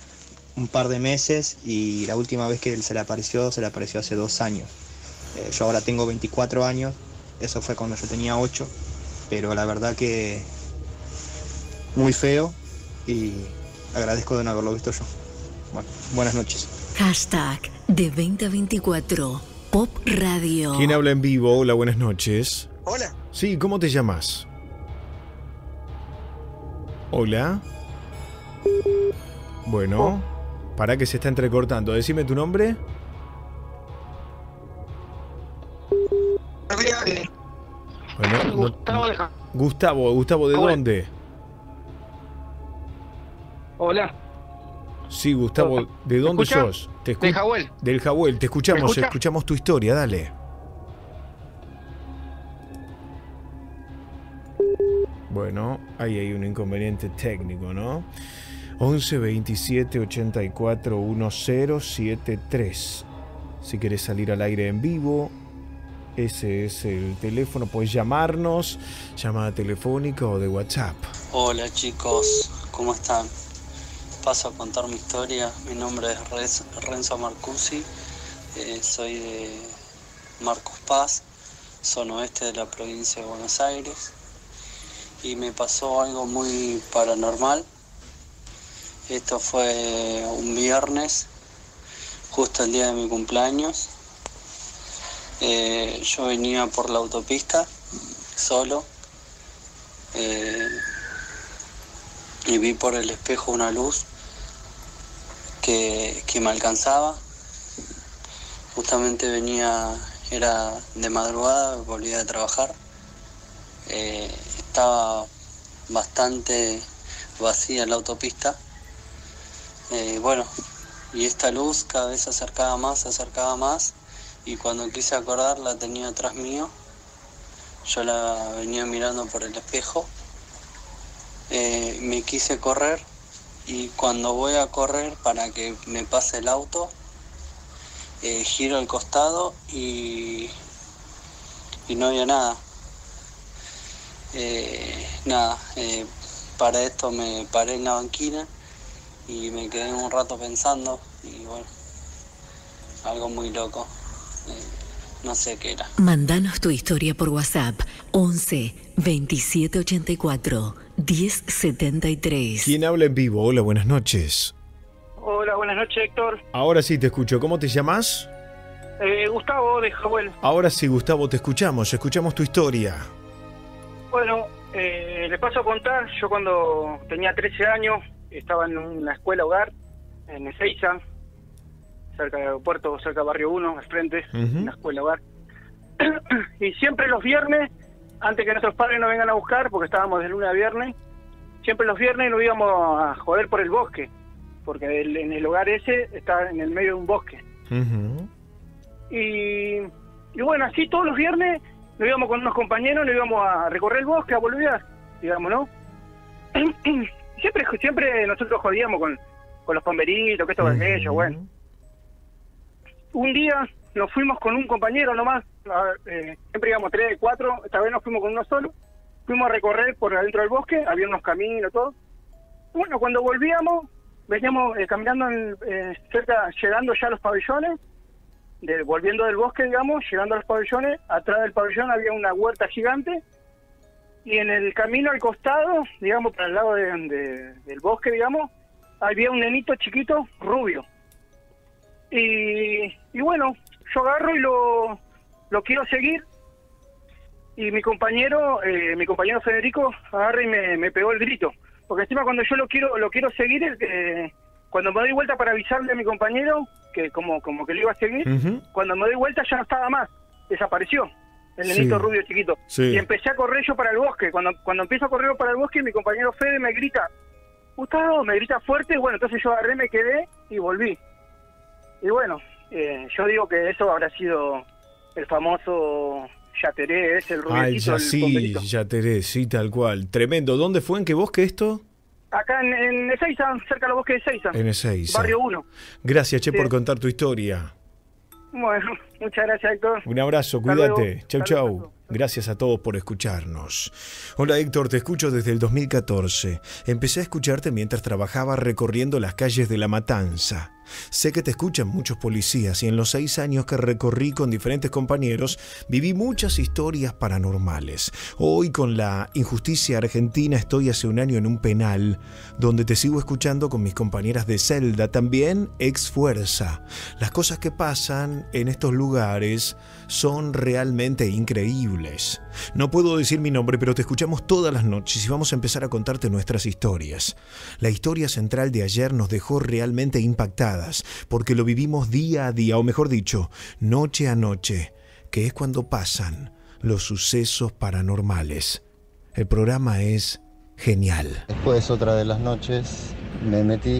un par de meses y la última vez que se le apareció, se le apareció hace dos años. Eh, yo ahora tengo veinticuatro años, eso fue cuando yo tenía ocho, pero la verdad que muy feo y agradezco de no haberlo visto yo. Bueno, buenas noches. Hashtag de veinte a veinticuatro Pop Radio. ¿Quién habla en vivo? Hola, buenas noches. Hola. Sí, ¿cómo te llamas? Hola. Bueno, para que se está entrecortando. Decime tu nombre. Bueno, no- Gustavo de Ja- Gustavo, Gustavo, ¿de Ah, bueno. dónde? Hola. Sí, Gustavo, ¿de dónde escucha? sos? Te escu- De Jahuel. Del Jahuel, te escuchamos, ¿Me escucha? escuchamos tu historia, dale. Bueno, ahí hay un inconveniente técnico, ¿no? once veintisiete ochenta y cuatro diez setenta y tres. Si querés salir al aire en vivo, ese es el teléfono. Puedes llamarnos, llamada telefónica o de WhatsApp. Hola chicos, ¿cómo están? Paso a contar mi historia. Mi nombre es Rez- Renzo Marcusi, eh, soy de Marcos Paz, zona oeste de la provincia de Buenos Aires, y me pasó algo muy paranormal. Esto fue un viernes, justo el día de mi cumpleaños. Eh, yo venía por la autopista solo eh, y vi por el espejo una luz que, que me alcanzaba. Justamente venía, era de madrugada, volvía de trabajar. Eh, estaba bastante vacía la autopista. Eh, bueno, y esta luz cada vez se acercaba más, se acercaba más, y cuando quise acordar la tenía atrás mío. Yo la venía mirando por el espejo. Eh, me quise correr, y cuando voy a correr para que me pase el auto, eh, giro al costado y, y no había nada. Eh, nada, eh, para esto me paré en la banquina y me quedé un rato pensando, y bueno, algo muy loco. Eh, no sé qué era. Mándanos tu historia por WhatsApp once veintisiete ochenta y cuatro diez setenta y tres. ¿Quién habla en vivo? Hola, buenas noches. Hola, buenas noches, Héctor. Ahora sí te escucho. ¿Cómo te llamas? Eh, Gustavo de Jahuel. Ahora sí, Gustavo, te escuchamos. Escuchamos tu historia. Bueno, eh, le paso a contar, yo cuando tenía trece años estaba en una escuela hogar en Ezeiza, cerca del aeropuerto, cerca del barrio uno, al frente, Ujú. una escuela hogar. Y siempre los viernes, antes que nuestros padres nos vengan a buscar, porque estábamos de lunes a viernes, siempre los viernes nos íbamos a joder por el bosque, porque el- en el hogar ese está en el medio de un bosque. Ujú. Y, y bueno, así todos los viernes nos íbamos con unos compañeros, nos íbamos a recorrer el bosque, a boludear, digamos, ¿no? siempre siempre nosotros jodíamos con, con los bomberitos, que esto, que aquello, bueno. Un día nos fuimos con un compañero nomás, a- eh, siempre íbamos tres, cuatro, esta vez nos fuimos con uno solo, fuimos a recorrer por adentro del bosque, había unos caminos, todo. Bueno, cuando volvíamos, veníamos eh, caminando en, eh, cerca, llegando ya a los pabellones, de, volviendo del bosque, digamos, llegando a los pabellones, atrás del pabellón había una huerta gigante, y en el camino al costado, digamos, para el lado de, de- del bosque, digamos, había un nenito chiquito, rubio. Y, y bueno, yo agarro y lo, lo quiero seguir, y mi compañero, eh, mi compañero Federico, agarra y me, me pegó el grito, porque encima cuando yo lo quiero lo quiero seguir, eh, cuando me doy vuelta para avisarle a mi compañero que como como que lo iba a seguir, Ujú. cuando me doy vuelta ya no estaba más, desapareció el Sí. nenito rubio chiquito. Sí. Y empecé a correr yo para el bosque. Cuando cuando empiezo a correr para el bosque, mi compañero Fede me grita, Gustavo, me grita fuerte, y bueno, entonces yo agarré, me quedé y volví. Y bueno, eh, yo digo que eso habrá sido el famoso Yateré, ese, el Ay, rubiecito, ya el sí, bomberito. ya Teré, sí, tal cual. Tremendo. ¿Dónde fue? ¿En qué bosque esto? Acá en, en Ezeiza, cerca de los bosques de Ezeiza. En Ezeiza. Barrio uno. Gracias, Che, Sí. por contar tu historia. Bueno, muchas gracias, Héctor. Un abrazo, Hasta cuídate. luego. Chau, chau. Gracias a todos por escucharnos. Hola Héctor, te escucho desde el dos mil catorce. Empecé a escucharte mientras trabajaba recorriendo las calles de La Matanza. Sé que te escuchan muchos policías y en los seis años que recorrí con diferentes compañeros viví muchas historias paranormales. Hoy con la injusticia argentina estoy hace un año en un penal donde te sigo escuchando con mis compañeras de celda, también ex fuerza. Las cosas que pasan en estos lugares son realmente increíbles. No puedo decir mi nombre, pero te escuchamos todas las noches y vamos a empezar a contarte nuestras historias. La historia central de ayer nos dejó realmente impactadas porque lo vivimos día a día, o mejor dicho, noche a noche, que es cuando pasan los sucesos paranormales. El programa es genial. Después, otra de las noches, me metí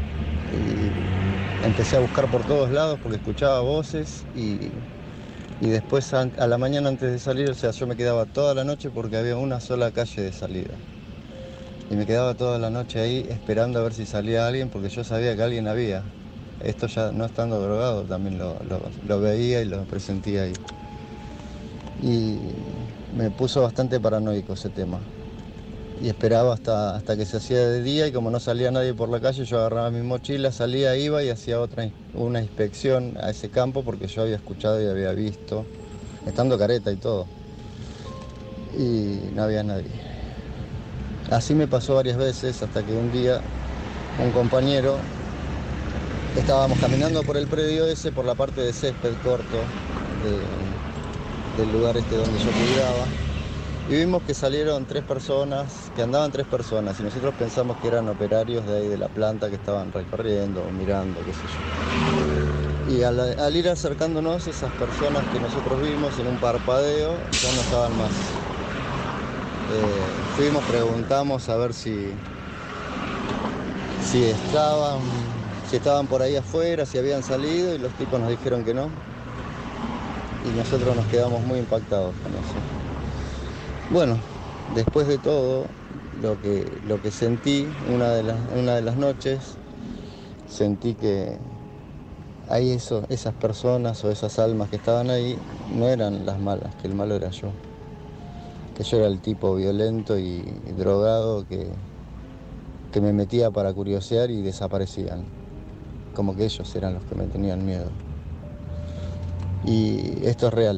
y empecé a buscar por todos lados porque escuchaba voces y, y después a, a la mañana antes de salir, o sea, yo me quedaba toda la noche porque había una sola calle de salida. Y me quedaba toda la noche ahí esperando a ver si salía alguien porque yo sabía que alguien había. Esto ya no estando drogado también lo, lo, lo veía y lo presentía ahí. Y me puso bastante paranoico ese tema. Y esperaba hasta, hasta que se hacía de día y como no salía nadie por la calle, yo agarraba mi mochila, salía, iba y hacía otra, una inspección a ese campo porque yo había escuchado y había visto, estando careta y todo. Y no había nadie. Así me pasó varias veces hasta que un día un compañero, estábamos caminando por el predio ese, por la parte de césped corto de, del lugar este donde yo cuidaba, y vimos que salieron tres personas, que andaban tres personas, y nosotros pensamos que eran operarios de ahí de la planta que estaban recorriendo o mirando, qué sé yo. Y al, al ir acercándonos, esas personas que nosotros vimos en un parpadeo ya no estaban más. Eh, fuimos, preguntamos a ver si, si estaban... si estaban por ahí afuera, si habían salido, y los tipos nos dijeron que no. Y nosotros nos quedamos muy impactados con eso. Bueno, después de todo, lo que, lo que sentí, una de, las, una de las noches, sentí que ahí eso, esas personas o esas almas que estaban ahí no eran las malas, que el malo era yo. Que yo era el tipo violento y, y drogado que, que me metía para curiosear y desaparecían. Como que ellos eran los que me tenían miedo. Y esto es real.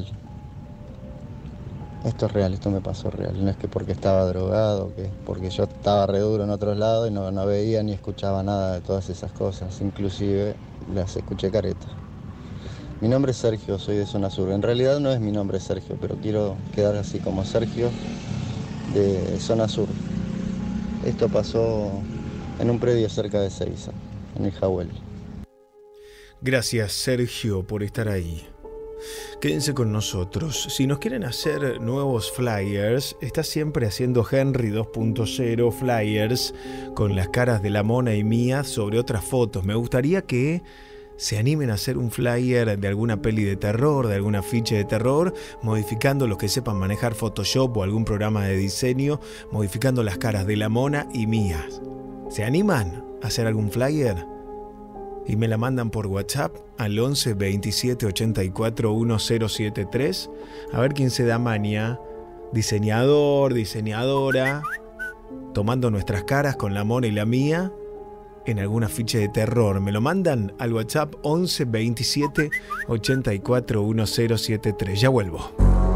Esto es real, esto me pasó real. No es que porque estaba drogado, que porque yo estaba re duro en otros lados y no, no veía ni escuchaba nada de todas esas cosas. Inclusive las escuché careta. Mi nombre es Sergio, soy de Zona Sur. En realidad no es mi nombre Sergio, pero quiero quedar así como Sergio de Zona Sur. Esto pasó en un predio cerca de Ezeiza, en el Jawel. Gracias, Sergio, por estar ahí. Quédense con nosotros. Si nos quieren hacer nuevos flyers, está siempre haciendo Henry dos punto cero flyers con las caras de la Mona y mía sobre otras fotos. Me gustaría que se animen a hacer un flyer de alguna peli de terror, de alguna ficha de terror, modificando los que sepan manejar Photoshop o algún programa de diseño, modificando las caras de la Mona y mías. ¿Se animan a hacer algún flyer? Y me la mandan por WhatsApp al once veintisiete ochenta y cuatro diez setenta y tres. A ver quién se da maña. Diseñador, diseñadora, tomando nuestras caras con la Mona y la mía en alguna ficha de terror. Me lo mandan al WhatsApp once veintisiete ochenta y cuatro diez setenta y tres. Ya vuelvo.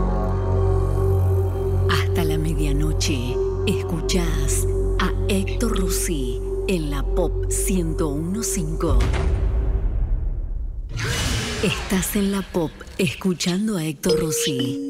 Hasta la medianoche escuchás a Héctor Rossi en la Pop ciento uno punto cinco. Estás en la Pop escuchando a Héctor Rossi.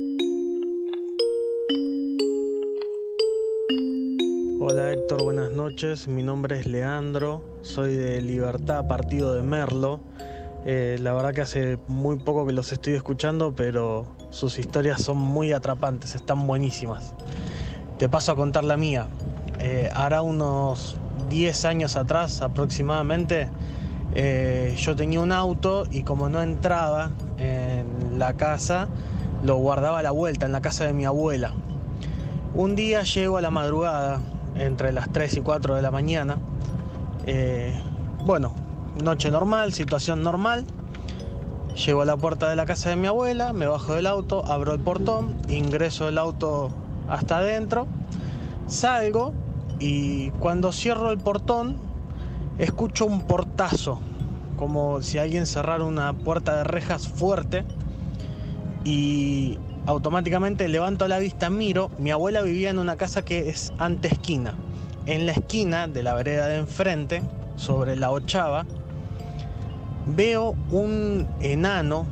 Hola Héctor, buenas noches. Mi nombre es Leandro, soy de Libertad, partido de Merlo. Eh, la verdad que hace muy poco que los estoy escuchando, pero sus historias son muy atrapantes, están buenísimas. Te paso a contar la mía. Eh, hará unos diez años atrás aproximadamente, eh, yo tenía un auto y como no entraba en la casa, lo guardaba a la vuelta en la casa de mi abuela. Un día llego a la madrugada, entre las tres y cuatro de la mañana. Eh, bueno, noche normal, situación normal. Llego a la puerta de la casa de mi abuela, me bajo del auto, abro el portón, ingreso el auto hasta adentro, salgo y cuando cierro el portón escucho un portazo, como si alguien cerrara una puerta de rejas fuerte, y automáticamente levanto la vista, miro. Mi abuela vivía en una casa que es anteesquina. En la esquina de la vereda de enfrente, sobre la ochava, veo un enano,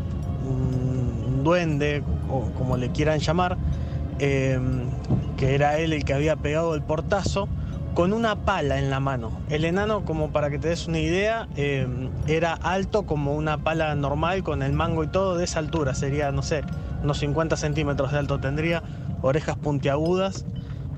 un duende, o como le quieran llamar, eh, que era él el que había pegado el portazo, con una pala en la mano. El enano, como para que te des una idea, eh, era alto como una pala normal, con el mango y todo, de esa altura. Sería, no sé, unos cincuenta centímetros de alto tendría, orejas puntiagudas,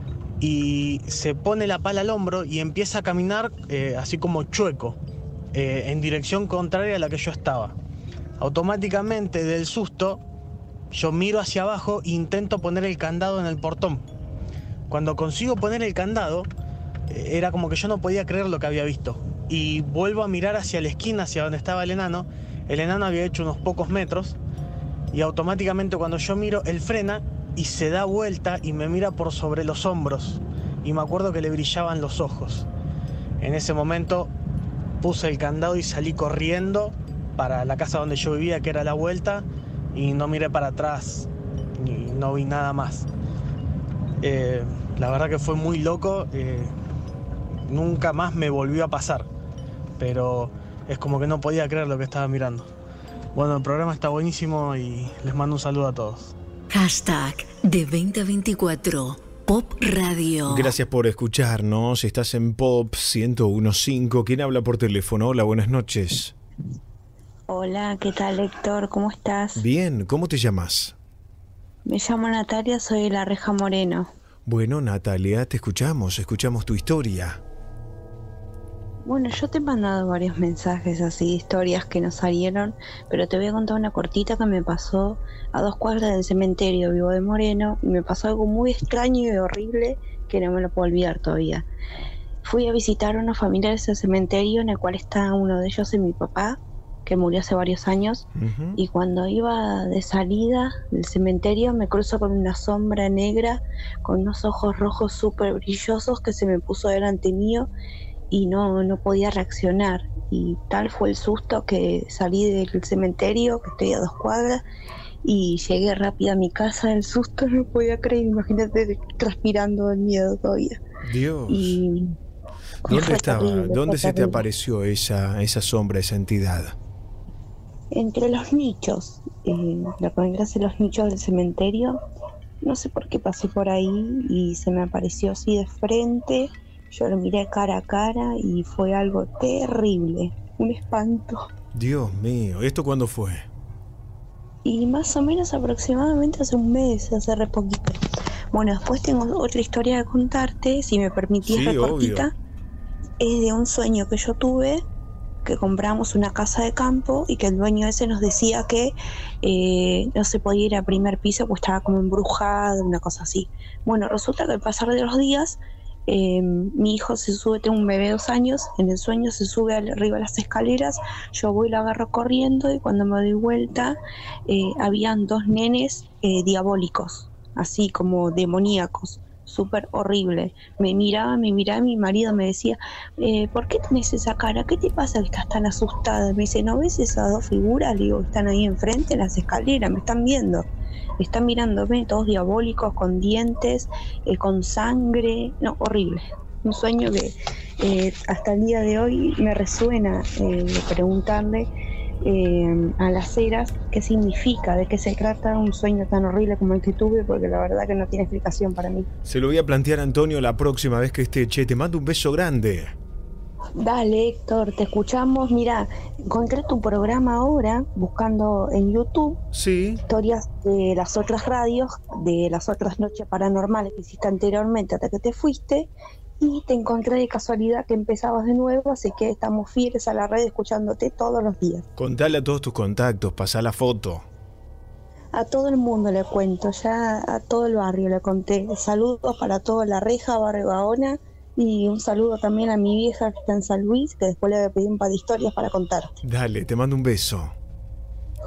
y se pone la pala al hombro y empieza a caminar eh, así como chueco, eh, en dirección contraria a la que yo estaba. Automáticamente, del susto, yo miro hacia abajo e intento poner el candado en el portón. Cuando consigo poner el candado, era como que yo no podía creer lo que había visto. Y vuelvo a mirar hacia la esquina, hacia donde estaba el enano. El enano había hecho unos pocos metros y automáticamente cuando yo miro, él frena y se da vuelta y me mira por sobre los hombros. Y me acuerdo que le brillaban los ojos. En ese momento puse el candado y salí corriendo para la casa donde yo vivía, que era la vuelta, y no miré para atrás y no vi nada más. Eh, la verdad que fue muy loco. Eh, Nunca más me volvió a pasar, pero es como que no podía creer lo que estaba mirando. Bueno, el programa está buenísimo y les mando un saludo a todos. Hashtag de veinte veinticuatro Pop Radio. Gracias por escucharnos. Estás en Pop ciento uno punto cinco. ¿Quién habla por teléfono? Hola, buenas noches. Hola, ¿qué tal, Héctor? ¿Cómo estás? Bien, ¿cómo te llamas? Me llamo Natalia, soy de La Reja Moreno. Bueno, Natalia, te escuchamos, escuchamos tu historia. Bueno, yo te he mandado varios mensajes así, historias que nos salieron, pero te voy a contar una cortita que me pasó a dos cuadras del cementerio Vivo de Moreno, y me pasó algo muy extraño y horrible que no me lo puedo olvidar todavía. Fui a visitar a unos familiares del cementerio, en el cual está uno de ellos, y mi papá, que murió hace varios años, uh-huh. Y cuando iba de salida del cementerio me cruzo con una sombra negra, con unos ojos rojos súper brillosos, que se me puso delante mío, y no, no podía reaccionar, y tal fue el susto que salí del cementerio, que estoy a dos cuadras, y llegué rápido a mi casa. El susto no podía creer, imagínate, transpirando del miedo todavía. Dios. Y ¿Dónde estaba? Terrible, ¿Dónde se terrible. te apareció esa, esa sombra, esa entidad? Entre los nichos, eh, la ponerse los nichos del cementerio. No sé por qué pasé por ahí y se me apareció así de frente. Yo lo miré cara a cara y fue algo terrible, un espanto. Dios mío, ¿esto cuándo fue? Y más o menos aproximadamente hace un mes, hace re poquito. Bueno, después tengo otra historia que contarte, si me permitís, sí, re cortita. Es de un sueño que yo tuve, que compramos una casa de campo y que el dueño ese nos decía que eh, no se podía ir al primer piso porque estaba como embrujado, una cosa así. Bueno, resulta que al pasar de los días, eh, mi hijo se sube, tengo un bebé de dos años, en el sueño se sube arriba de las escaleras, yo voy y lo agarro corriendo, y cuando me doy vuelta eh, habían dos nenes eh, diabólicos, así como demoníacos, súper horrible. Me miraba, me miraba, mi marido me decía, eh, ¿por qué tenés esa cara? ¿Qué te pasa que estás tan asustada? Me dice, ¿no ves esas dos figuras? Le digo, están ahí enfrente en las escaleras, me están viendo. Están mirándome, todos diabólicos, con dientes, eh, con sangre. No, horrible. Un sueño que eh, hasta el día de hoy me resuena eh, preguntarle Eh, a las eras qué significa, de qué se trata un sueño tan horrible como el que tuve, porque la verdad que no tiene explicación para mí. Se lo voy a plantear a Antonio la próxima vez que esté. Che, te mando un beso grande. Dale, Héctor, te escuchamos. Mira, encontré tu programa ahora buscando en YouTube. Sí. Historias de las otras radios, de las otras noches paranormales que hiciste anteriormente hasta que te fuiste. Y te encontré de casualidad que empezabas de nuevo, así que estamos fieles a la red escuchándote todos los días. Contale a todos tus contactos, pasá la foto. A todo el mundo le cuento, ya a todo el barrio le conté. Saludos para toda La Reja, Barrio Gaona, y un saludo también a mi vieja que está en San Luis, que después le voy a pedir un par de historias para contar. Dale, te mando un beso.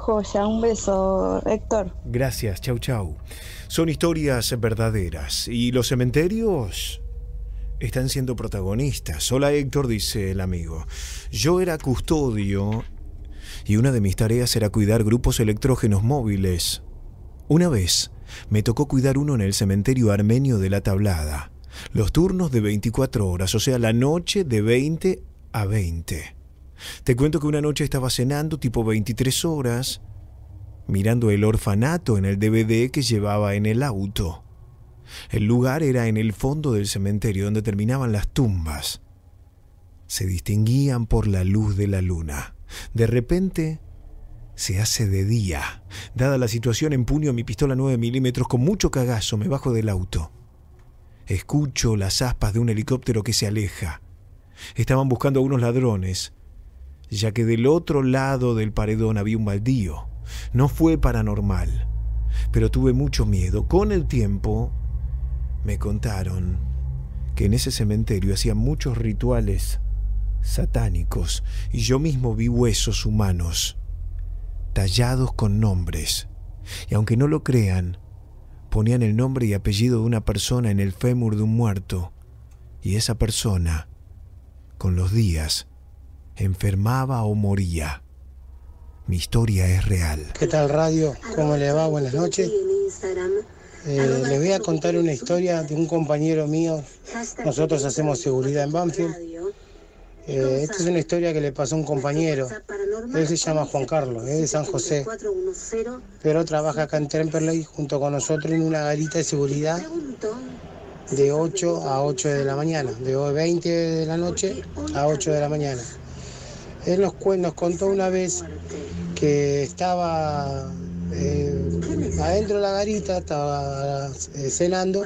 Joya, un beso, Héctor. Gracias, chau chau. Son historias verdaderas y los cementerios están siendo protagonistas. Hola Héctor, dice el amigo. Yo era custodio y una de mis tareas era cuidar grupos electrógenos móviles. Una vez me tocó cuidar uno en el cementerio armenio de La Tablada. Los turnos de veinticuatro horas, o sea, la noche de veinte a veinte. Te cuento que una noche estaba cenando tipo veintitrés horas, mirando El Orfanato en el D V D que llevaba en el auto. El lugar era en el fondo del cementerio donde terminaban las tumbas. Se distinguían por la luz de la luna. De repente se hace de día. Dada la situación, empuño mi pistola nueve milímetros con mucho cagazo, me bajo del auto. Escucho las aspas de un helicóptero que se aleja. Estaban buscando a unos ladrones, ya que del otro lado del paredón había un baldío. No fue paranormal, pero tuve mucho miedo. Con el tiempo me contaron que en ese cementerio hacían muchos rituales satánicos y yo mismo vi huesos humanos tallados con nombres. Y aunque no lo crean, ponían el nombre y apellido de una persona en el fémur de un muerto, y esa persona, con los días, enfermaba o moría. Mi historia es real. ¿Qué tal, radio? ¿Cómo le va? Buenas noches. Eh, les voy a contar una historia de un compañero mío. Nosotros hacemos seguridad en Banfield. Eh, esta es una historia que le pasó a un compañero. Él se llama Juan Carlos, es de San José, pero trabaja acá en Temperley junto con nosotros en una garita de seguridad de ocho a ocho de la mañana, de veinte de la noche a ocho de la mañana. Él nos, nos contó una vez que estaba eh, adentro de la garita, estaba eh, cenando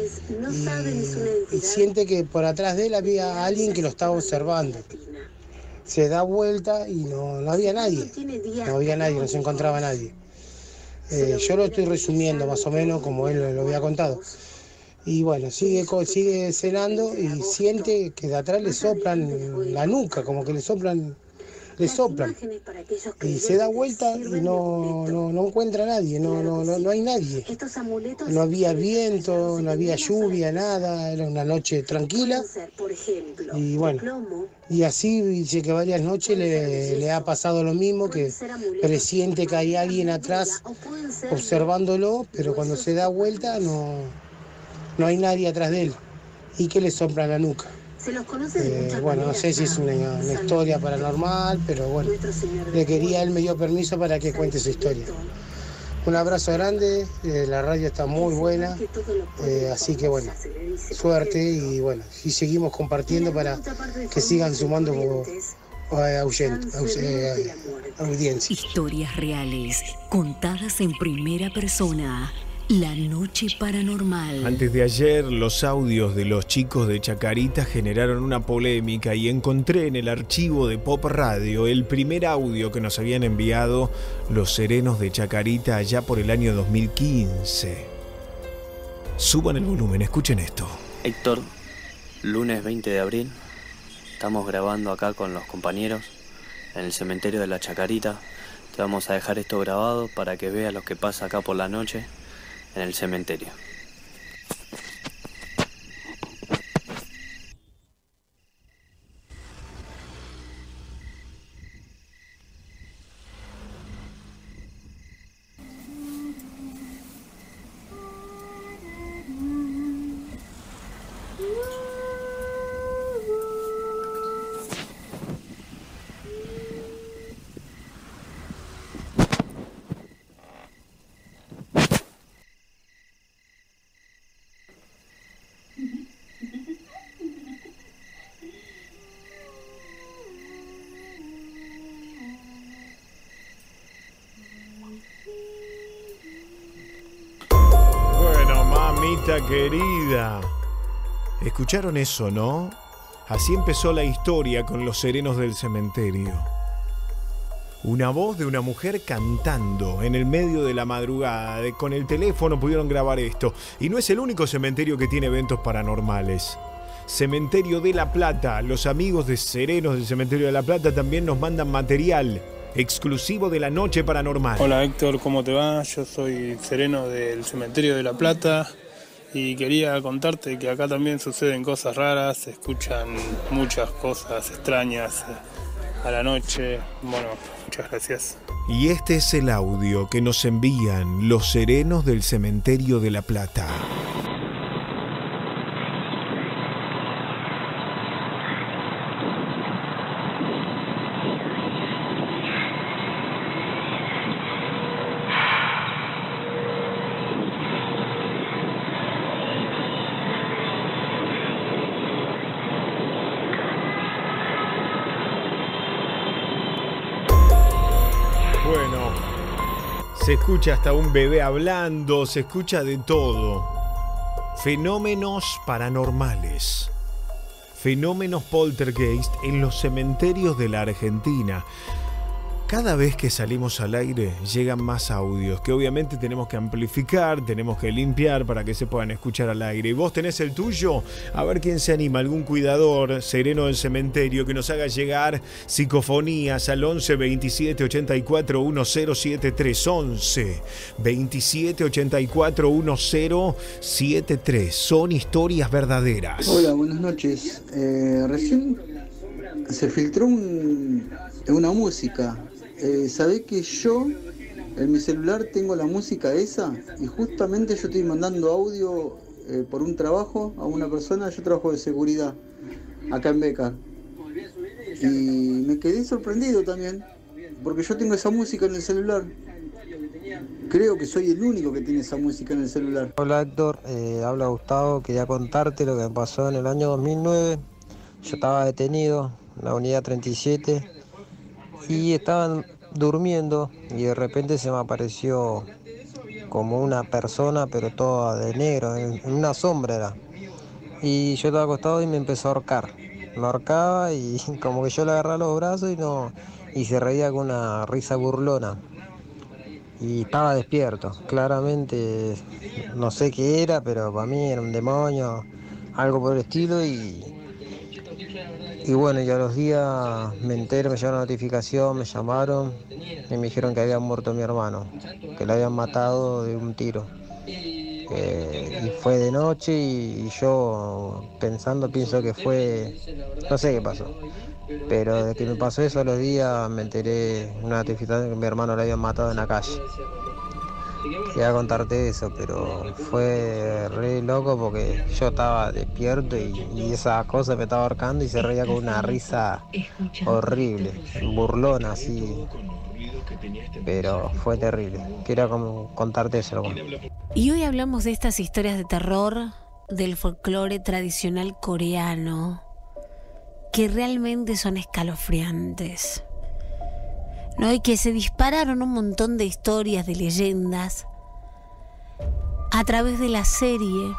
y, y siente que por atrás de él había alguien que lo estaba observando. Se da vuelta y no, no había nadie, no había nadie, no se encontraba nadie. Eh, yo lo estoy resumiendo más o menos como él lo había contado. Y bueno, sigue, sigue cenando y siente que de atrás le soplan la nuca, como que le soplan, le soplan. Y se da vuelta y no, no, no encuentra a nadie, no, no, no, no hay nadie. No había viento, no había lluvia, nada, era una noche tranquila. Y bueno, y así dice que varias noches le, le ha pasado lo mismo, que presiente que hay alguien atrás observándolo, pero cuando se da vuelta no, no hay nadie atrás de él y que le sopla la nuca. Eh, bueno, no sé si es una, una historia paranormal, pero bueno, le quería, él me dio permiso para que cuente su historia. Un abrazo grande, eh, la radio está muy buena, eh, así que bueno, suerte y bueno, y seguimos compartiendo para que sigan sumando eh, audiencia. Historias reales, contadas en primera persona. La noche paranormal. Antes de ayer, los audios de los chicos de Chacarita generaron una polémica y encontré en el archivo de Pop Radio el primer audio que nos habían enviado los serenos de Chacarita allá por el año dos mil quince. Suban el volumen, escuchen esto. Héctor, lunes veinte de abril, estamos grabando acá con los compañeros en el cementerio de la Chacarita. Te vamos a dejar esto grabado para que veas lo que pasa acá por la noche en el cementerio. Querida, ¿escucharon eso, no? Así empezó la historia con los serenos del cementerio. Una voz de una mujer cantando en el medio de la madrugada. Con el teléfono pudieron grabar esto. Y no es el único cementerio que tiene eventos paranormales. Cementerio de La Plata. Los amigos de serenos del cementerio de La Plata también nos mandan material. exclusivo de la Noche Paranormal. Hola Héctor, ¿cómo te va? Yo soy Sereno del Cementerio de La Plata y quería contarte que acá también suceden cosas raras, se escuchan muchas cosas extrañas a la noche. Bueno, muchas gracias. Y este es el audio que nos envían los serenos del Cementerio de La Plata. Bueno, se escucha hasta un bebé hablando, se escucha de todo. Fenómenos paranormales, fenómenos poltergeist en los cementerios de la Argentina. Cada vez que salimos al aire llegan más audios que obviamente tenemos que amplificar, tenemos que limpiar para que se puedan escuchar al aire. ¿Y vos tenés el tuyo? A ver quién se anima, algún cuidador sereno del cementerio que nos haga llegar psicofonías al once veintisiete ochenta y cuatro diez setenta y tres. once veintisiete ochenta y cuatro diez setenta y tres. Son historias verdaderas. Hola, buenas noches. Eh, recién se filtró un, una música. Eh, ¿Sabés que yo en mi celular tengo la música esa? Y justamente yo estoy mandando audio eh, por un trabajo a una persona. Yo trabajo de seguridad acá en Becar. Y me quedé sorprendido también, porque yo tengo esa música en el celular. Creo que soy el único que tiene esa música en el celular. Hola Héctor, eh, habla Gustavo. Quería contarte lo que me pasó en el año dos mil nueve. Yo estaba detenido en la unidad treinta y siete y estaban durmiendo y de repente se me apareció como una persona, pero toda de negro, en, en una sombra era. Y yo estaba acostado y me empezó a ahorcar. Me ahorcaba y como que yo le agarraba los brazos y no y se reía con una risa burlona. Y estaba despierto, claramente no sé qué era, pero para mí era un demonio, algo por el estilo. Y, y bueno, y a los días me entero, me llegó una notificación, me llamaron y me dijeron que había muerto mi hermano, que lo habían matado de un tiro. Eh, y fue de noche y, y yo pensando, pienso que fue, no sé qué pasó. Pero de que me pasó eso a los días me enteré una notificación que mi hermano lo habían matado en la calle. Quería contarte eso, pero fue re loco porque yo estaba despierto y, y esa cosa me estaba ahorcando y se reía con una risa horrible, burlona así. Pero fue terrible. Quería como contarte eso. Y hoy hablamos de estas historias de terror del folclore tradicional coreano, que realmente son escalofriantes, ¿no? Y que se dispararon un montón de historias, de leyendas, a través de la serie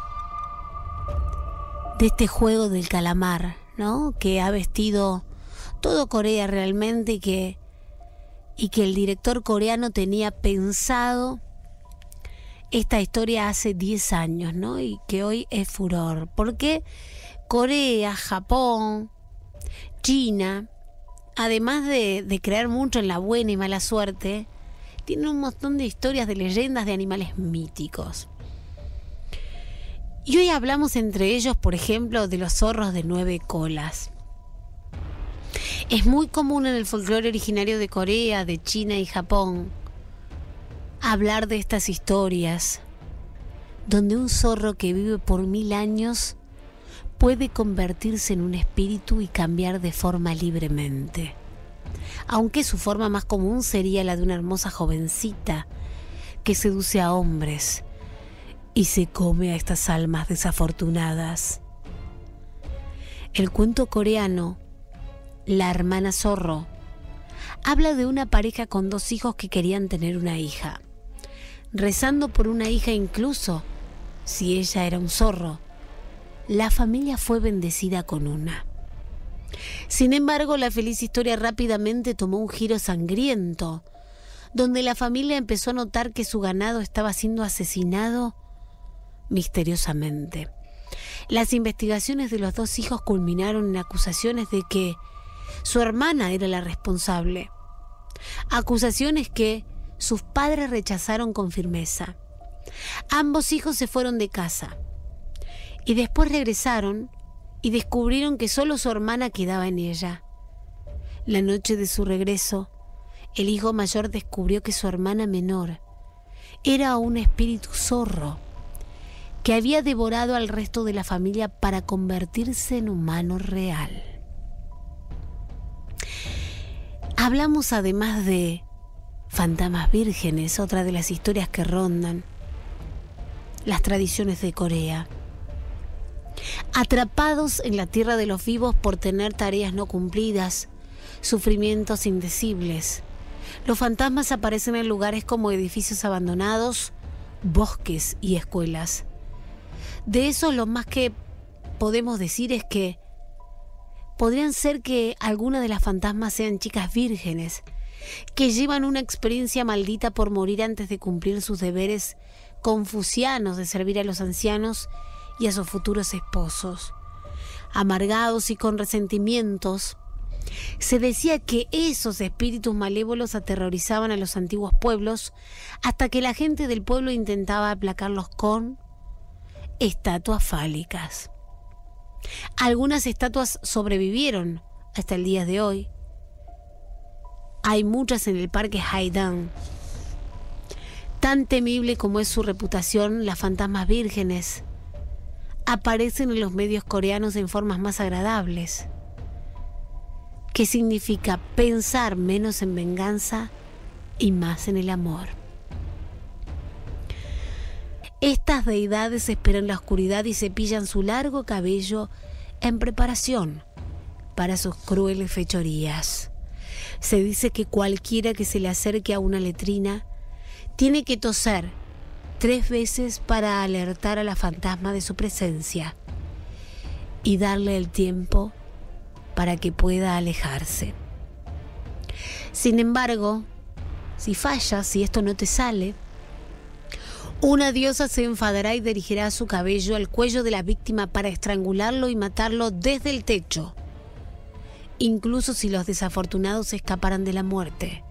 de este juego del calamar, ¿no? Que ha vestido todo Corea realmente y que, y que el director coreano tenía pensado esta historia hace diez años, ¿no? Y que hoy es furor. Porque Corea, Japón, China, además de, de creer mucho en la buena y mala suerte, tienen un montón de historias, de leyendas de animales míticos. Y hoy hablamos entre ellos, por ejemplo, de los zorros de nueve colas. Es muy común en el folclore originario de Corea, de China y Japón hablar de estas historias, donde un zorro que vive por mil años puede convertirse en un espíritu y cambiar de forma libremente. Aunque su forma más común sería la de una hermosa jovencita que seduce a hombres y se come a estas almas desafortunadas. El cuento coreano La hermana zorro habla de una pareja con dos hijos que querían tener una hija, rezando por una hija incluso si ella era un zorro. La familia fue bendecida con una. Sin embargo, la feliz historia rápidamente tomó un giro sangriento, donde la familia empezó a notar que su ganado estaba siendo asesinado misteriosamente. Las investigaciones de los dos hijos culminaron en acusaciones de que su hermana era la responsable. Acusaciones que sus padres rechazaron con firmeza. Ambos hijos se fueron de casa y después regresaron y descubrieron que solo su hermana quedaba en ella. La noche de su regreso, el hijo mayor descubrió que su hermana menor era un espíritu zorro que había devorado al resto de la familia para convertirse en humano real. Hablamos además de fantasmas vírgenes, otra de las historias que rondan las tradiciones de Corea. Atrapados en la tierra de los vivos por tener tareas no cumplidas, sufrimientos indecibles, los fantasmas aparecen en lugares como edificios abandonados, bosques y escuelas. De eso lo más que podemos decir es que podrían ser que algunas de las fantasmas sean chicas vírgenes que llevan una experiencia maldita por morir antes de cumplir sus deberes confucianos de servir a los ancianos y a sus futuros esposos. Amargados y con resentimientos, se decía que esos espíritus malévolos aterrorizaban a los antiguos pueblos hasta que la gente del pueblo intentaba aplacarlos con estatuas fálicas. Algunas estatuas sobrevivieron hasta el día de hoy. Hay muchas en el parque Haedan. Tan temible como es su reputación, las fantasmas vírgenes aparecen en los medios coreanos en formas más agradables, que significa pensar menos en venganza y más en el amor. Estas deidades esperan la oscuridad y cepillan su largo cabello en preparación para sus crueles fechorías. Se dice que cualquiera que se le acerque a una letrina tiene que toser tres veces para alertar a la fantasma de su presencia y darle el tiempo para que pueda alejarse. Sin embargo, si fallas, si esto no te sale, una diosa se enfadará y dirigirá su cabello al cuello de la víctima para estrangularlo y matarlo desde el techo, incluso si los desafortunados escaparan de la muerte.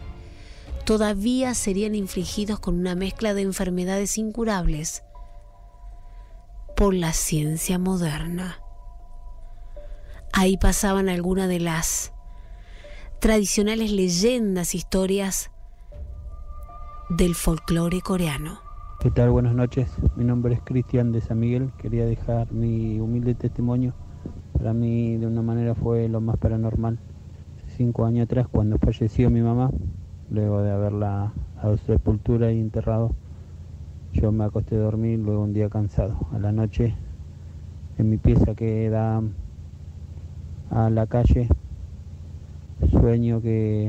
Todavía serían infligidos con una mezcla de enfermedades incurables por la ciencia moderna. Ahí pasaban algunas de las tradicionales leyendas, historias del folclore coreano. ¿Qué tal? Buenas noches. Mi nombre es Cristian de San Miguel. Quería dejar mi humilde testimonio. Para mí, de una manera, fue lo más paranormal. Hace cinco años atrás, cuando falleció mi mamá, luego de haberla dado sepultura y enterrado, yo me acosté a dormir, luego un día cansado. A la noche, en mi pieza que da a la calle, sueño que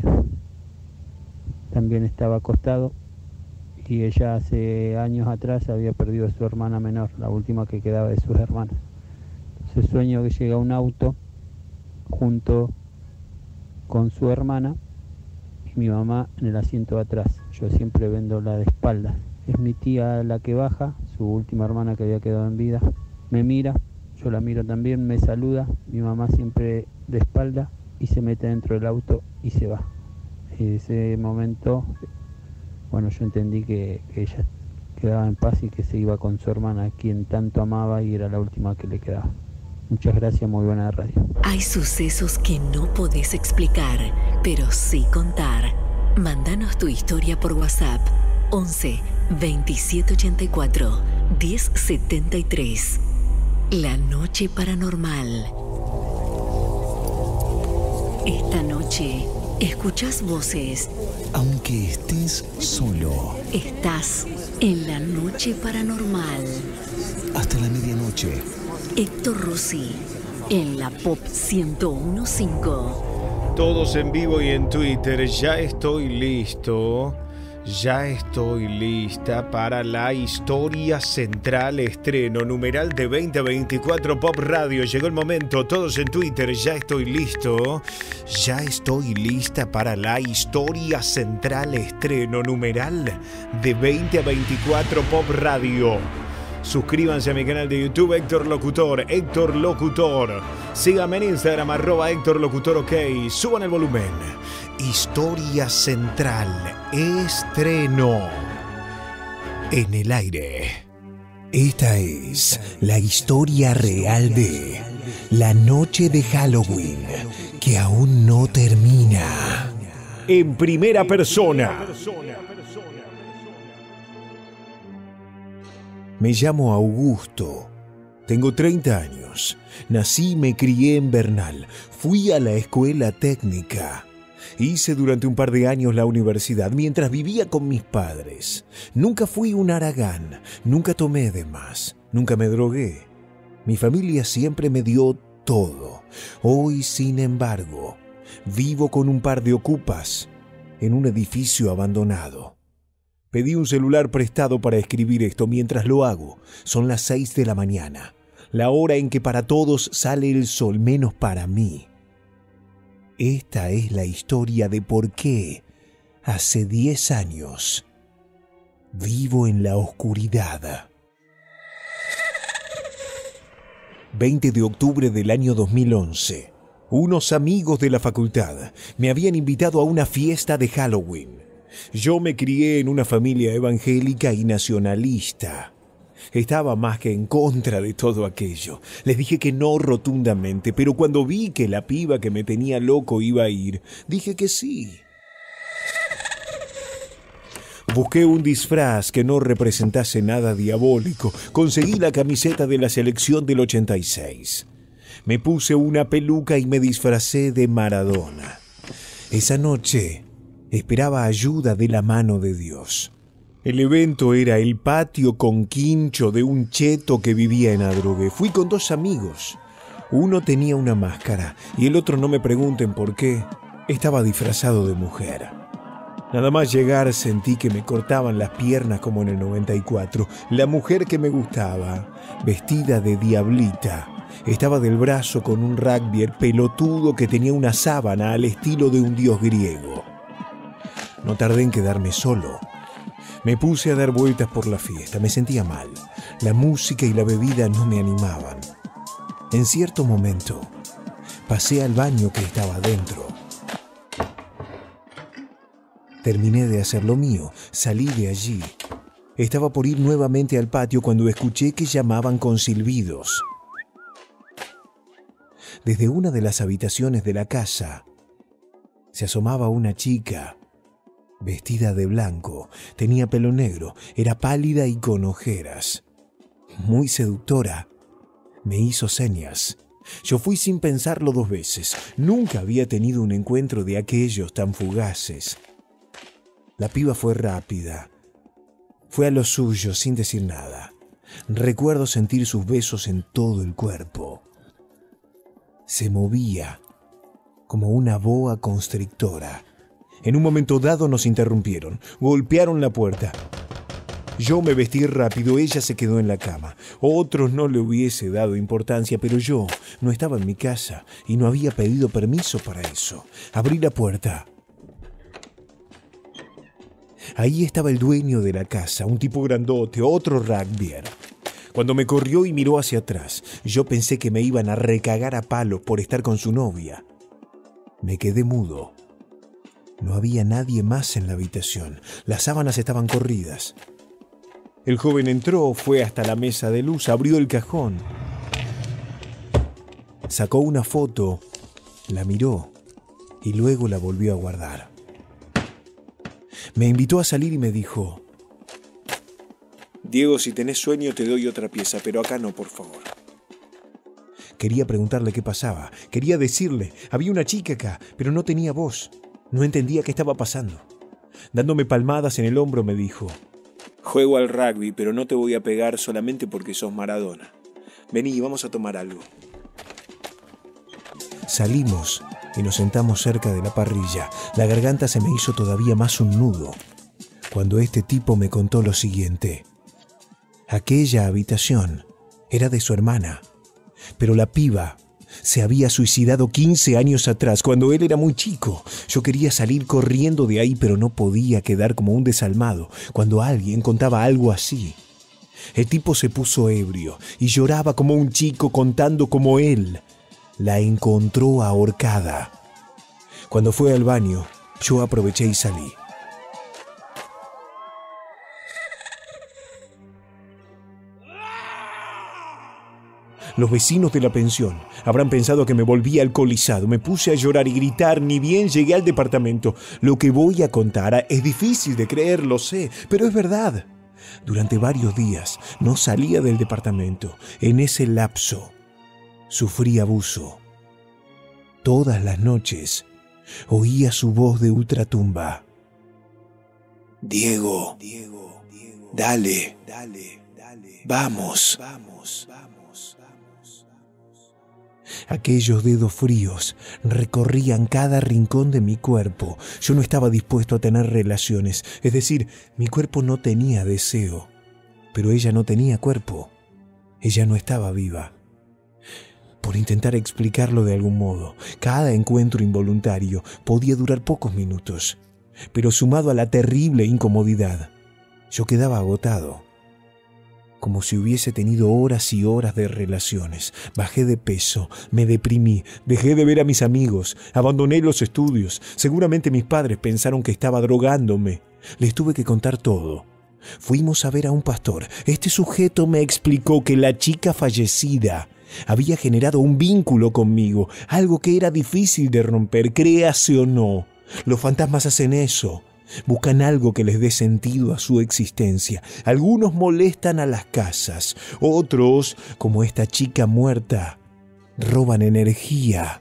también estaba acostado y ella hace años atrás había perdido a su hermana menor, la última que quedaba de sus hermanas. Entonces sueño que llega un auto junto con su hermana y mi mamá en el asiento de atrás. Yo siempre vendo la de espaldas. Es mi tía la que baja, su última hermana que había quedado en vida. Me mira, yo la miro también, me saluda, mi mamá siempre de espalda y se mete dentro del auto y se va. En ese momento, bueno, yo entendí que, que ella quedaba en paz y que se iba con su hermana, a quien tanto amaba y era la última que le quedaba. Muchas gracias, muy buena radio. Hay sucesos que no podés explicar, pero sí contar. Mándanos tu historia por WhatsApp once veintisiete ochenta y cuatro diez setenta y tres. La noche paranormal. Esta noche escuchás voces. Aunque estés solo. Estás en la noche paranormal. Hasta la medianoche. Héctor Rossi, en la Pop ciento uno punto cinco. Todos en vivo y en Twitter. Ya estoy listo. Ya estoy lista para la historia central estreno numeral de veinte veinticuatro Pop Radio. Llegó el momento, todos en Twitter, ya estoy listo. Ya estoy lista para la historia central estreno numeral de veinte veinticuatro Pop Radio. Suscríbanse a mi canal de YouTube, Héctor Locutor, Héctor Locutor. Síganme en Instagram, arroba Héctor Locutor, ok. Suban el volumen. Historia Central, estreno. En el aire. Esta es la historia real de la noche de Halloween, que aún no termina. En primera persona. Me llamo Augusto. Tengo treinta años. Nací y me crié en Bernal. Fui a la escuela técnica. Hice durante un par de años la universidad mientras vivía con mis padres. Nunca fui un haragán. Nunca tomé de más. Nunca me drogué. Mi familia siempre me dio todo. Hoy, sin embargo, vivo con un par de ocupas en un edificio abandonado. Pedí un celular prestado para escribir esto mientras lo hago. Son las seis de la mañana, la hora en que para todos sale el sol, menos para mí. Esta es la historia de por qué, hace diez años, vivo en la oscuridad. veinte de octubre del año dos mil once. Unos amigos de la facultad me habían invitado a una fiesta de Halloween. Yo me crié en una familia evangélica y nacionalista. Estaba más que en contra de todo aquello. Les dije que no rotundamente, pero cuando vi que la piba que me tenía loco iba a ir, dije que sí. Busqué un disfraz que no representase nada diabólico. Conseguí la camiseta de la selección del ochenta y seis. Me puse una peluca y me disfracé de Maradona. Esa noche esperaba ayuda de la mano de Dios. El evento era el patio con quincho de un cheto que vivía en Adrogué. Fui con dos amigos. Uno tenía una máscara y el otro, no me pregunten por qué, estaba disfrazado de mujer. Nada más llegar sentí que me cortaban las piernas como en el noventa y cuatro. La mujer que me gustaba, vestida de diablita, estaba del brazo con un rugbyer pelotudo que tenía una sábana al estilo de un dios griego. No tardé en quedarme solo. Me puse a dar vueltas por la fiesta. Me sentía mal. La música y la bebida no me animaban. En cierto momento, pasé al baño que estaba adentro. Terminé de hacer lo mío. Salí de allí. Estaba por ir nuevamente al patio cuando escuché que llamaban con silbidos. Desde una de las habitaciones de la casa se asomaba una chica vestida de blanco. Tenía pelo negro, era pálida y con ojeras. Muy seductora. Me hizo señas. Yo fui sin pensarlo dos veces. Nunca había tenido un encuentro de aquellos tan fugaces. La piba fue rápida. Fue a lo suyo sin decir nada. Recuerdo sentir sus besos en todo el cuerpo. Se movía como una boa constrictora. En un momento dado nos interrumpieron, golpearon la puerta. Yo me vestí rápido, ella se quedó en la cama. Otros no le hubiese dado importancia, pero yo no estaba en mi casa y no había pedido permiso para eso. Abrí la puerta. Ahí estaba el dueño de la casa, un tipo grandote, otro rugbyer. Cuando me corrió y miró hacia atrás, yo pensé que me iban a recagar a palos por estar con su novia. Me quedé mudo. No había nadie más en la habitación. Las sábanas estaban corridas. El joven entró, fue hasta la mesa de luz, abrió el cajón. Sacó una foto, la miró y luego la volvió a guardar. Me invitó a salir y me dijo: Diego, si tenés sueño te doy otra pieza, pero acá no, por favor. Quería preguntarle qué pasaba. Quería decirle, había una chica acá, pero no tenía voz. No entendía qué estaba pasando. Dándome palmadas en el hombro me dijo: Juego al rugby, pero no te voy a pegar solamente porque sos Maradona. Vení, vamos a tomar algo. Salimos y nos sentamos cerca de la parrilla. La garganta se me hizo todavía más un nudo cuando este tipo me contó lo siguiente. Aquella habitación era de su hermana, pero la piba se había suicidado quince años atrás, cuando él era muy chico. Yo quería salir corriendo de ahí, pero no podía quedar como un desalmado cuando alguien contaba algo así. El tipo se puso ebrio y lloraba como un chico contando cómo él la encontró ahorcada. Cuando fue al baño, yo aproveché y salí. Los vecinos de la pensión habrán pensado que me volví alcoholizado. Me puse a llorar y gritar, ni bien llegué al departamento. Lo que voy a contar es difícil de creer, lo sé, pero es verdad. Durante varios días no salía del departamento. En ese lapso sufrí abuso. Todas las noches oía su voz de ultratumba. Diego, dale, vamos. Aquellos dedos fríos recorrían cada rincón de mi cuerpo. Yo no estaba dispuesto a tener relaciones, es decir, mi cuerpo no tenía deseo, pero ella no tenía cuerpo. Ella no estaba viva. Por intentar explicarlo de algún modo, cada encuentro involuntario podía durar pocos minutos, pero sumado a la terrible incomodidad, yo quedaba agotado. Como si hubiese tenido horas y horas de relaciones. Bajé de peso, me deprimí, dejé de ver a mis amigos, abandoné los estudios. Seguramente mis padres pensaron que estaba drogándome. Les tuve que contar todo. Fuimos a ver a un pastor. Este sujeto me explicó que la chica fallecida había generado un vínculo conmigo, algo que era difícil de romper, créase o no. Los fantasmas hacen eso. Buscan algo que les dé sentido a su existencia. Algunos molestan a las casas, otros, como esta chica muerta, roban energía.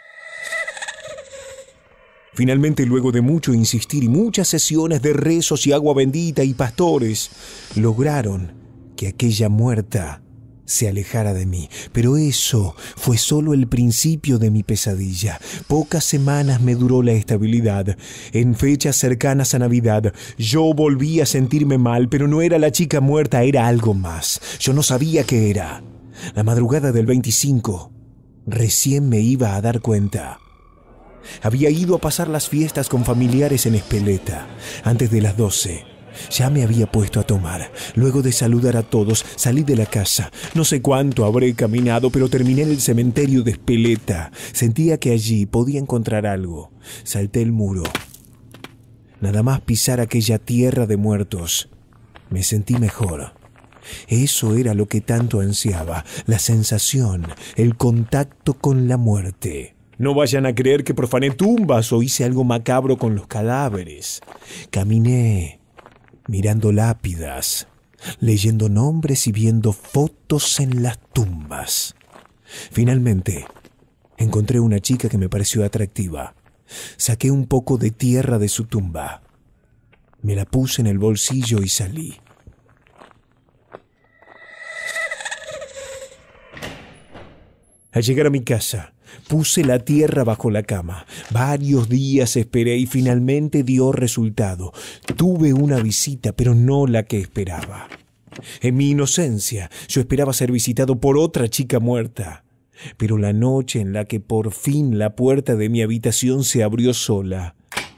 Finalmente, luego de mucho insistir y muchas sesiones de rezos y agua bendita y pastores, lograron que aquella muerta se alejara de mí. Pero eso fue solo el principio de mi pesadilla. Pocas semanas me duró la estabilidad. En fechas cercanas a Navidad, yo volví a sentirme mal, pero no era la chica muerta, era algo más. Yo no sabía qué era. La madrugada del veinticinco, recién me iba a dar cuenta. Había ido a pasar las fiestas con familiares en Espeleta. Antes de las doce, ya me había puesto a tomar. Luego de saludar a todos, salí de la casa. No sé cuánto habré caminado, pero terminé en el cementerio de Espeleta. Sentía que allí podía encontrar algo. Salté el muro. Nada más pisar aquella tierra de muertos, me sentí mejor. Eso era lo que tanto ansiaba, la sensación, el contacto con la muerte. No vayan a creer que profané tumbas o hice algo macabro con los cadáveres. Caminé mirando lápidas, leyendo nombres y viendo fotos en las tumbas. Finalmente, encontré una chica que me pareció atractiva. Saqué un poco de tierra de su tumba. Me la puse en el bolsillo y salí. Al llegar a mi casa, puse la tierra bajo la cama. Varios días esperé y finalmente dio resultado. Tuve una visita, pero no la que esperaba. En mi inocencia, yo esperaba ser visitado por otra chica muerta. Pero la noche en la que por fin la puerta de mi habitación se abrió sola,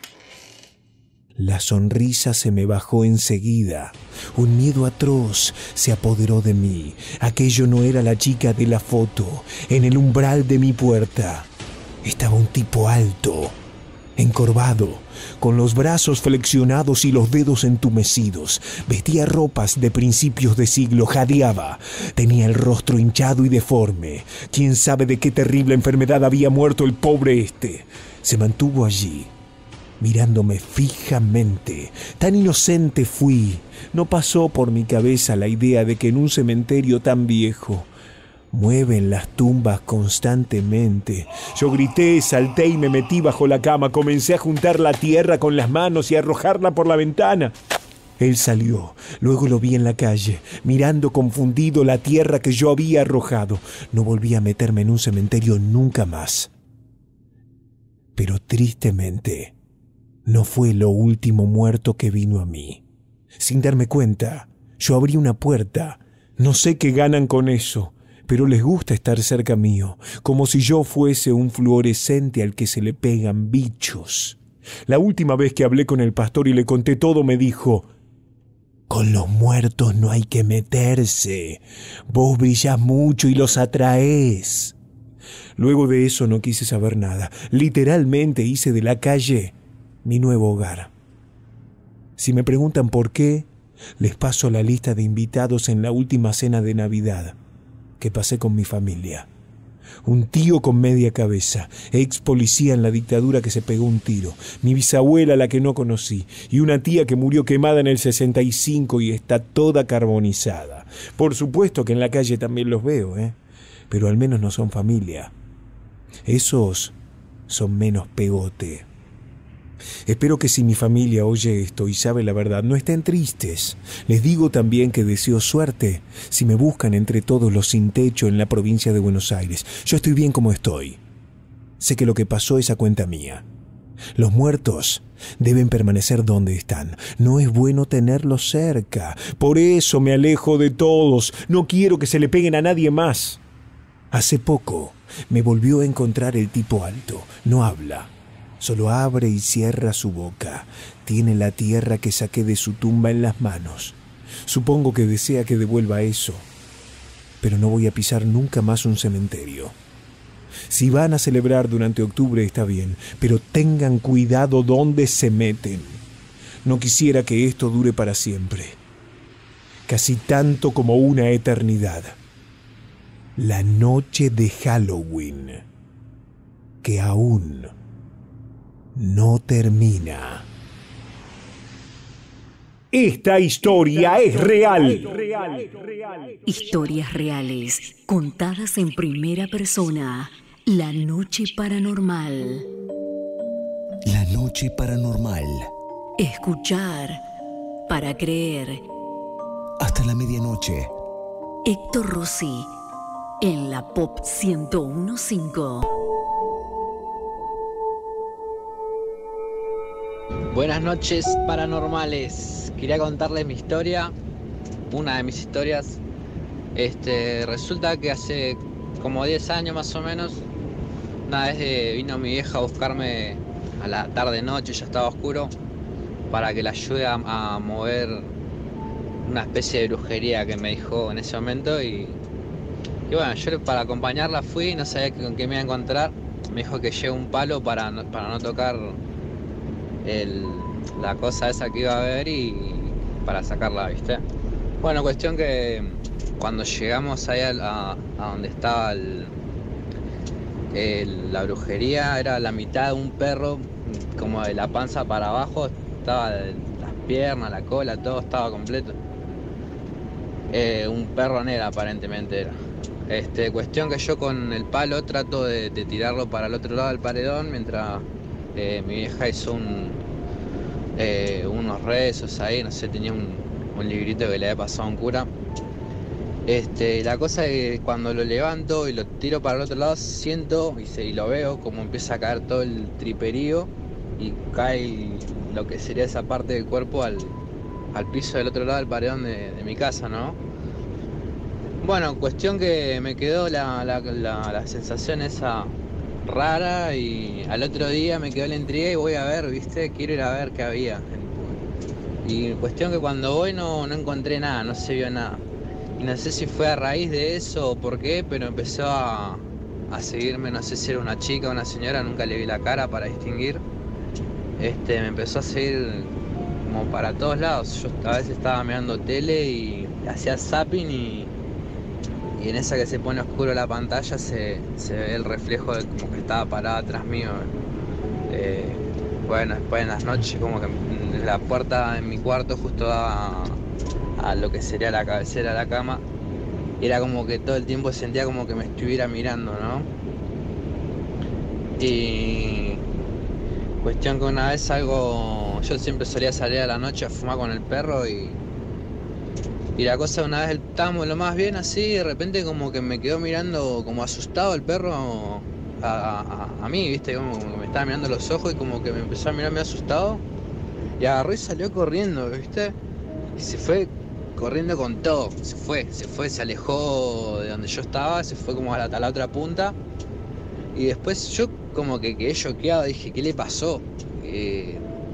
la sonrisa se me bajó enseguida. Un miedo atroz se apoderó de mí. Aquello no era la chica de la foto. En el umbral de mi puerta estaba un tipo alto, encorvado, con los brazos flexionados y los dedos entumecidos. Vestía ropas de principios de siglo, jadeaba. Tenía el rostro hinchado y deforme. ¿Quién sabe de qué terrible enfermedad había muerto el pobre este? Se mantuvo allí, mirándome fijamente. Tan inocente fui. No pasó por mi cabeza la idea de que en un cementerio tan viejo mueven las tumbas constantemente. Yo grité, salté y me metí bajo la cama. Comencé a juntar la tierra con las manos y a arrojarla por la ventana. Él salió. Luego lo vi en la calle, mirando confundido la tierra que yo había arrojado. No volví a meterme en un cementerio nunca más. Pero tristemente, no fue lo último muerto que vino a mí. Sin darme cuenta, yo abrí una puerta. No sé qué ganan con eso, pero les gusta estar cerca mío, como si yo fuese un fluorescente al que se le pegan bichos. La última vez que hablé con el pastor y le conté todo, me dijo: Con los muertos no hay que meterse. Vos brillás mucho y los atraés. Luego de eso no quise saber nada. Literalmente hice de la calle mi nuevo hogar. Si me preguntan por qué, les paso la lista de invitados en la última cena de Navidad que pasé con mi familia. Un tío con media cabeza, ex policía en la dictadura que se pegó un tiro, mi bisabuela la que no conocí, y una tía que murió quemada en el sesenta y cinco y está toda carbonizada. Por supuesto que en la calle también los veo, ¿eh? Pero al menos no son familia. Esos son menos pegote. Espero que si mi familia oye esto y sabe la verdad, no estén tristes. Les digo también que deseo suerte si me buscan entre todos los sin techo en la provincia de Buenos Aires. Yo estoy bien como estoy. Sé que lo que pasó es a cuenta mía. Los muertos deben permanecer donde están. No es bueno tenerlos cerca. Por eso me alejo de todos. No quiero que se le peguen a nadie más. Hace poco me volvió a encontrar el tipo alto. No habla. Solo abre y cierra su boca. Tiene la tierra que saqué de su tumba en las manos. Supongo que desea que devuelva eso. Pero no voy a pisar nunca más un cementerio. Si van a celebrar durante octubre está bien, pero tengan cuidado dónde se meten. No quisiera que esto dure para siempre. Casi tanto como una eternidad. La noche de Halloween, que aún no termina. Esta historia es real. Historias reales, contadas en primera persona. La noche paranormal. La noche paranormal. Escuchar para creer. Hasta la medianoche. Héctor Rossi, en la Pop ciento uno punto cinco. Buenas noches, paranormales. Quería contarles mi historia, una de mis historias. Este, resulta que hace como diez años más o menos, una vez eh, vino mi vieja a buscarme a la tarde-noche, ya estaba oscuro, para que la ayude a, a mover una especie de brujería que me dijo en ese momento. Y, y bueno, yo para acompañarla fui, no sabía con qué me iba a encontrar. Me dijo que lleve un palo para no, para no tocar El, la cosa esa que iba a ver y para sacarla, ¿viste? Bueno, cuestión que cuando llegamos ahí a, a, a donde estaba el, el, la brujería, era la mitad de un perro, como de la panza para abajo, estaba de las piernas, la cola, todo estaba completo. Eh, un perro negro aparentemente era. Este, cuestión que yo con el palo trato de, de tirarlo para el otro lado del paredón mientras Eh, mi vieja hizo un, eh, unos rezos ahí, no sé, tenía un, un librito que le había pasado a un cura. Este, la cosa es que cuando lo levanto y lo tiro para el otro lado, siento y, se, y lo veo como empieza a caer todo el triperío y cae lo que sería esa parte del cuerpo al, al piso del otro lado del paredón de, de mi casa, ¿no? Bueno, cuestión que me quedó la, la, la, la sensación esa rara y al otro día me quedó la intriga y voy a ver, ¿viste? Quiero ir a ver qué había. Y cuestión que cuando voy no, no encontré nada, no se vio nada. Y no sé si fue a raíz de eso o por qué, pero empezó a, a seguirme, no sé si era una chica o una señora, nunca le vi la cara para distinguir. Este, me empezó a seguir como para todos lados. Yo a veces estaba mirando tele y hacía zapping y, y en esa que se pone oscuro la pantalla se, se ve el reflejo de como que estaba parada atrás mío. Eh, bueno, después en las noches como que la puerta en mi cuarto justo daba a, a lo que sería la cabecera de la cama. Y era como que todo el tiempo sentía como que me estuviera mirando, ¿no? Y cuestión que una vez salgo, yo siempre solía salir a la noche a fumar con el perro y y la cosa una vez estábamos lo más bien así y de repente como que me quedó mirando como asustado el perro a, a, a mí, viste, como que me estaba mirando los ojos y como que me empezó a mirar medio asustado y agarró y salió corriendo, viste, y se fue corriendo con todo, se fue, se fue, se alejó de donde yo estaba, se fue como a la, a la otra punta y después yo como que quedé choqueado, dije, ¿qué le pasó? Eh,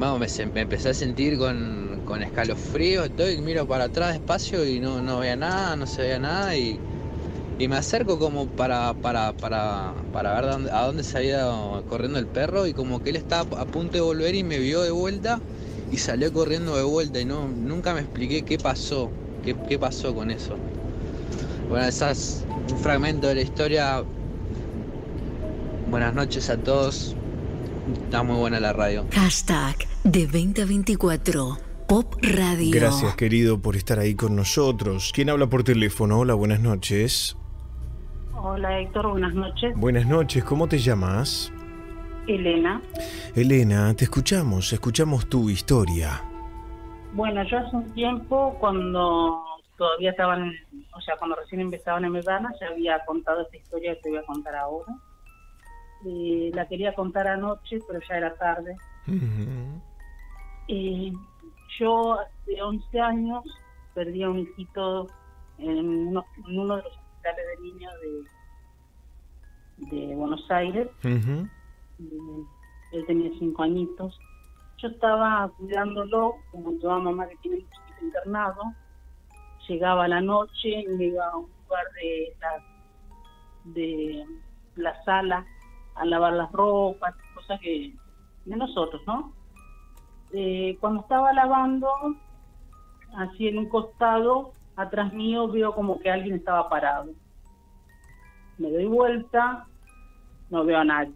vamos, me, se- me empecé a sentir con, con escalofrío, estoy, miro para atrás despacio y no, no veía nada, no se veía nada y, y me acerco como para, para, para, para ver dónde- a dónde se había ido corriendo el perro y como que él estaba a punto de volver y me vio de vuelta y salió corriendo de vuelta y no, nunca me expliqué qué pasó, qué, qué pasó con eso. Bueno, ese es un fragmento de la historia. Buenas noches a todos. Está muy buena la radio. Hashtag de veinte veinticuatro Pop Radio. Gracias, querido, por estar ahí con nosotros. ¿Quién habla por teléfono? Hola, buenas noches. Hola Héctor, buenas noches. Buenas noches, ¿cómo te llamas? Elena. Elena, te escuchamos, escuchamos tu historia. Bueno, yo hace un tiempo, cuando todavía estaban, o sea, cuando recién empezaban en Medana, ya había contado esta historia que te voy a contar ahora. Eh, la quería contar anoche, pero ya era tarde. Ujú. Eh, yo hace once años perdí a un hijito en uno, en uno de los hospitales de niños de, de Buenos Aires. Ujú. Eh, él tenía cinco añitos. Yo estaba cuidándolo, como toda mamá que tiene un chiquito internado. Llegaba a la noche y me iba a un lugar de la, de la sala a lavar las ropas, cosas que de nosotros, ¿no? Eh, cuando estaba lavando, así en un costado, atrás mío veo como que alguien estaba parado. Me doy vuelta, no veo a nadie.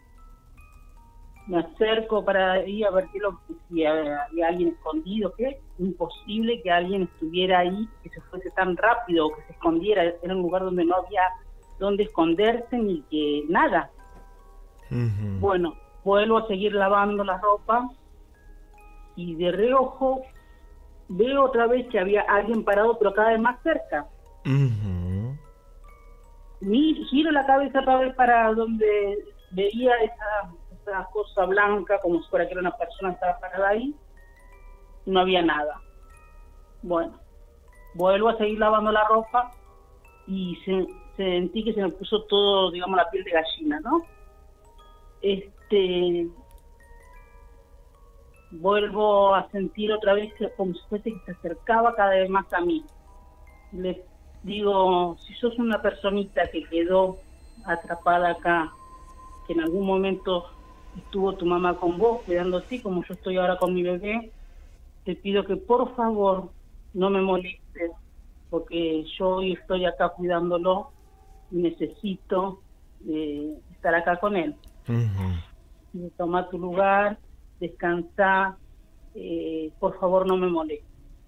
Me acerco para ahí a ver qué lo, si había, había alguien escondido, que es imposible que alguien estuviera ahí, que se fuese tan rápido o que se escondiera. Era un lugar donde no había donde esconderse ni que nada. Ujú. Bueno, vuelvo a seguir lavando la ropa y de reojo veo otra vez que había alguien parado, pero cada vez más cerca. Ujú. Mi, giro la cabeza para ver para donde veía esa, esa cosa blanca, como si fuera que era una persona que estaba parada ahí. No había nada. Bueno, vuelvo a seguir lavando la ropa y se, sentí que se me puso todo, digamos, la piel de gallina, ¿no? Este, vuelvo a sentir otra vez que como si fuese que se acercaba cada vez más a mí. Le digo, si sos una personita que quedó atrapada acá, que en algún momento estuvo tu mamá con vos cuidándote, como yo estoy ahora con mi bebé, te pido que por favor no me molestes, porque yo hoy estoy acá cuidándolo y necesito eh, estar acá con él. Ujú. Toma tu lugar, descansa, eh, por favor no me molestes.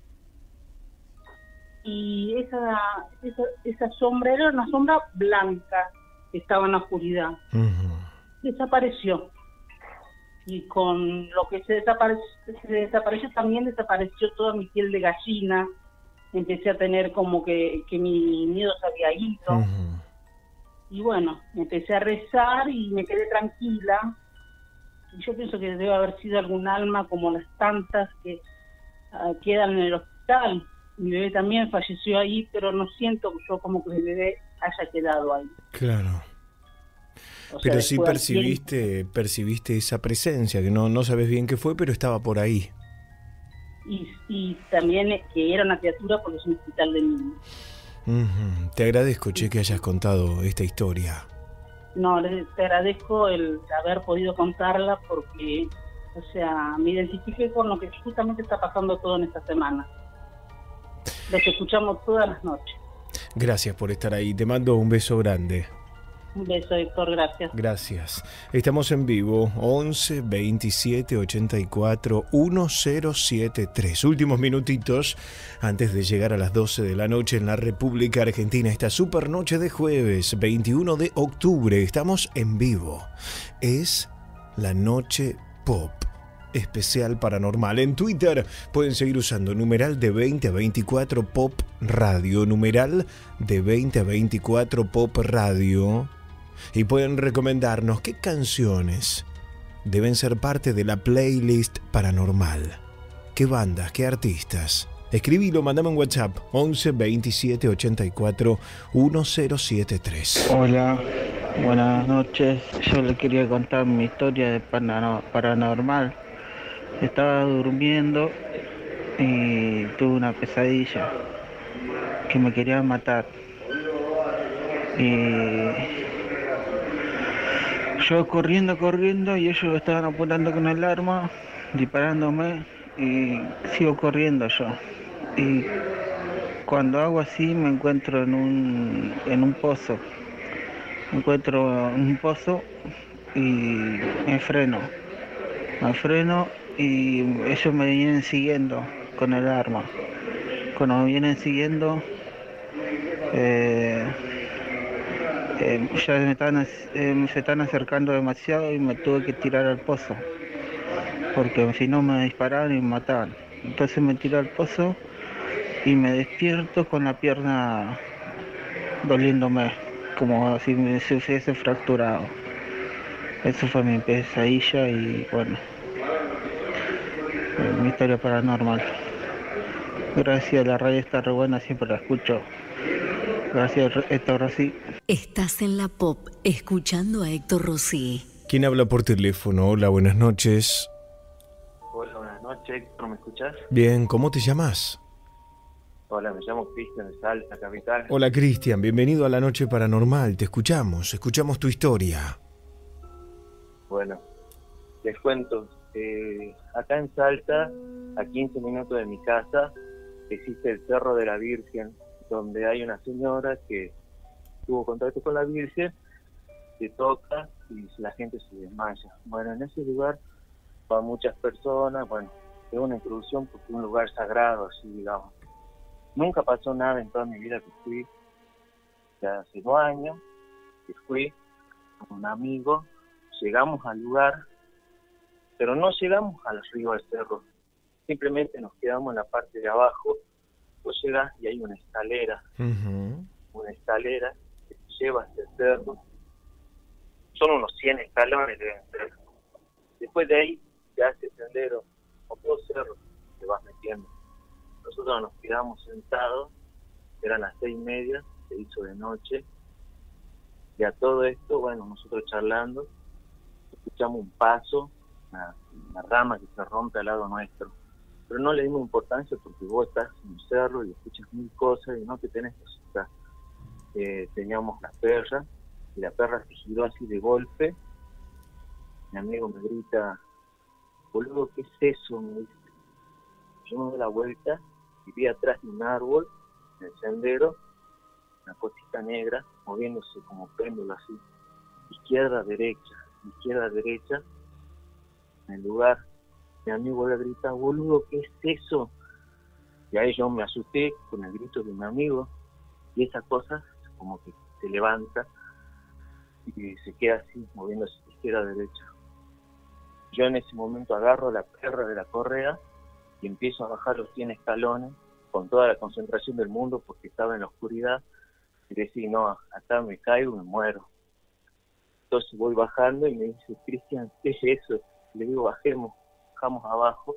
Y esa, esa esa sombra era una sombra blanca que estaba en la oscuridad. Ujú. Desapareció. Y con lo que se desapareció, se desapareció también desapareció toda mi piel de gallina. Empecé a tener como que, que mi miedo se había ido. Ujú. Y bueno, empecé a rezar y me quedé tranquila. Y yo pienso que debe haber sido algún alma como las tantas que uh, quedan en el hospital. Mi bebé también falleció ahí, pero no siento yo como que mi bebé haya quedado ahí. Claro. O sea, Pero sí después al percibiste, percibiste esa presencia, que no, no sabes bien qué fue, pero estaba por ahí. Y, y también que era una criatura porque es un hospital de niños. Ujú. Te agradezco, che, que hayas contado esta historia. No, les te agradezco el haber podido contarla porque, o sea, me identifiqué con lo que justamente está pasando todo en esta semana. Les escuchamos todas las noches. Gracias por estar ahí. Te mando un beso grande. Un beso, Héctor, gracias. Gracias. Estamos en vivo, once veintisiete ochenta y cuatro mil setenta y tres. Últimos minutitos antes de llegar a las doce de la noche en la República Argentina. Esta super noche de jueves, veintiuno de octubre. Estamos en vivo. Es la noche pop. Especial paranormal. En Twitter pueden seguir usando numeral de veinte a veinticuatro Pop Radio. Numeral de veinte a veinticuatro Pop Radio. Y pueden recomendarnos qué canciones deben ser parte de la playlist paranormal. ¿Qué bandas? ¿Qué artistas? Escribilo, mandame un WhatsApp once veintisiete ochenta y cuatro mil setenta y tres. Hola, buenas noches. Yo le quería contar mi historia de panano- paranormal. Estaba durmiendo y tuve una pesadilla que me querían matar. Y yo corriendo, corriendo y ellos estaban apuntando con el arma, disparándome y sigo corriendo yo. Y cuando hago así me encuentro en un, en un pozo. Me encuentro en un pozo y me freno. Me freno y ellos me vienen siguiendo con el arma. Cuando me vienen siguiendo, eh, eh, ya me están, eh, se están acercando demasiado y me tuve que tirar al pozo. Porque si no me disparaban y me mataban. Entonces me tiré al pozo y me despierto con la pierna doliéndome, como si me se hubiese fracturado. Eso fue mi pesadilla y bueno, eh, mi historia paranormal. Gracias, la radio está re buena, siempre la escucho. Gracias, Héctor Rossi. Estás en la Pop, escuchando a Héctor Rossi. ¿Quién habla por teléfono? Hola, buenas noches. Hola, buenas noches, Héctor, ¿me escuchás? Bien, ¿cómo te llamas? Hola, me llamo Cristian de Salta, capital. Hola, Cristian, bienvenido a La Noche Paranormal. Te escuchamos, escuchamos tu historia. Bueno, les cuento. Eh, acá en Salta, a quince minutos de mi casa, existe el Cerro de la Virgen, donde hay una señora que tuvo contacto con la Virgen, se toca y la gente se desmaya. Bueno, en ese lugar van muchas personas, bueno, es una introducción porque es un lugar sagrado, así digamos. Nunca pasó nada en toda mi vida que fui, ya hace dos años que fui con un amigo, llegamos al lugar, pero no llegamos al río del cerro, simplemente nos quedamos en la parte de abajo. Pues llegas y hay una escalera, uh-huh. una escalera que te lleva hacia el cerro. Son unos cien escalones deben ser. Después de ahí se hace sendero, o dos cerros te vas metiendo. Nosotros nos quedamos sentados, eran las seis y media, se hizo de noche, y a todo esto, bueno, nosotros charlando, escuchamos un paso, una, una rama que se rompe al lado nuestro. Pero no le dimos importancia porque vos estás en un cerro y escuchas mil cosas y no te tenés que asustar. Eh, teníamos la perra y la perra se giró así de golpe. Mi amigo me grita, boludo, ¿qué es eso? Me dice. Yo me doy la vuelta y vi atrás de un árbol, en el sendero, una cosita negra moviéndose como péndulo así, izquierda, derecha, izquierda, derecha, en el lugar. Mi amigo le grita, boludo, ¿qué es eso? Y ahí yo me asusté con el grito de mi amigo, y esa cosa como que se levanta y se queda así, moviéndose de izquierda a derecha. Yo en ese momento agarro la perra de la correa y empiezo a bajar los cien escalones con toda la concentración del mundo porque estaba en la oscuridad, y decía, no, acá me caigo y me muero. Entonces voy bajando y me dice, Cristian, ¿qué es eso? Le digo, bajemos. Bajamos abajo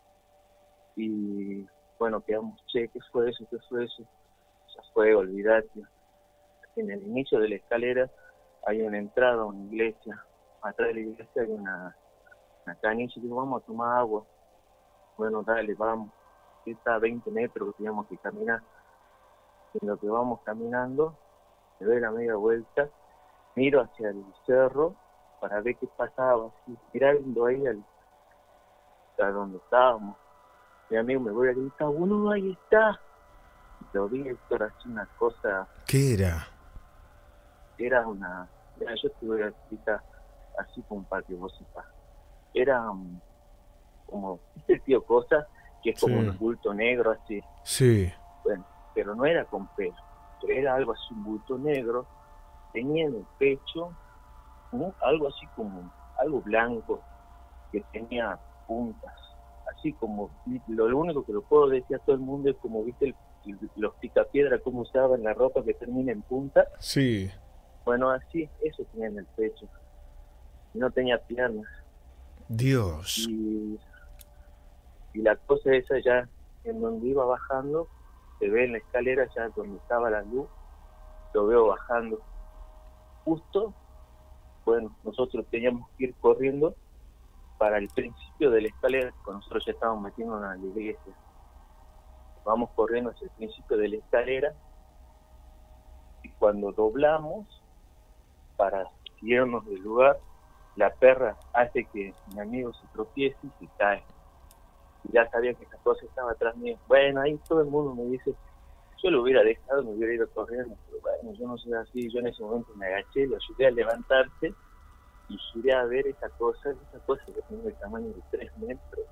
y bueno, quedamos, che, ¿qué fue eso? ¿Qué fue eso? Ya fue, olvidate. En el inicio de la escalera hay una entrada a una iglesia. Atrás de la iglesia hay una, una canilla y digo, vamos a tomar agua. Bueno, dale, vamos. Está a veinte metros que teníamos que caminar. En lo que vamos caminando, me doy la media vuelta, miro hacia el cerro para ver qué pasaba. Así, mirando ahí al a donde estábamos. Mi amigo me voy a gritar, boludo, ahí está. Lo vi, Héctor, así una cosa. ¿Qué era? Era una. Mira, yo te voy a explicar así como para que vos sepas. Era um, como, ¿viste el tío Cosa? Que es como sí. un bulto negro así. Sí. Bueno, pero no era con pelo, pero era algo así, un bulto negro. Tenía en el pecho, ¿no? Algo así como, algo blanco, que tenía puntas, así como, lo, lo único que lo puedo decir a todo el mundo es como, viste, el, el, los picapiedras, como usaban la ropa que termina en punta. Sí. Bueno, así, eso tenía en el pecho. No tenía piernas. Dios. Y, y la cosa esa ya, en donde iba bajando, se ve en la escalera ya donde estaba la luz, lo veo bajando. Justo, bueno, nosotros teníamos que ir corriendo para el principio de la escalera, cuando nosotros ya estábamos metiendo en la iglesia. Vamos corriendo hacia el principio de la escalera y cuando doblamos para irnos del lugar, la perra hace que mi amigo se tropiece y se cae. Y ya sabía que esa cosa estaba atrás mío. Bueno, ahí todo el mundo me dice, yo lo hubiera dejado, me hubiera ido corriendo, pero bueno, yo no soy así. Yo en ese momento me agaché, lo ayudé a levantarse y giré a ver esa cosa, esa cosa que tiene el tamaño de tres metros.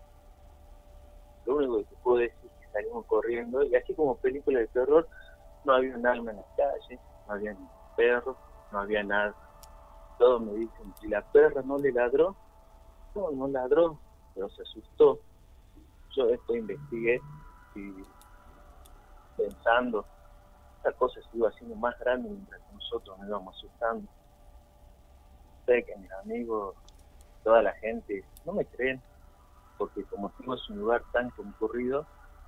Lo único que te puedo decir es que salimos corriendo, y así como película de terror, no había un alma en la calle, no había ni perro, no había nada. Todos me dicen, si la perra no le ladró, no, no ladró, pero se asustó. Yo después investigué y pensando, esta cosa se iba haciendo más grande mientras que nosotros nos íbamos asustando. Sé que mis amigos, toda la gente, no me creen, porque como digo, es un lugar tan concurrido,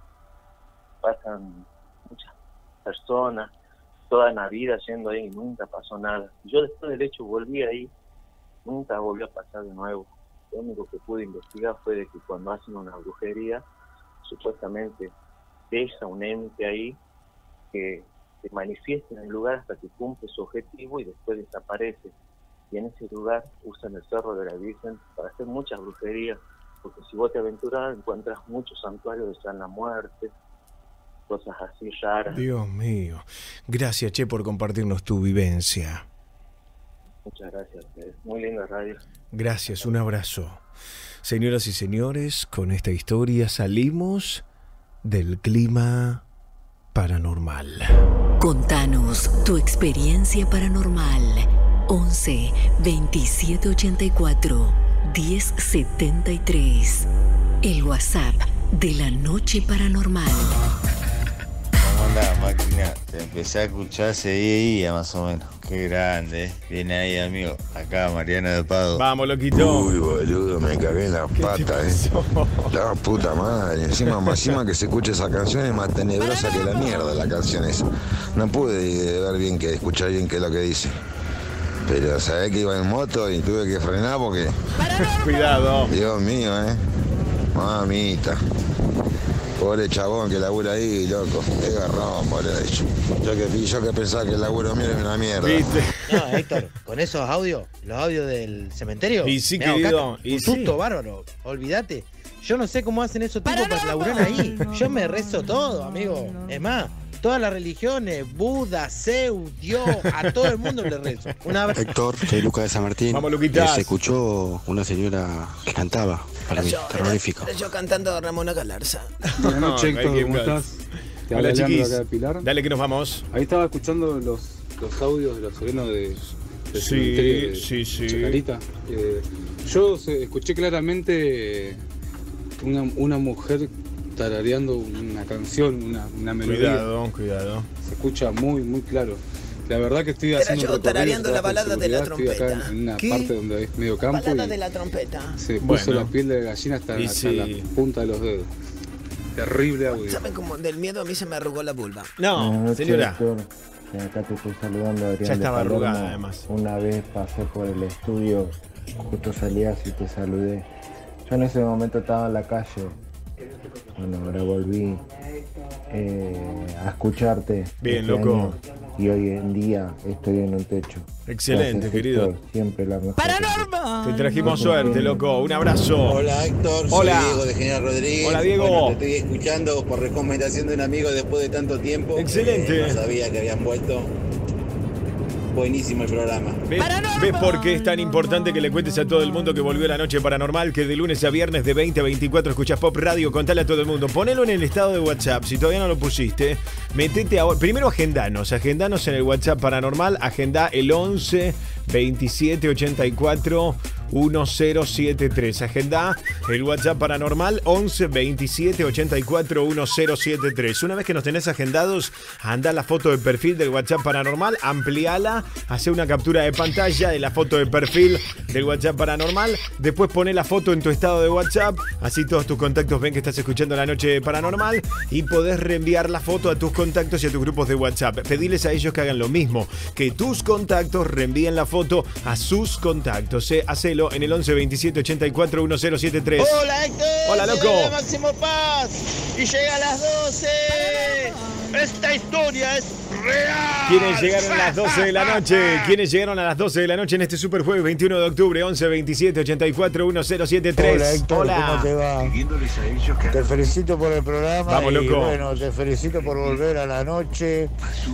pasan muchas personas, toda la vida yendo ahí y nunca pasó nada. Yo después del hecho volví ahí, nunca volvió a pasar de nuevo. Lo único que pude investigar fue de que cuando hacen una brujería, supuestamente deja un ente ahí que se manifiesta en el lugar hasta que cumple su objetivo y después desaparece. Y en ese lugar usan el Cerro de la Virgen para hacer muchas brujerías, porque si vos te aventurás encuentras muchos santuarios de San la Muerte, cosas así raras. Dios mío. Gracias, Che, por compartirnos tu vivencia. Muchas gracias. Es muy linda radio. Gracias, un abrazo. Señoras y señores, con esta historia salimos del clima paranormal. Contanos tu experiencia paranormal. once veintisiete ochenta y cuatro diez setenta y tres. El WhatsApp de la noche paranormal. ¿Cómo andás, máquina? Te empecé a escuchar hace diez días más o menos. Qué grande, ¿eh? Viene ahí, amigo. Acá, Mariano de Pado. Vamos, loquito. Uy, boludo, me cagué en las patas, eh. La puta madre. Encima, encima que se escuche esa canción es más tenebrosa que la mierda la canción esa. No pude ver bien, que escuchar bien qué es lo que dice. Pero sabés que iba en moto y tuve que frenar porque... Cuidado. Dios mío, eh. Mamita. Pobre chabón que labura ahí, loco. Qué garrón, boludo. Yo que, yo que pensaba que el laburo mío era una mierda. ¿Viste? No, Héctor, con esos audios, los audios del cementerio. Y sí, me hago querido. caca. Y un sí. susto bárbaro. Olvídate. Yo no sé cómo hacen esos tipos para laburar ahí. Yo me rezo todo, amigo. Es más, todas las religiones, Buda, Zeus, Dios, a todo el mundo le rezo. Una abrazo. Héctor, soy Lucas de San Martín. Vamos, Luquitas. Eh, Se escuchó una señora que cantaba, para mí, terrorífico. Yo cantando Ramona Galarza. Buenas noches, No, Héctor, hay ¿cómo que- estás? Te Hola, habla Leandro chiquis. acá de Pilar. Dale que nos vamos. Ahí estaba escuchando los, los audios de los serenos de, del Sí, cementerio de sí, sí. Chacarita. Eh, yo se- escuché claramente una, una mujer tarareando una canción, una, una melodía. Cuidado, cuidado. Se escucha muy, muy claro. La verdad que estoy Era haciendo yo un recorrido, tarareando la trabajo balada de la seguridad, estoy acá trompeta. en una ¿Qué? parte donde es medio campo Balada y de la trompeta. se puso Bueno. la piel de gallina hasta, Y hasta sí. la punta de los dedos. Terrible audio. ¿Saben cómo del miedo a mí se me arrugó la vulva? No, Buenas noches, señora. Héctor. Eh, Acá te estoy saludando, Adrián. Ya de estaba Palermo. arrugada, además. Una vez pasé por el estudio, justo salías y te saludé. Yo en ese momento estaba en la calle. Bueno, ahora volví eh, a escucharte. Bien, este loco. año, y hoy en día estoy en un techo. Excelente, Gracias, querido. Héctor, siempre la mejor. Te trajimos suerte, loco. Un abrazo. Hola Héctor, Hola. soy Diego de General Rodríguez. Hola, Diego. Bueno, te estoy escuchando por recomendación de un amigo después de tanto tiempo. Excelente. Eh, no sabía que habían vuelto. Buenísimo el programa. ¿Ves, ¿Ves por qué es tan importante que le cuentes a todo el mundo que volvió la noche paranormal? Que de lunes a viernes de veinte a veinticuatro escuchas Pop Radio. Contale a todo el mundo. Ponelo en el estado de WhatsApp. Si todavía no lo pusiste, metete ahora. Primero agendanos. Agendanos en el WhatsApp paranormal. Agenda el once veintisiete ochenta y cuatro mil setenta y tres. Agenda el WhatsApp paranormal once veintisiete ochenta y cuatro mil setenta y tres. Una vez que nos tenés agendados, anda la foto de perfil del WhatsApp paranormal, ampliala, hace una captura de pantalla de la foto de perfil del WhatsApp paranormal, después poné la foto en tu estado de WhatsApp, así todos tus contactos ven que estás escuchando La Noche Paranormal y podés reenviar la foto a tus contactos y a tus grupos de WhatsApp. Pediles a ellos que hagan lo mismo, que tus contactos reenvíen la foto foto a sus contactos. Eh, hacelo en el once veintisiete ochenta y cuatro diez setenta y tres. Hola Héctor. Hola, loco. Soy Máximo Paz y llega a las doce. Esta historia es real. ¿Quiénes llegaron a las doce de la noche? ¿Quiénes llegaron a las doce de la noche en este super jueves veintiuno de octubre? once veintisiete ochenta y cuatro diez setenta y tres. Hola Héctor, Hola. ¿cómo te va? Te felicito por el programa. Vamos, y loco. bueno, te felicito por volver a la noche.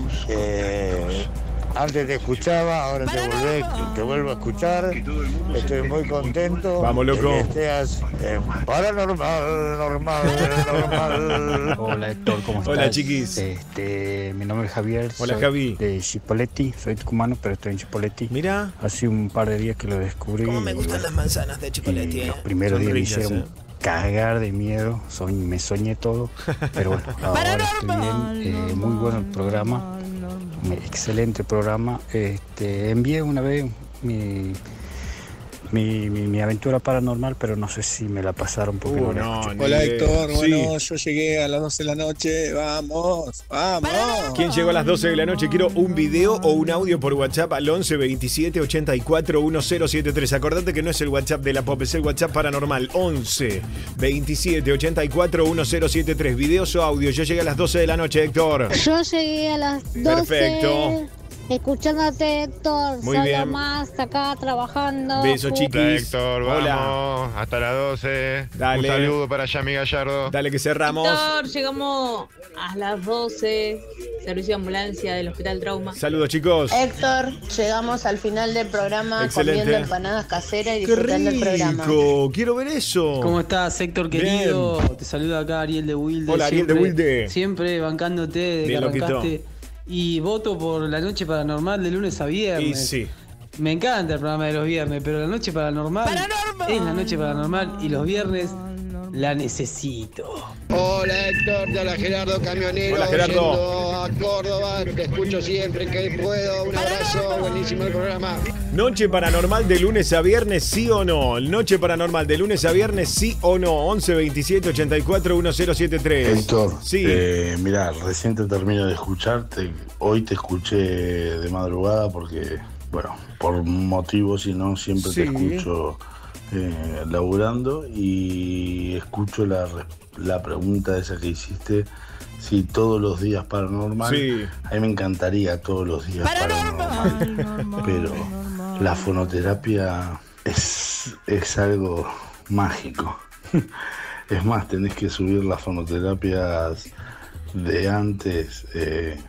Eh, antes te escuchaba, ahora te, volvé, te vuelvo a escuchar. Estoy muy contento. Vamos, loco. De que estés eh, paranormal, normal, normal. Hola Héctor, ¿cómo estás? Hola, chiquis. Este, mi nombre es Javier. Hola, soy Javi. De Chipoleti, soy tucumano, pero estoy en Chipoleti. Mira. Hace un par de días que lo descubrí. ¿Cómo me gustan y, las manzanas de Chipoleti? y eh? los primeros Son días me ricas, hicieron eh. cagar de miedo. Soñ- me soñé todo. Pero bueno, ahora estoy bien. Eh, muy bueno el programa. Me- Excelente programa. Este, envié una vez mi, mi, mi, mi aventura paranormal, pero no sé si me la pasaron porque Uh, no la no, escuché. ni Hola idea. Héctor, Sí. bueno, yo llegué a las doce de la noche, vamos, vamos. ¿Quién llegó a las doce de la noche? Quiero un video o un audio por WhatsApp al once veintisiete ochenta y cuatro diez setenta y tres. Acordate que no es el WhatsApp de la Pop, es el WhatsApp paranormal. once veintisiete ochenta y cuatro diez setenta y tres. Videos o audios. Yo llegué a las doce de la noche, Héctor. Yo llegué a las doce. Perfecto. Escuchándote, Héctor. Muy Solo bien. más acá trabajando. Beso, chiquis. Hola Héctor, Hola. vamos, hasta las doce. Dale. Un saludo para Yami Gallardo. Dale que cerramos. Héctor, llegamos a las doce, servicio de ambulancia del Hospital Trauma. Saludos, chicos. Héctor, llegamos al final del programa Excelente. comiendo empanadas caseras y ¡Qué disfrutando el programa. rico! Quiero ver eso. ¿Cómo estás, Héctor querido? Te saluda acá Ariel de Wilde. Hola, Ariel de siempre- Wilde. Siempre bancándote de que Bien, loquito. arrancaste. Y voto por la noche paranormal de lunes a viernes. Y sí. Me encanta el programa de los viernes, pero la noche paranormal es la noche paranormal y los viernes la necesito. Hola Héctor, te habla Gerardo Camionero, Hola, Gerardo. yendo a Córdoba, te escucho siempre que puedo, un abrazo, buenísimo el programa. Noche paranormal de lunes a viernes, sí o no. Noche paranormal de lunes a viernes, sí o no. once veintisiete ochenta y cuatro diez setenta y tres. Héctor, Sí. eh, mirá, recién te termino de escucharte. Hoy te escuché de madrugada porque, bueno, por motivos y no siempre te Sí. escucho eh, laburando y escucho la, re- la pregunta esa que hiciste. Si todos los días paranormal, Sí. a mí me encantaría todos los días paranormal, pero la fonoterapia es, es algo mágico. Es más, tenés que subir las fonoterapias de antes eh,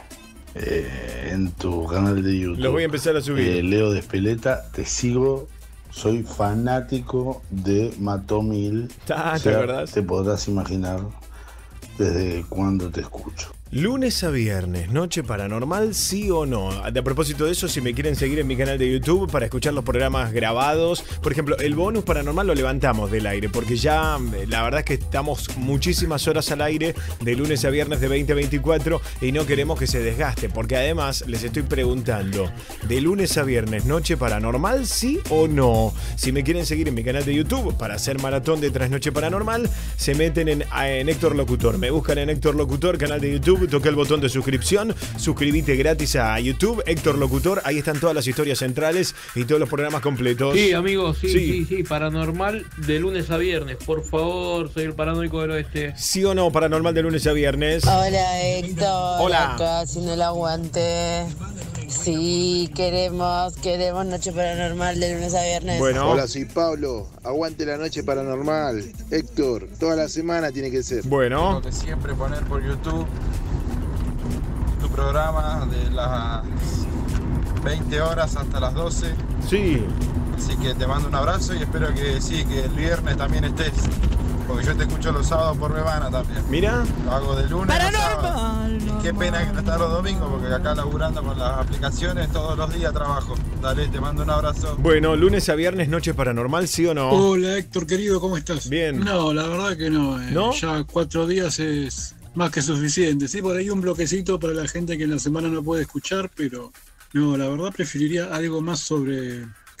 eh, en tu canal de YouTube. Los voy a empezar a subir. Eh, Leo de Espeleta, te sigo, soy fanático de Matomil. Ah, ¿te acordás? Te podrás imaginar desde cuándo te escucho. Lunes a viernes, noche paranormal, sí o no. A propósito de eso, si me quieren seguir en mi canal de YouTube para escuchar los programas grabados, por ejemplo, el bonus paranormal lo levantamos del aire, porque ya la verdad es que estamos muchísimas horas al aire de lunes a viernes de veinte a veinticuatro y no queremos que se desgaste, porque además les estoy preguntando, de lunes a viernes, noche paranormal, sí o no. Si me quieren seguir en mi canal de YouTube para hacer maratón de Trasnoche Paranormal, se meten en, en Héctor Locutor, me buscan en Héctor Locutor, canal de YouTube, toca el botón de suscripción, suscríbete gratis a YouTube, Héctor Locutor, ahí están todas las historias centrales y todos los programas completos. Sí, amigos, sí, sí, sí, paranormal de lunes a viernes. Por favor, soy el paranoico del oeste. ¿Sí o no, paranormal de lunes a viernes? Hola Héctor, Hola. acá haciendo el aguante. Sí, queremos, queremos Noche Paranormal de lunes a viernes. Hola, soy Pablo. Aguante la noche paranormal. Héctor, toda la semana tiene que ser. Bueno. Tengo que siempre poner por YouTube tu programa de las veinte horas hasta las doce. Sí. Así que te mando un abrazo y espero que sí, que el viernes también estés. Porque yo te escucho los sábados por Bebana también. Mira. Lo hago de lunes a sábado. Y qué pena que no está los domingos, porque acá laburando con las aplicaciones todos los días trabajo. Dale, te mando un abrazo. Bueno, lunes a viernes, noche paranormal, ¿sí o no? Hola Héctor querido, ¿cómo estás? Bien. No, la verdad que no. eh. ¿No? Ya cuatro días es más que suficiente. Sí, por ahí un bloquecito para la gente que en la semana no puede escuchar, pero no, la verdad preferiría algo más sobre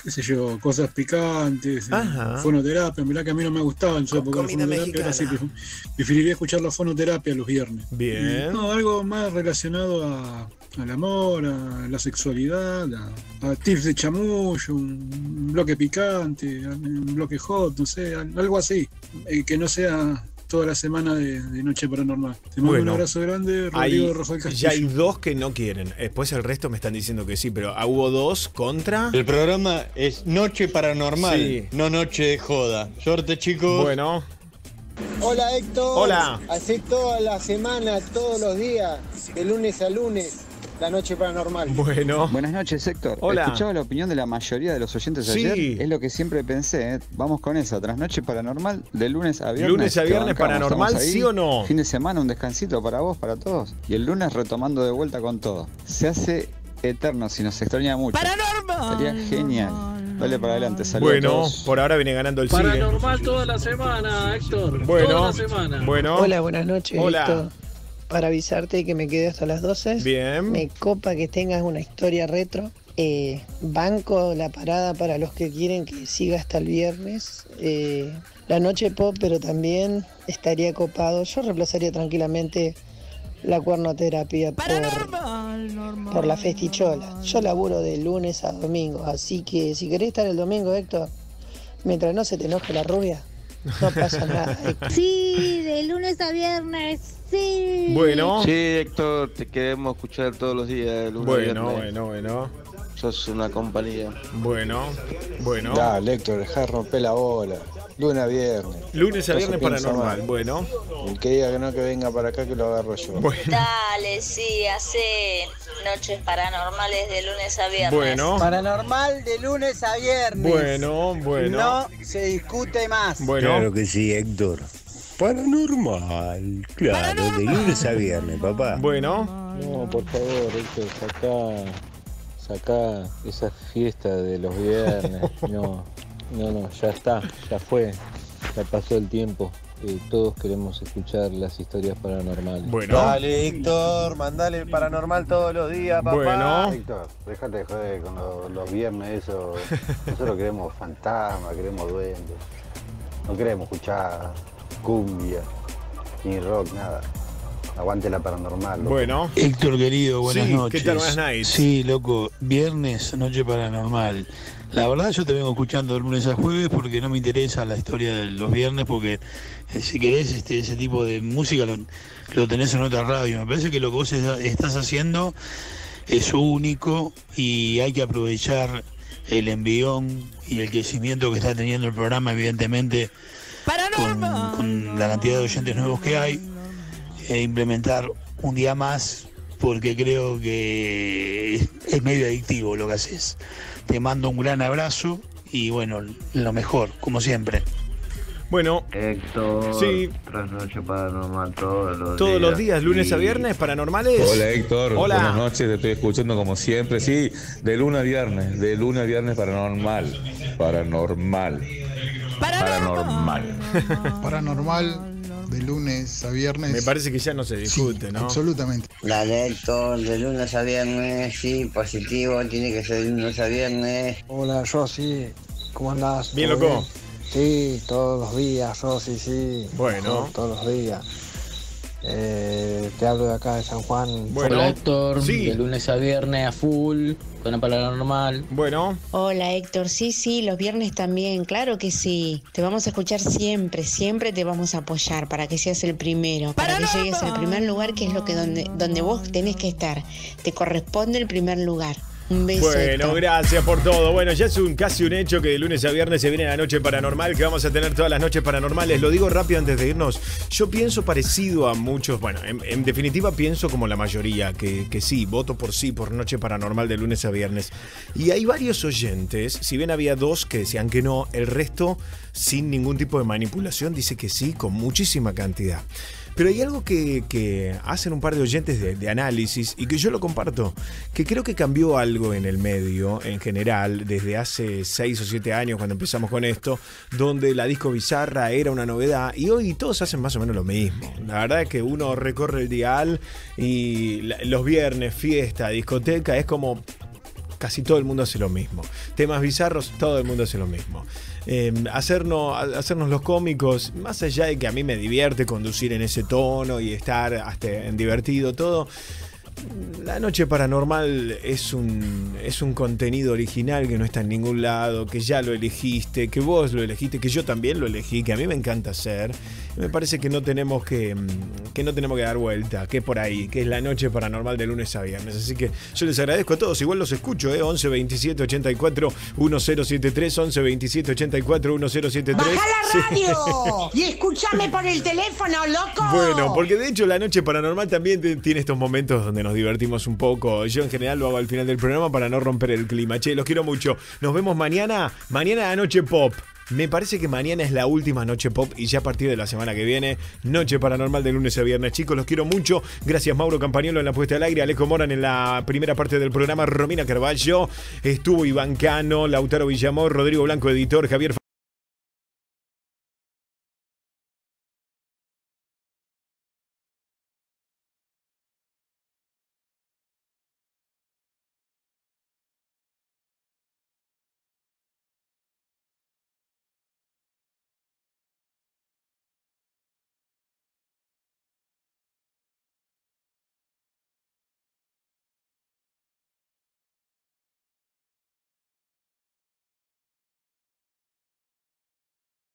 qué sé yo, cosas picantes, eh, Ajá. fonoterapia. Mirá que a mí no me gustaba en su Co- época la comida fonoterapia, ahora sí mexicana. pref- preferiría escuchar la fonoterapia los viernes. Bien. Y, no, algo más relacionado a, al amor, a la sexualidad, a, a tips de chamullo, un bloque picante, un bloque hot, no sé, algo así, eh, que no sea toda la semana de, de Noche Paranormal. Te mando Bueno, un abrazo grande, Rodrigo Hay, de Rojo del Castillo. ya hay dos que no quieren. Después el resto me están diciendo que sí, pero ah, hubo dos contra. El programa es Noche Paranormal, Sí. no Noche de Joda. Suerte, chicos. Bueno. Hola Héctor. Hola. Hacé toda la semana, todos los días, de lunes a lunes, la Noche Paranormal. Bueno. Buenas noches, Héctor. Hola. Escuchaba la opinión de la mayoría de los oyentes Sí. ayer. Es lo que siempre pensé. ¿eh? Vamos con esa. Trasnoche paranormal de lunes a viernes. Lunes a Te viernes bancamos, paranormal, estamos ahí. ¿sí o no? Fin de semana, un descansito para vos, para todos. Y el lunes retomando de vuelta con todo. Se hace eterno si nos extraña mucho. ¡Paranormal! Sería genial. Dale para adelante. Saludos a Bueno, todos. por ahora viene ganando el cine. Paranormal toda la semana, Héctor. Bueno, toda la semana. bueno. Hola, buenas noches. Hola. Héctor. Para avisarte que me quedé hasta las doce. Bien. Me copa que tengas una historia retro. Eh, banco la parada para los que quieren que siga hasta el viernes. Eh, la noche pop, pero también estaría copado. Yo reemplazaría tranquilamente la cuernoterapia por, por la festichola. Yo laburo de lunes a domingo, así que si querés estar el domingo, Héctor, mientras no se te enoje la rubia, no pasa nada. Héctor. Sí, de lunes a viernes, sí. Bueno. Sí, Héctor, te queremos escuchar todos los días. de lunes a Bueno, viernes. bueno, bueno. Sos una compañía. Bueno, bueno. Dale, Héctor, dejá de romper la bola. Lunes a viernes. Lunes a No se viernes piensa paranormal. mal. Bueno. El que diga que no, que venga para acá, que lo agarro yo. Dale, sí, hace noches paranormales de lunes a viernes. Bueno. Paranormal de lunes a viernes. Bueno, bueno. No se discute más. Bueno. Claro que sí, Héctor. Paranormal, claro, de lunes a viernes, papá. Bueno. No, por favor, Héctor, sacá, sacá esa fiesta de los viernes. No, no, no, ya está, ya fue, ya pasó el tiempo. Eh, todos queremos escuchar las historias paranormales. Bueno. Dale, Héctor, mandale el paranormal todos los días, papá. Bueno. Héctor, déjate de joder con los, los viernes, eso. Nosotros queremos fantasmas, queremos duendes. No queremos escuchar cumbia, ni rock, nada. Aguante la paranormal. loco. Bueno. Héctor querido, buenas Sí, noches. ¿qué tal? Buenas nights. Sí, loco, viernes, Noche Paranormal. La verdad yo te vengo escuchando de lunes a jueves porque no me interesa la historia de los viernes, porque eh, si querés este, ese tipo de música lo, lo tenés en otra radio. Me parece que lo que vos es- estás haciendo es único y hay que aprovechar el envión y el crecimiento que está teniendo el programa, evidentemente, con, con la cantidad de oyentes nuevos que hay, e implementar un día más, porque creo que es medio adictivo lo que haces. Te mando un gran abrazo y bueno, lo mejor, como siempre. Bueno. Héctor, Sí. Trasnoche Paranormal todos los días. Todos los días, lunes a Y- viernes, paranormales. Hola Héctor, Hola. buenas noches, te estoy escuchando como siempre, sí, de lunes a viernes, de lunes a viernes paranormal, paranormal, paranormal. Paranormal de lunes a viernes. Me parece que ya no se discute, ¿no? Absolutamente. Dale, Héctor, de lunes a viernes, sí, positivo, tiene que ser de lunes a viernes. Hola, Rosy, ¿cómo andás? Bien, ¿Todo loco. Sí, todos los días, Rosy, sí. Bueno. Mejor, todos los días. Eh, te hablo de acá de San Juan. Hola Héctor, sí. de lunes a viernes a full, con la paranormal. Bueno. Hola Héctor, sí, sí, los viernes también, claro que sí. Te vamos a escuchar siempre, siempre te vamos a apoyar para que seas el primero, para que llegues al primer lugar, que es lo que donde, donde vos tenés que estar. Te corresponde el primer lugar. Un beso. Bueno, Héctor. gracias por todo. Bueno, ya es un casi un hecho que de lunes a viernes se viene la noche paranormal, que vamos a tener todas las noches paranormales. Lo digo rápido antes de irnos. Yo pienso parecido a muchos, bueno, en, en definitiva pienso como la mayoría, que, que sí, voto por sí, por noche paranormal de lunes a viernes. Y hay varios oyentes, si bien había dos que decían que no, el resto, sin ningún tipo de manipulación, dice que sí, con muchísima cantidad. Pero hay algo que, que hacen un par de oyentes de, de análisis y que yo lo comparto, que creo que cambió algo en el medio en general desde hace seis o siete años cuando empezamos con esto, donde la disco bizarra era una novedad y hoy todos hacen más o menos lo mismo. La verdad es que uno recorre el dial y la- los viernes, fiesta, discoteca, es como... casi todo el mundo hace lo mismo. Temas bizarros, todo el mundo hace lo mismo. Eh, hacernos, hacernos los cómicos, más allá de que a mí me divierte conducir en ese tono y estar hasta en divertido, todo. La Noche Paranormal es un, es un contenido original que no está en ningún lado, que ya lo elegiste, que vos lo elegiste, que yo también lo elegí, que a mí me encanta hacer. Me parece que no tenemos que, que no tenemos que dar vuelta, que es por ahí, que es La Noche Paranormal de lunes a viernes. Así que yo les agradezco a todos, igual los escucho, ¿eh? once veintisiete ochenta y cuatro diez setenta y tres, once veintisiete ochenta y cuatro diez setenta y tres. ¡Baja la radio! Sí. Y escúchame por el teléfono, loco. Bueno, porque de hecho La Noche Paranormal también tiene estos momentos donde nos divertimos un poco. Yo en general lo hago al final del programa para no romper el clima. Che, los quiero mucho. Nos vemos mañana. Mañana la Noche Pop. Me parece que mañana es la última Noche Pop y ya a partir de la semana que viene, Noche Paranormal de lunes a viernes. Chicos, los quiero mucho. Gracias Mauro Campagnolo en la puesta al aire, Alejo Moran en la primera parte del programa, Romina Carballo, estuvo Iván Cano, Lautaro Villamor, Rodrigo Blanco, editor, Javier